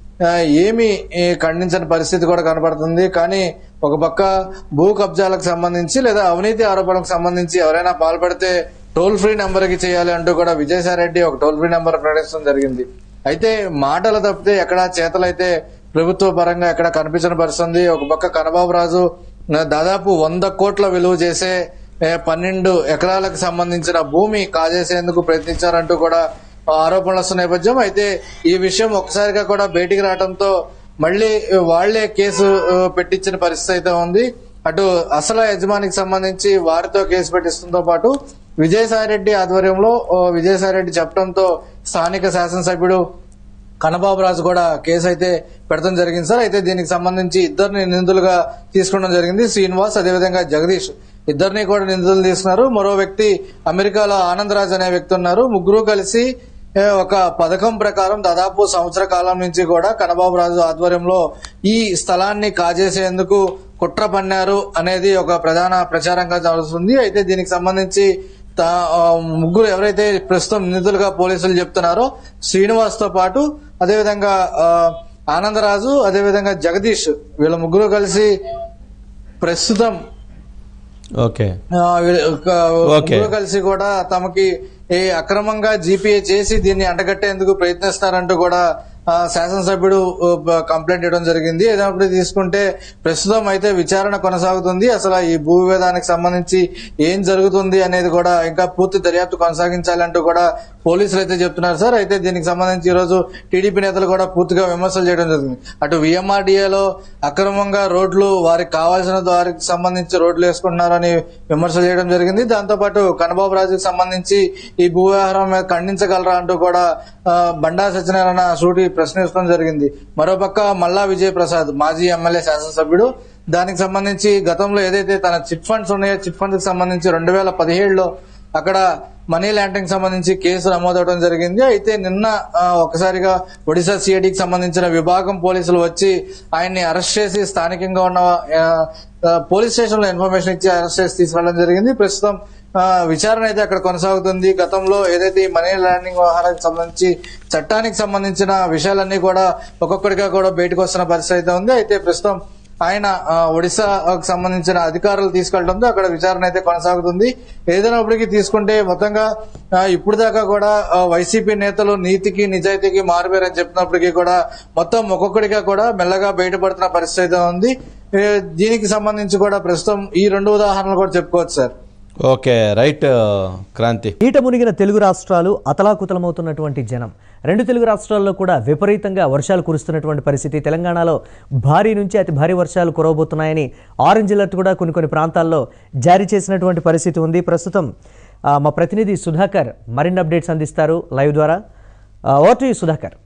ఏమి ఖండించని పరిస్థితి కూడా కనబడుతుంది. కానీ ఒక పక్క భూ కబ్జాలకు సంబంధించి లేదా అవినీతి ఆరోపణలకు సంబంధించి ఎవరైనా పాల్పడితే టోల్ ఫ్రీ నెంబర్ కి చేయాలి అంటూ కూడా విజయసాయి రెడ్డి ఒక టోల్ ఫ్రీ నెంబర్ ప్రకటించడం జరిగింది. అయితే మాటలు తప్పితే ఎక్కడ చేతలైతే ప్రభుత్వ పరంగా ఎక్కడ కనిపించిన పరిస్థితుంది. ఒక పక్క కన్నబాబు రాజు దాదాపు వంద కోట్ల విలువ చేసే పన్నెండు ఎకరాలకు సంబంధించిన భూమి కాజేసేందుకు ప్రయత్నించారంటూ కూడా ఆరోపణలు వస్తున్న నేపథ్యం. అయితే ఈ విషయం ఒకసారిగా కూడా బయటికి రావడంతో మళ్లీ వాళ్లే కేసు పెట్టించిన పరిస్థితి అయితే ఉంది. అటు అసలు యజమానికి సంబంధించి వారితో కేసు పెట్టిస్తుందో పాటు విజయసాయి రెడ్డి ఆధ్వర్యంలో విజయసాయి రెడ్డి చెప్పడంతో స్థానిక శాసనసభ్యుడు కన్నబాబు రాజు కూడా కేసు అయితే పెడతాం జరిగింది సార్. అయితే దీనికి సంబంధించి ఇద్దరిని నిందితులుగా తీసుకోవడం జరిగింది. శ్రీనివాస్ అదేవిధంగా జగదీష్ ఇద్దరిని కూడా నిందితులు తీసుకున్నారు. మరో వ్యక్తి అమెరికాలో ఆనందరాజ్ అనే వ్యక్తి ఉన్నారు. ముగ్గురు కలిసి ఒక పథకం ప్రకారం దాదాపు సంవత్సర కాలం నుంచి కూడా కన్నబాబు రాజు ఆధ్వర్యంలో ఈ స్థలాన్ని కాజేసేందుకు కుట్ర పన్నారు అనేది ఒక ప్రధాన ప్రచారంగా జరుగుతుంది. అయితే దీనికి సంబంధించి ముగ్గురు ఎవరైతే ప్రస్తుతం నిందితులుగా పోలీసులు చెప్తున్నారో శ్రీనివాస్ తో పాటు అదేవిధంగా ఆనందరాజు అదేవిధంగా జగదీష్ వీళ్ళ ముగ్గురు కలిసి ప్రస్తుతం ఓకే ముగ్గురు కలిసి కూడా తమకి అక్రమంగా జీపీఏ చేసి దీన్ని అంటగట్టేందుకు ప్రయత్నిస్తారంటూ కూడా శాసనసభ్యుడు కంప్లైంట్ ఇవ్వడం జరిగింది. ఏదైనప్పుడు తీసుకుంటే ప్రస్తుతం అయితే విచారణ కొనసాగుతుంది. అసలు ఈ భూ వివాదానికి సంబంధించి ఏం జరుగుతుంది అనేది కూడా ఇంకా పూర్తి దర్యాప్తు కొనసాగించాలంటూ కూడా పోలీసులు అయితే చెప్తున్నారు సార్. అయితే దీనికి సంబంధించి ఈ రోజు టీడీపీ నేతలు కూడా పూర్తిగా విమర్శలు చేయడం జరిగింది. అటు విఎంఆర్డీఏలో అక్రమంగా రోడ్లు వారికి కావాల్సిన వారికి సంబంధించి రోడ్లు వేసుకుంటున్నారని విమర్శలు చేయడం జరిగింది. దాంతో పాటు కన్నబాబు రాజుకు సంబంధించి ఈ భూ వ్యవహారం మీద ఖండించగలరా అంటూ కూడా బండారు సత్యనారాయణ సూటి ప్రశ్నించడం జరిగింది. మరోపక్క మల్లా విజయ్ ప్రసాద్ మాజీ ఎమ్మెల్యే శాసనసభ్యుడు దానికి సంబంధించి గతంలో ఏదైతే తన చిట్ ఫండ్స్ ఉన్నాయో చిట్ ఫండ్స్ కి సంబంధించి రెండు వేల పదిహేడులో అక్కడ మనీ లాండరింగ్ సంబంధించి కేసు నమోదవడం జరిగింది. అయితే నిన్న ఒకసారిగా ఒడిశా సిఐడికి సంబంధించిన విభాగం పోలీసులు వచ్చి ఆయన్ని అరెస్ట్ చేసి స్థానికంగా ఉన్న పోలీస్ స్టేషన్ లో ఇన్ఫర్మేషన్ ఇచ్చి అరెస్ట్ చేసి తీసుకెళ్లడం జరిగింది. ప్రస్తుతం విచారణ అయితే అక్కడ కొనసాగుతుంది. గతంలో ఏదైతే మనీ లాండరింగ్ వ్యవహారానికి సంబంధించి చట్టానికి సంబంధించిన విషయాలన్నీ కూడా ఒక్కొక్కడిగా కూడా బయటకు వస్తున్న పరిస్థితి అయితే ఉంది. అయితే ప్రస్తుతం ఆయన ఒడిశాకు సంబంధించిన అధికారులు తీసుకెళ్లడంతో అక్కడ విచారణ అయితే కొనసాగుతుంది. ఏదైనప్పటికీ తీసుకుంటే మొత్తంగా ఇప్పుడు దాకా కూడా వైసీపీ నేతలు నీతికి నిజాయితీకి మారుపేరని చెప్పినప్పటికీ కూడా మొత్తం ఒక్కొక్కడిగా కూడా మెల్లగా బయటపడుతున్న పరిస్థితి అయితే ఉంది. దీనికి సంబంధించి కూడా ప్రస్తుతం ఈ రెండు ఉదాహరణలు కూడా చెప్పుకోవచ్చు సార్. Okay right Kranti. ఈట మునిగిన తెలుగు రాష్ట్రాలు అతలాకుతలమవుతున్నటువంటి జనం. రెండు తెలుగు రాష్ట్రాల్లో కూడా విపరీతంగా వర్షాలు కురుస్తున్నటువంటి పరిస్థితి. తెలంగాణలో భారీ నుంచి అతి భారీ వర్షాలు కురవబోతున్నాయని ఆరెంజ్ అలర్ట్ కూడా కొన్ని కొన్ని ప్రాంతాల్లో జారీ చేసినటువంటి పరిస్థితి ఉంది. ప్రస్తుతం మా ప్రతినిధి సుధాకర్ మరిన్ని అప్డేట్స్ అందిస్తారు లైవ్ ద్వారా. Over to you Sudhakar.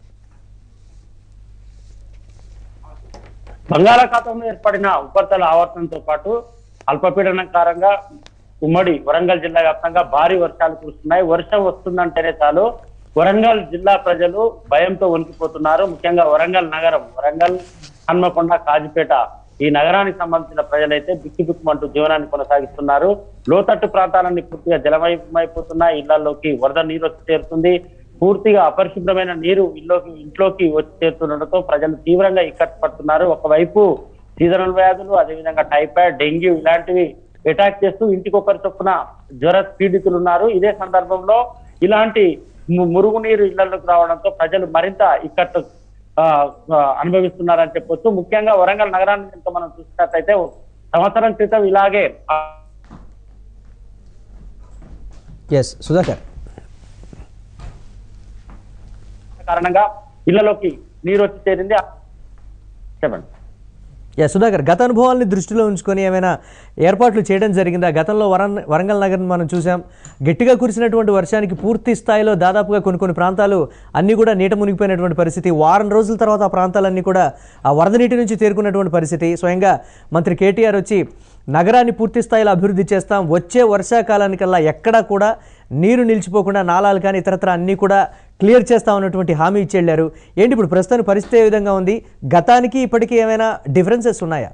బంగాళాఖాతంలో ఏర్పడిన ఉపరితల ఆవర్తనంతో పాటు అల్పపీడనం కారణంగా ఉమ్మడి వరంగల్ జిల్లా వ్యాప్తంగా భారీ వర్షాలు కురుస్తున్నాయి. వర్షం వస్తుందంటేనే చాలు వరంగల్ జిల్లా ప్రజలు భయంతో వణికిపోతున్నారు. ముఖ్యంగా వరంగల్ నగరం, వరంగల్, హన్మకొండ, కాజిపేట ఈ నగరానికి సంబంధించిన ప్రజలైతే బిక్కుబిక్కుమంటూ జీవనాన్ని కొనసాగిస్తున్నారు. లోతట్టు ప్రాంతాలన్నీ పూర్తిగా జలమయమైపోతున్నాయి. ఇళ్లలోకి వరద నీరు వచ్చి చేరుతుంది. పూర్తిగా అపరిశుభ్రమైన నీరు ఇల్లోకి ఇంట్లోకి వచ్చి చేరుతుండటంతో ప్రజలు తీవ్రంగా ఇక్కట్లు పడుతున్నారు. ఒకవైపు సీజనల్ వ్యాధులు, అదేవిధంగా టైఫాయిడ్, డెంగ్యూ ఇలాంటివి అటాక్ చేస్తూ ఇంటికి ఒకరి చొప్పున జ్వర పీడితులు ఉన్నారు. ఇదే సందర్భంలో ఇలాంటి మురుగునీరు ఇళ్లలోకి రావడంతో ప్రజలు మరింత ఇక్కట్లు అనుభవిస్తున్నారని చెప్పొచ్చు. ముఖ్యంగా వరంగల్ నగరాన్ని కనుక మనం చూసినట్లయితే సంవత్సరం క్రితం ఇలాగే సుధాకర్ కారణంగా ఇళ్లలోకి నీరు వచ్చి చేరింది. చెప్పండి. యా సుధాకర్, గత అనుభవాల్ని దృష్టిలో ఉంచుకొని ఏమైనా ఏర్పాట్లు చేయడం జరిగిందా? గతంలో వరం వరంగల్ నగర్ని మనం చూసాం. గట్టిగా కురిసినటువంటి వర్షానికి పూర్తి స్థాయిలో దాదాపుగా కొన్ని కొన్ని ప్రాంతాలు అన్నీ కూడా నీట మునిగిపోయినటువంటి పరిస్థితి. వారం రోజుల తర్వాత ఆ ప్రాంతాలన్నీ కూడా ఆ వరద నీటి నుంచి తేరుకున్నటువంటి పరిస్థితి. స్వయంగా మంత్రి కేటీఆర్ వచ్చి నగరాన్ని పూర్తి స్థాయిలో అభివృద్ధి చేస్తాం, వచ్చే వర్షాకాలానికల్లా ఎక్కడా కూడా నీరు నిలిచిపోకుండా నాలాలు కానీ ఇతరత్ర అన్నీ కూడా క్లియర్ చేస్తామన్నటువంటి హామీ ఇచ్చి వెళ్ళారు. ఏంటి ఇప్పుడు ప్రస్తుతానికి పరిస్థితి ఏ విధంగా ఉంది? గతానికి ఇప్పటికీ ఏమైనా డిఫరెన్సెస్ ఉన్నాయా?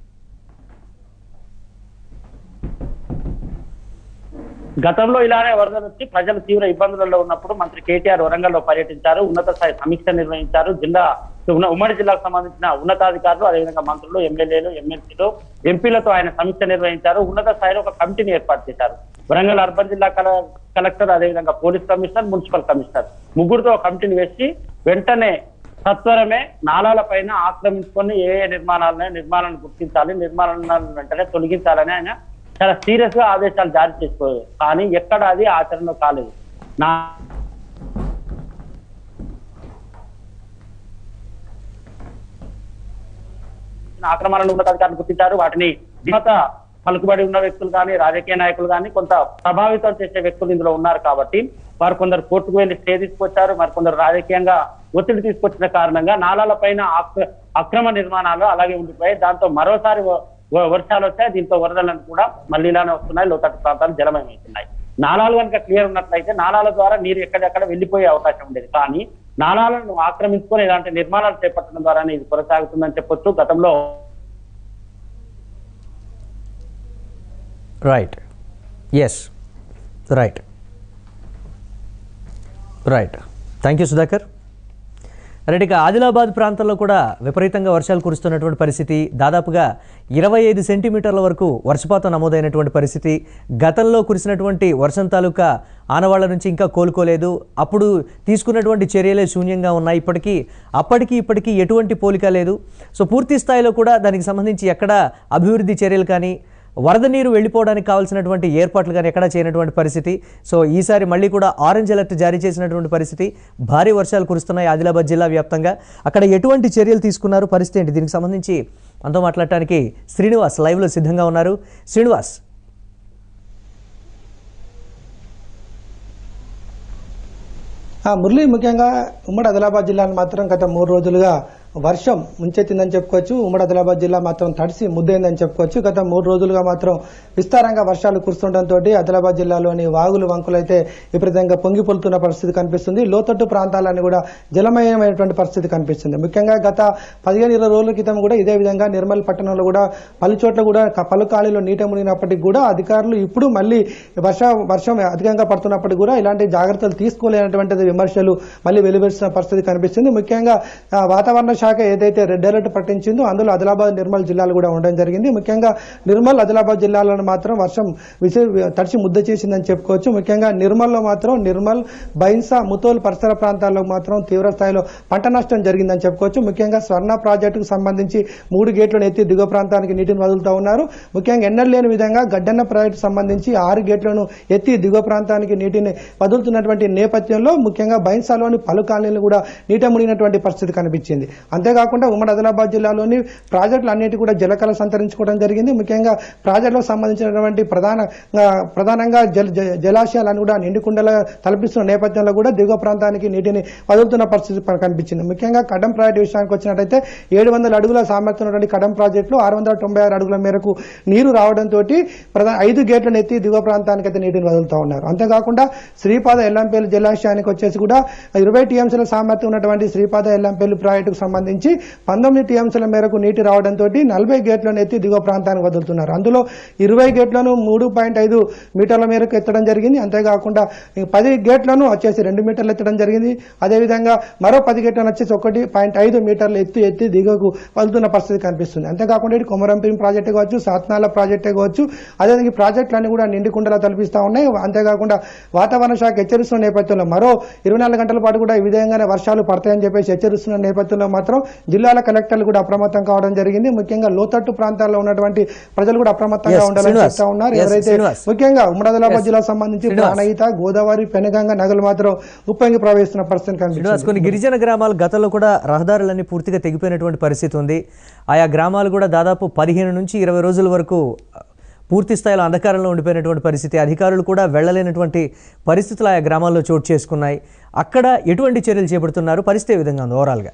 గతంలో ఇలానే వరదలు వచ్చి ప్రజలు తీవ్ర ఇబ్బందులలో ఉన్నప్పుడు మంత్రి కేటీఆర్ వరంగల్లో పర్యటించారు. ఉన్నత స్థాయి సమీక్ష నిర్వహించారు. జిల్లా ఉమ్మడి జిల్లాకు సంబంధించిన ఉన్నతాధికారులు, అదేవిధంగా మంత్రులు, ఎమ్మెల్యేలు, ఎమ్మెల్సీలు, ఎంపీలతో ఆయన సమీక్ష నిర్వహించారు. ఉన్నత స్థాయిలో ఒక కమిటీని ఏర్పాటు చేశారు. వరంగల్ అర్బన్ జిల్లా కలెక్టర్, అదేవిధంగా పోలీస్ కమిషనర్, మున్సిపల్ కమిషనర్ ముగ్గురుతో కమిటీని వేసి వెంటనే సత్వరమే నాలాల పైన ఆక్రమించుకొని ఏ ఏ నిర్మాణాలనే నిర్మాణాలను గుర్తించాలి, నిర్మాణాలను వెంటనే తొలగించాలని ఆయన చాలా సీరియస్ గా ఆదేశాలు జారీ చేసుకోలేదు. కానీ ఎక్కడ అది ఆచరణలో కాలేదు. నా ఆక్రమణలను ఉన్నతాధికారులు గుర్తించారు. వాటిని దిమత పలుకుబడి ఉన్న వ్యక్తులు కానీ, రాజకీయ నాయకులు కానీ, కొంత ప్రభావితం చేసే వ్యక్తులు ఇందులో ఉన్నారు. కాబట్టి వారు కొందరు కోర్టుకు వెళ్లి స్టే తీసుకొచ్చారు. మరి కొందరు రాజకీయంగా ఒత్తిడి తీసుకొచ్చిన కారణంగా నాలాల పైన అక్రమ నిర్మాణాలు అలాగే ఉండిపోయాయి. దాంతో మరోసారి వర్షాలు వచ్చాయి. దీంతో వరదలను కూడా మళ్ళీ ఇలానే వస్తున్నాయి. లోతట్టు ప్రాంతాలు జలమయమవుతున్నాయి. నాలాలు కనుక క్లియర్ ఉన్నట్లయితే నాలాల ద్వారా నీరు ఎక్కడెక్కడ వెళ్లిపోయే అవకాశం ఉండేది. కానీ నాలాలను ఆక్రమించుకొని ఇలాంటి నిర్మాణాలు చేపట్టడం ద్వారానే ఇది కొనసాగుతుందని చెప్పొచ్చు. గతంలో right yes right right thank you Sudhakar. Right, ఇక ఆదిలాబాద్ ప్రాంతంలో కూడా విపరీతంగా వర్షాలు కురుస్తున్నటువంటి పరిస్థితి. దాదాపుగా ఇరవై ఐదు సెంటీమీటర్ల వరకు వర్షపాతం నమోదైనటువంటి పరిస్థితి. గతంలో కురిసినటువంటి వర్షం తాలూకా ఆనవాళ్ల నుంచి ఇంకా కోలుకోలేదు. అప్పుడు తీసుకున్నటువంటి చర్యలే శూన్యంగా ఉన్నాయి. ఇప్పటికీ అప్పటికి ఇప్పటికీ ఎటువంటి పోలిక లేదు. సో పూర్తి స్థాయిలో కూడా దానికి సంబంధించి ఎక్కడా అభివృద్ధి చర్యలు కానీ, వరద నీరు వెళ్ళిపోవడానికి కావాల్సినటువంటి ఏర్పాట్లు కానీ ఎక్కడా చేయనటువంటి పరిస్థితి. సో ఈసారి మళ్ళీ కూడా ఆరెంజ్ అలర్ట్ జారీ చేసినటువంటి పరిస్థితి. భారీ వర్షాలు కురుస్తున్నాయి ఆదిలాబాద్ జిల్లా వ్యాప్తంగా. అక్కడ ఎటువంటి చర్యలు తీసుకున్నారు, పరిస్థితి ఏంటి? దీనికి సంబంధించి మనతో మాట్లాడటానికి శ్రీనివాస్ లైవ్లో సిద్ధంగా ఉన్నారు. శ్రీనివాస్, మురళి, ముఖ్యంగా ఉమ్మడి ఆదిలాబాద్ జిల్లాను మాత్రం గత మూడు రోజులుగా వర్షం ముంచెత్తిందని చెప్పుకోవచ్చు. ఉమ్మడి ఆదిలాబాద్ జిల్లా మాత్రం తడిసి ముద్దైందని చెప్పుకోవచ్చు. గత మూడు రోజులుగా మాత్రం విస్తారంగా వర్షాలు కురుస్తుండటంతో ఆదిలాబాద్ జిల్లాలోని వాగులు వంకులు అయితే విపరీతంగా పొంగిపొలుతున్న పరిస్థితి కనిపిస్తుంది. లోతట్టు ప్రాంతాలన్నీ కూడా జలమయమైనటువంటి పరిస్థితి కనిపిస్తుంది. ముఖ్యంగా గత పదిహేను ఇరవై రోజుల క్రితం కూడా ఇదే విధంగా నిర్మల్ పట్టణంలో కూడా పలు చోట్ల కూడా పలు ఖాళీలో నీట మునిగినప్పటికీ కూడా అధికారులు ఇప్పుడు మళ్ళీ వర్ష వర్షం అధికంగా పడుతున్నప్పటికీ కూడా ఇలాంటి జాగ్రత్తలు తీసుకోలేనటువంటి విమర్శలు మళ్ళీ వెలువరిస్తున్న పరిస్థితి కనిపిస్తుంది. ముఖ్యంగా వాతావరణ శాఖ ఏదైతే రెడ్ అలర్ట్ ప్రకటించిందో అందులో ఆదిలాబాద్ నిర్మల్ జిల్లాలు కూడా ఉండడం జరిగింది. ముఖ్యంగా నిర్మల్ ఆదిలాబాద్ జిల్లాలను మాత్రం వర్షం విసి తడిచి ముద్ద చేసిందని చెప్పుకోవచ్చు. ముఖ్యంగా నిర్మల్లో మాత్రం నిర్మల్, బైన్సా, ముతోల్ పరిసర ప్రాంతాల్లో మాత్రం తీవ్ర స్థాయిలో పంట నష్టం జరిగిందని చెప్పుకోవచ్చు. ముఖ్యంగా స్వర్ణ ప్రాజెక్టుకు సంబంధించి మూడు గేట్లను ఎత్తి దిగువ ప్రాంతానికి నీటిని వదులుతూ ఉన్నారు. ముఖ్యంగా ఎన్నడూ లేని విధంగా గడ్డన్న ప్రాజెక్టు సంబంధించి ఆరు గేట్లను ఎత్తి దిగువ ప్రాంతానికి నీటిని వదులుతున్నటువంటి నేపథ్యంలో ముఖ్యంగా బైన్సాలోని పలు కాలనీలు కూడా నీట మునిగినటువంటి పరిస్థితి కనిపించింది. అంతేకాకుండా ఉమ్మడి ఆదిలాబాద్ జిల్లాలోని ప్రాజెక్టులు అన్నిటి కూడా జలకళ సంతరించుకోవడం జరిగింది. ముఖ్యంగా ప్రాజెక్టులకు సంబంధించినటువంటి ప్రధాన ప్రధానంగా జల జలాశయాలను కూడా నిండుకుండలా తలపిస్తున్న నేపథ్యంలో కూడా దిగువ ప్రాంతానికి నీటిని వదులుతున్న పరిస్థితి కనిపించింది. ముఖ్యంగా కడం ప్రాజెక్టు విషయానికి వచ్చినట్టయితే ఏడు వందల అడుగుల సామర్థ్యం ఉన్నటువంటి కడం ప్రాజెక్టులో ఆరు వందల తొంభై ఆరు అడుగుల మేరకు నీరు రావడంతో ప్రధాన ఐదు గేట్లను ఎత్తి దిగువ ప్రాంతానికి అయితే నీటిని వదులుతూ ఉన్నారు. అంతేకాకుండా శ్రీపాద ఎల్లంపల్లి జలాశయానికి వచ్చేసి కూడా ఇరవై టీఎంసీల సామర్థ్యం ఉన్నటువంటి శ్రీపాద ఎల్లంపల్లి ప్రాజెక్టుకు సంబంధించి పంతొమ్మిది టీఎంసీల మేరకు నీటి రావడంతో నలభై గేట్లను ఎత్తి దిగువ ప్రాంతానికి వదులుతున్నారు. అందులో ఇరవై గేట్లను మూడు పాయింట్ ఐదు మీటర్ల మేరకు ఎత్తడం జరిగింది. అంతేకాకుండా పది గేట్లను వచ్చేసి రెండు మీటర్లు ఎత్తడం జరిగింది. అదేవిధంగా మరో పది గేట్లను వచ్చేసి ఒకటి పాయింట్ ఐదు మీటర్లు ఎత్తు ఎత్తి దిగువకు వదులుతున్న పరిస్థితి కనిపిస్తుంది. అంతేకాకుండా ఇటు కొమరంభీం ప్రాజెక్టు కావచ్చు, సాత్నాల ప్రాజెక్టే కావచ్చు, అదేవిధంగా ఈ ప్రాజెక్టులన్నీ కూడా నిండుకుండలా తలపిస్తూ ఉన్నాయి. అంతేకాకుండా వాతావరణ శాఖ హెచ్చరిస్తున్న నేపథ్యంలో మరో ఇరవై నాలుగు గంటల పాటు కూడా ఈ విధంగానే వర్షాలు పడతాయని చెప్పేసి హెచ్చరిస్తున్న నేపథ్యంలో మాత్రం జిల్లాల కలెక్టర్లు కూడా అప్రమత్తం కావడం జరిగింది. ముఖ్యంగా లోతట్టు ప్రాంతాల్లో ఉన్నటువంటి ప్రజలు కూడా అప్రమత్తంగా ఉండాలని చెప్తా ఉన్నారు. ఎవరైతే ముఖ్యంగా ఉమ్మడి ఆదిలాబాద్ జిల్లాకు సంబంధించి ప్రాణహిత, గోదావరి, పెనుగంగ నగలు మాత్రం ఉప్పొంగి ప్రవహిస్తున్న పరిస్థితి కనిపిస్తుంది. కొన్ని గిరిజన గ్రామాలు గతంలో కూడా రహదారులన్నీ పూర్తిగా తెగిపోయినటువంటి పరిస్థితి ఉంది. ఆయా గ్రామాలు కూడా దాదాపు పదిహేను నుంచి ఇరవై రోజుల వరకు పూర్తి స్థాయిలో అంధకారంలో ఉండిపోయినటువంటి పరిస్థితి, అధికారులు కూడా వెళ్లలేనటువంటి పరిస్థితులు ఆయా గ్రామాల్లో చోటు చేసుకున్నాయి. అక్కడ ఎటువంటి చర్యలు చేపడుతున్నారు? పరిస్థితి ఏ విధంగా ఉంది ఓవరాల్గా?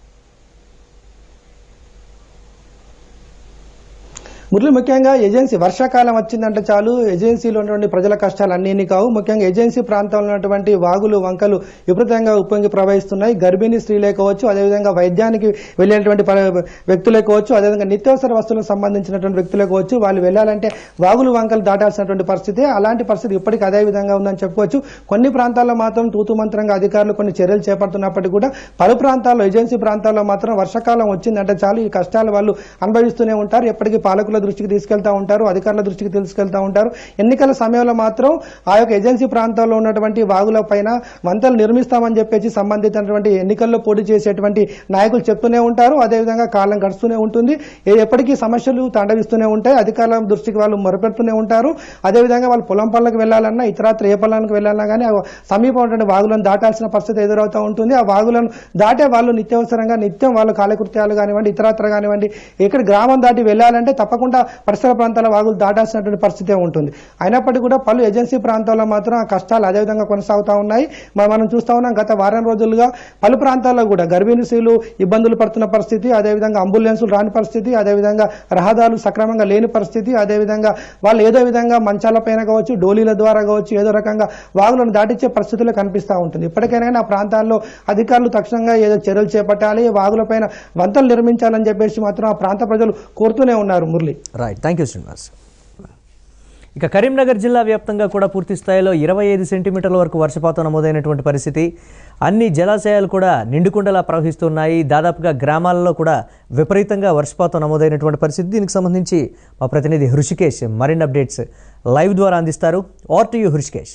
మురళి, ముఖ్యంగా ఏజెన్సీ వర్షాకాలం వచ్చిందంటే చాలు ఏజెన్సీలో ఉన్నటువంటి ప్రజల కష్టాలు అన్నీ కావు. ముఖ్యంగా ఏజెన్సీ ప్రాంతంలో ఉన్నటువంటి వాగులు, వంకలు విపరీతంగా ఉప్పొంగి ప్రవహిస్తున్నాయి. గర్భిణీ స్త్రీలే కావచ్చు, అదేవిధంగా వైద్యానికి వెళ్ళేటువంటి వ్యక్తులే కావచ్చు, అదేవిధంగా నిత్యావసర వస్తువులకు సంబంధించినటువంటి వ్యక్తులే కావచ్చు, వాళ్ళు వెళ్ళాలంటే వాగులు, వంకలు దాటాల్సినటువంటి పరిస్థితి. అలాంటి పరిస్థితి ఇప్పటికీ అదే విధంగా ఉందని చెప్పుకోవచ్చు. కొన్ని ప్రాంతాల్లో మాత్రం తూతు మంత్రంగా అధికారులు కొన్ని చర్యలు చేపడుతున్నప్పటికీ కూడా పలు ప్రాంతాల్లో, ఏజెన్సీ ప్రాంతాల్లో మాత్రం వర్షాకాలం వచ్చిందంటే చాలు ఈ కష్టాలు వాళ్ళు అనుభవిస్తూనే ఉంటారు. ఎప్పటికీ పాలకుల దృష్టికి తీసుకెళ్తా ఉంటారు, అధికారుల దృష్టికి తీసుకెళ్తా ఉంటారు. ఎన్నికల సమయంలో మాత్రం ఆ యొక్క ఏజెన్సీ ప్రాంతాల్లో ఉన్నటువంటి వాగుల పైన వంతలు నిర్మిస్తామని చెప్పేసి సంబంధించినటువంటి ఎన్నికల్లో పోటీ చేసేటువంటి నాయకులు చెప్తూనే ఉంటారు. అదేవిధంగా కాలం గడుస్తూనే ఉంటుంది. ఎప్పటికీ సమస్యలు తాండవిస్తూనే ఉంటాయి. అధికారుల దృష్టికి వాళ్ళు మొరపెడుతూనే ఉంటారు. అదేవిధంగా వాళ్ళు పొలం పనులకు వెళ్లాలన్నా, ఇతరత్ర ఏ పొలానికి వెళ్లాలన్నా కానీ సమీపం ఉన్నటువంటి వాగులను దాటాల్సిన పరిస్థితి ఎదురవుతూ ఉంటుంది. ఆ వాగులను దాటే వాళ్ళు నిత్యావసరంగా నిత్యం వాళ్ళ కాలకృత్యాలు కానివ్వండి, ఇతరత్ర కానివ్వండి, ఇక్కడ గ్రామం దాటి వెళ్లాలంటే తప్పకుండా పరిసర ప్రాంతాల వాగులు దాటాల్సినటువంటి పరిస్థితి ఉంటుంది. అయినప్పటికీ కూడా పలు ఏజెన్సీ ప్రాంతాల్లో మాత్రం ఆ కష్టాలు అదేవిధంగా కొనసాగుతూ ఉన్నాయి. మనం చూస్తా ఉన్నాం గత వారం రోజులుగా పలు ప్రాంతాల్లో కూడా గర్భిణీ స్త్రీలు ఇబ్బందులు పడుతున్న పరిస్థితి, అదేవిధంగా అంబులెన్సులు రాని పరిస్థితి, అదేవిధంగా రహదారులు సక్రమంగా లేని పరిస్థితి, అదేవిధంగా వాళ్ళు ఏదో విధంగా మంచాల పైన కావచ్చు, డోలీల ద్వారా కావచ్చు, ఏదో రకంగా వాగులను దాటించే పరిస్థితులు కనిపిస్తూ ఉంటుంది. ఇప్పటికైనా ఆ ప్రాంతాల్లో అధికారులు తక్షణంగా ఏదో చర్యలు చేపట్టాలి, వాగుల పైన వంతలు నిర్మించాలని చెప్పేసి మాత్రం ఆ ప్రాంత ప్రజలు కోరుతూనే ఉన్నారు. Murali, right, thank you Srinivas. ఇక కరీంనగర్ జిల్లా వ్యాప్తంగా కూడా పూర్తి స్థాయిలో ఇరవై ఐదు సెంటీమీటర్ల వరకు వర్షపాతం నమోదైనటువంటి పరిస్థితి. అన్ని జలాశయాలు కూడా నిండుకుండలా ప్రవహిస్తున్నాయి. దాదాపుగా గ్రామాలలో కూడా విపరీతంగా వర్షపాతం నమోదైనటువంటి పరిస్థితి. దీనికి సంబంధించి మా ప్రతినిధి హృషికేష్ మరిన్ని అప్డేట్స్ లైవ్ ద్వారా అందిస్తారు. Over to you Hrishikesh.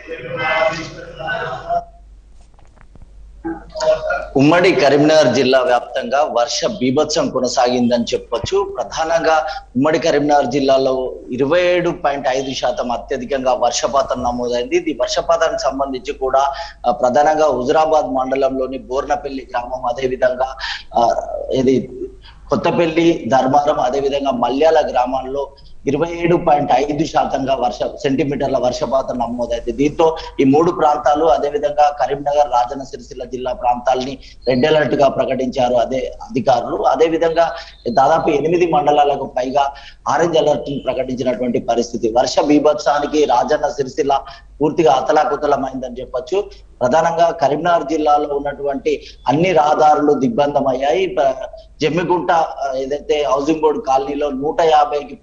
ఉమ్మడి కరీంనగర్ జిల్లా వ్యాప్తంగా వర్ష బీభత్సం కొనసాగిందని చెప్పొచ్చు. ప్రధానంగా ఉమ్మడి కరీంనగర్ జిల్లాలో ఇరవై ఏడు పాయింట్ ఐదు శాతం అత్యధికంగా వర్షపాతం నమోదైంది. ఇది వర్షపాతానికి సంబంధించి కూడా ప్రధానంగా హుజురాబాద్ మండలంలోని బోర్నపల్లి గ్రామం, అదేవిధంగా ఆ ఇది కొత్తపల్లి, ధర్మారం, అదేవిధంగా మల్యాల గ్రామాల్లో ఇరవై ఏడు పాయింట్ ఐదు శాతంగా వర్ష సెంటీమీటర్ల వర్షపాతం నమోదైంది. దీంతో ఈ మూడు ప్రాంతాలు, అదేవిధంగా కరీంనగర్, రాజన్న సిరిసిల్ల జిల్లా ప్రాంతాలని రెడ్ అలర్ట్ గా ప్రకటించారు అదే అధికారులు. అదేవిధంగా దాదాపు ఎనిమిది మండలాలకు పైగా ఆరెంజ్ అలర్ట్ ప్రకటించినటువంటి పరిస్థితి. వర్ష బీభత్సానికి రాజన్న సిరిసిల్ల పూర్తిగా అతలాకుతలమైందని చెప్పొచ్చు. ప్రధానంగా కరీంనగర్ జిల్లాలో ఉన్నటువంటి అన్ని రహదారులు దిగ్బంధమయ్యాయి. జమ్మిగుంట ఏదైతే హౌసింగ్ బోర్డు కాలనీలో నూట యాభైకి పైగా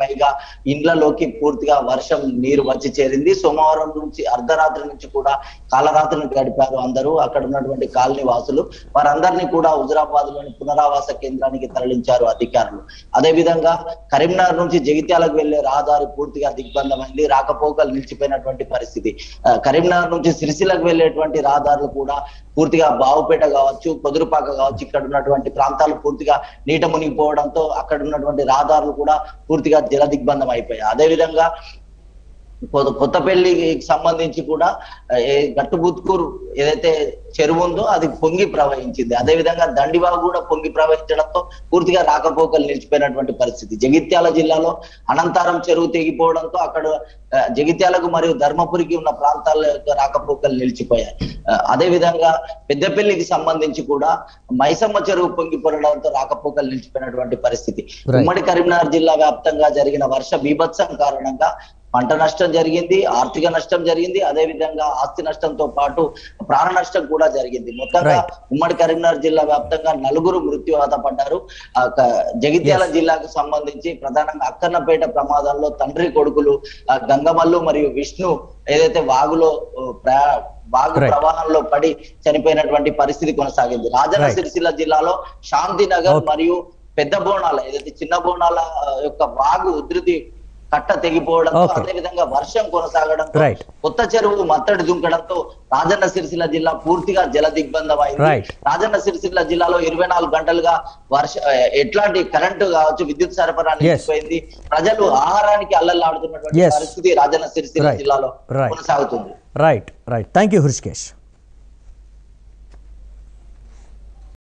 ఇండ్లలోకి పూర్తిగా వర్షం నీరు వచ్చి చేరింది. సోమవారం నుంచి అర్ధరాత్రి నుంచి కూడా కాలరాత్రిని గడిపారు అందరూ. అక్కడ ఉన్నటువంటి కాలనీ వాసులు వారందరినీ కూడా హుజురాబాద్ లోని పునరావాస కేంద్రానికి తరలించారు అధికారులు. అదే విధంగా కరీంనగర్ నుంచి జగిత్యాలకు వెళ్లే రహదారి పూర్తిగా దిగ్బంధమైంది. రాకపోకలు నిలిచిపోయినటువంటి పరిస్థితి. కరీంనగర్ నుంచి సిరిసిల్లకు వెళ్లేటువంటి రహదారులు కూడా పూర్తిగా బావుపేట కావచ్చు, పొదురుపాక కావచ్చు, ఇక్కడ ఉన్నటువంటి ప్రాంతాలు పూర్తిగా నీట మునిగిపోవడంతో అక్కడ ఉన్నటువంటి రహదారులు కూడా పూర్తిగా జల దిగ్బంధం అయిపోయాయి. అదేవిధంగా కొత్తపల్లికి సంబంధించి కూడా గట్టుబుత్కూరు ఏదైతే చెరువు ఉందో అది పొంగి ప్రవహించింది. అదేవిధంగా దండివాగు కూడా పొంగి ప్రవహించడంతో పూర్తిగా రాకపోకలు నిలిచిపోయినటువంటి పరిస్థితి. జగిత్యాల జిల్లాలో అనంతారం చెరువు తెగిపోవడంతో అక్కడ జగిత్యాలకు మరియు ధర్మపురికి ఉన్న ప్రాంతాల యొక్క రాకపోకలు నిలిచిపోయాయి. అదేవిధంగా పెద్దపల్లికి సంబంధించి కూడా మైసమ్మ చెరువు పొంగి పొరడంతో రాకపోకలు నిలిచిపోయినటువంటి పరిస్థితి. ఉమ్మడి కరీంనగర్ జిల్లా వ్యాప్తంగా జరిగిన వర్ష బీభత్సం కారణంగా పంట నష్టం జరిగింది, ఆర్థిక నష్టం జరిగింది, అదే విధంగా ఆస్తి నష్టంతో పాటు ప్రాణ నష్టం కూడా జరిగింది. మొత్తంగా ఉమ్మడి కరీంనగర్ జిల్లా వ్యాప్తంగా నలుగురు మృత్యువాత పడ్డారు. జగిత్యాల జిల్లాకు సంబంధించి ప్రధానంగా అక్కన్నపేట ప్రమాదంలో తండ్రి కొడుకులు గంగమల్లు మరియు విష్ణు ఏదైతే వాగులో ప్రయా వాగు ప్రవాహంలో పడి చనిపోయినటువంటి పరిస్థితి కొనసాగింది. రాజన్న సిరిసిల్ల జిల్లాలో శాంతినగర్ మరియు పెద్ద బోనాల ఏదైతే చిన్న బోనాల యొక్క వాగు ఉధృతి కట్ట తెగిపోవడంతో అదే విధంగా వర్షం కొనసాగడంతో కొత్త చెరువు మత్తడి దుంకడంతో రాజన్న సిరిసిల్ల జిల్లా పూర్తిగా జల దిగ్బంధం అయింది. రాజన్న సిరిసిల్ల జిల్లాలో ఇరవై నాలుగు గంటలుగా వర్ష ఎట్లాంటి కరెంటు కావచ్చు, విద్యుత్ సరఫరా నిలిచిపోయింది. ప్రజలు ఆహారానికి అల్లల్లాడుతున్నటువంటి పరిస్థితి రాజన్న సిరిసిల్ల జిల్లాలో కొనసాగుతుంది. Right right thank you Hrishikesh.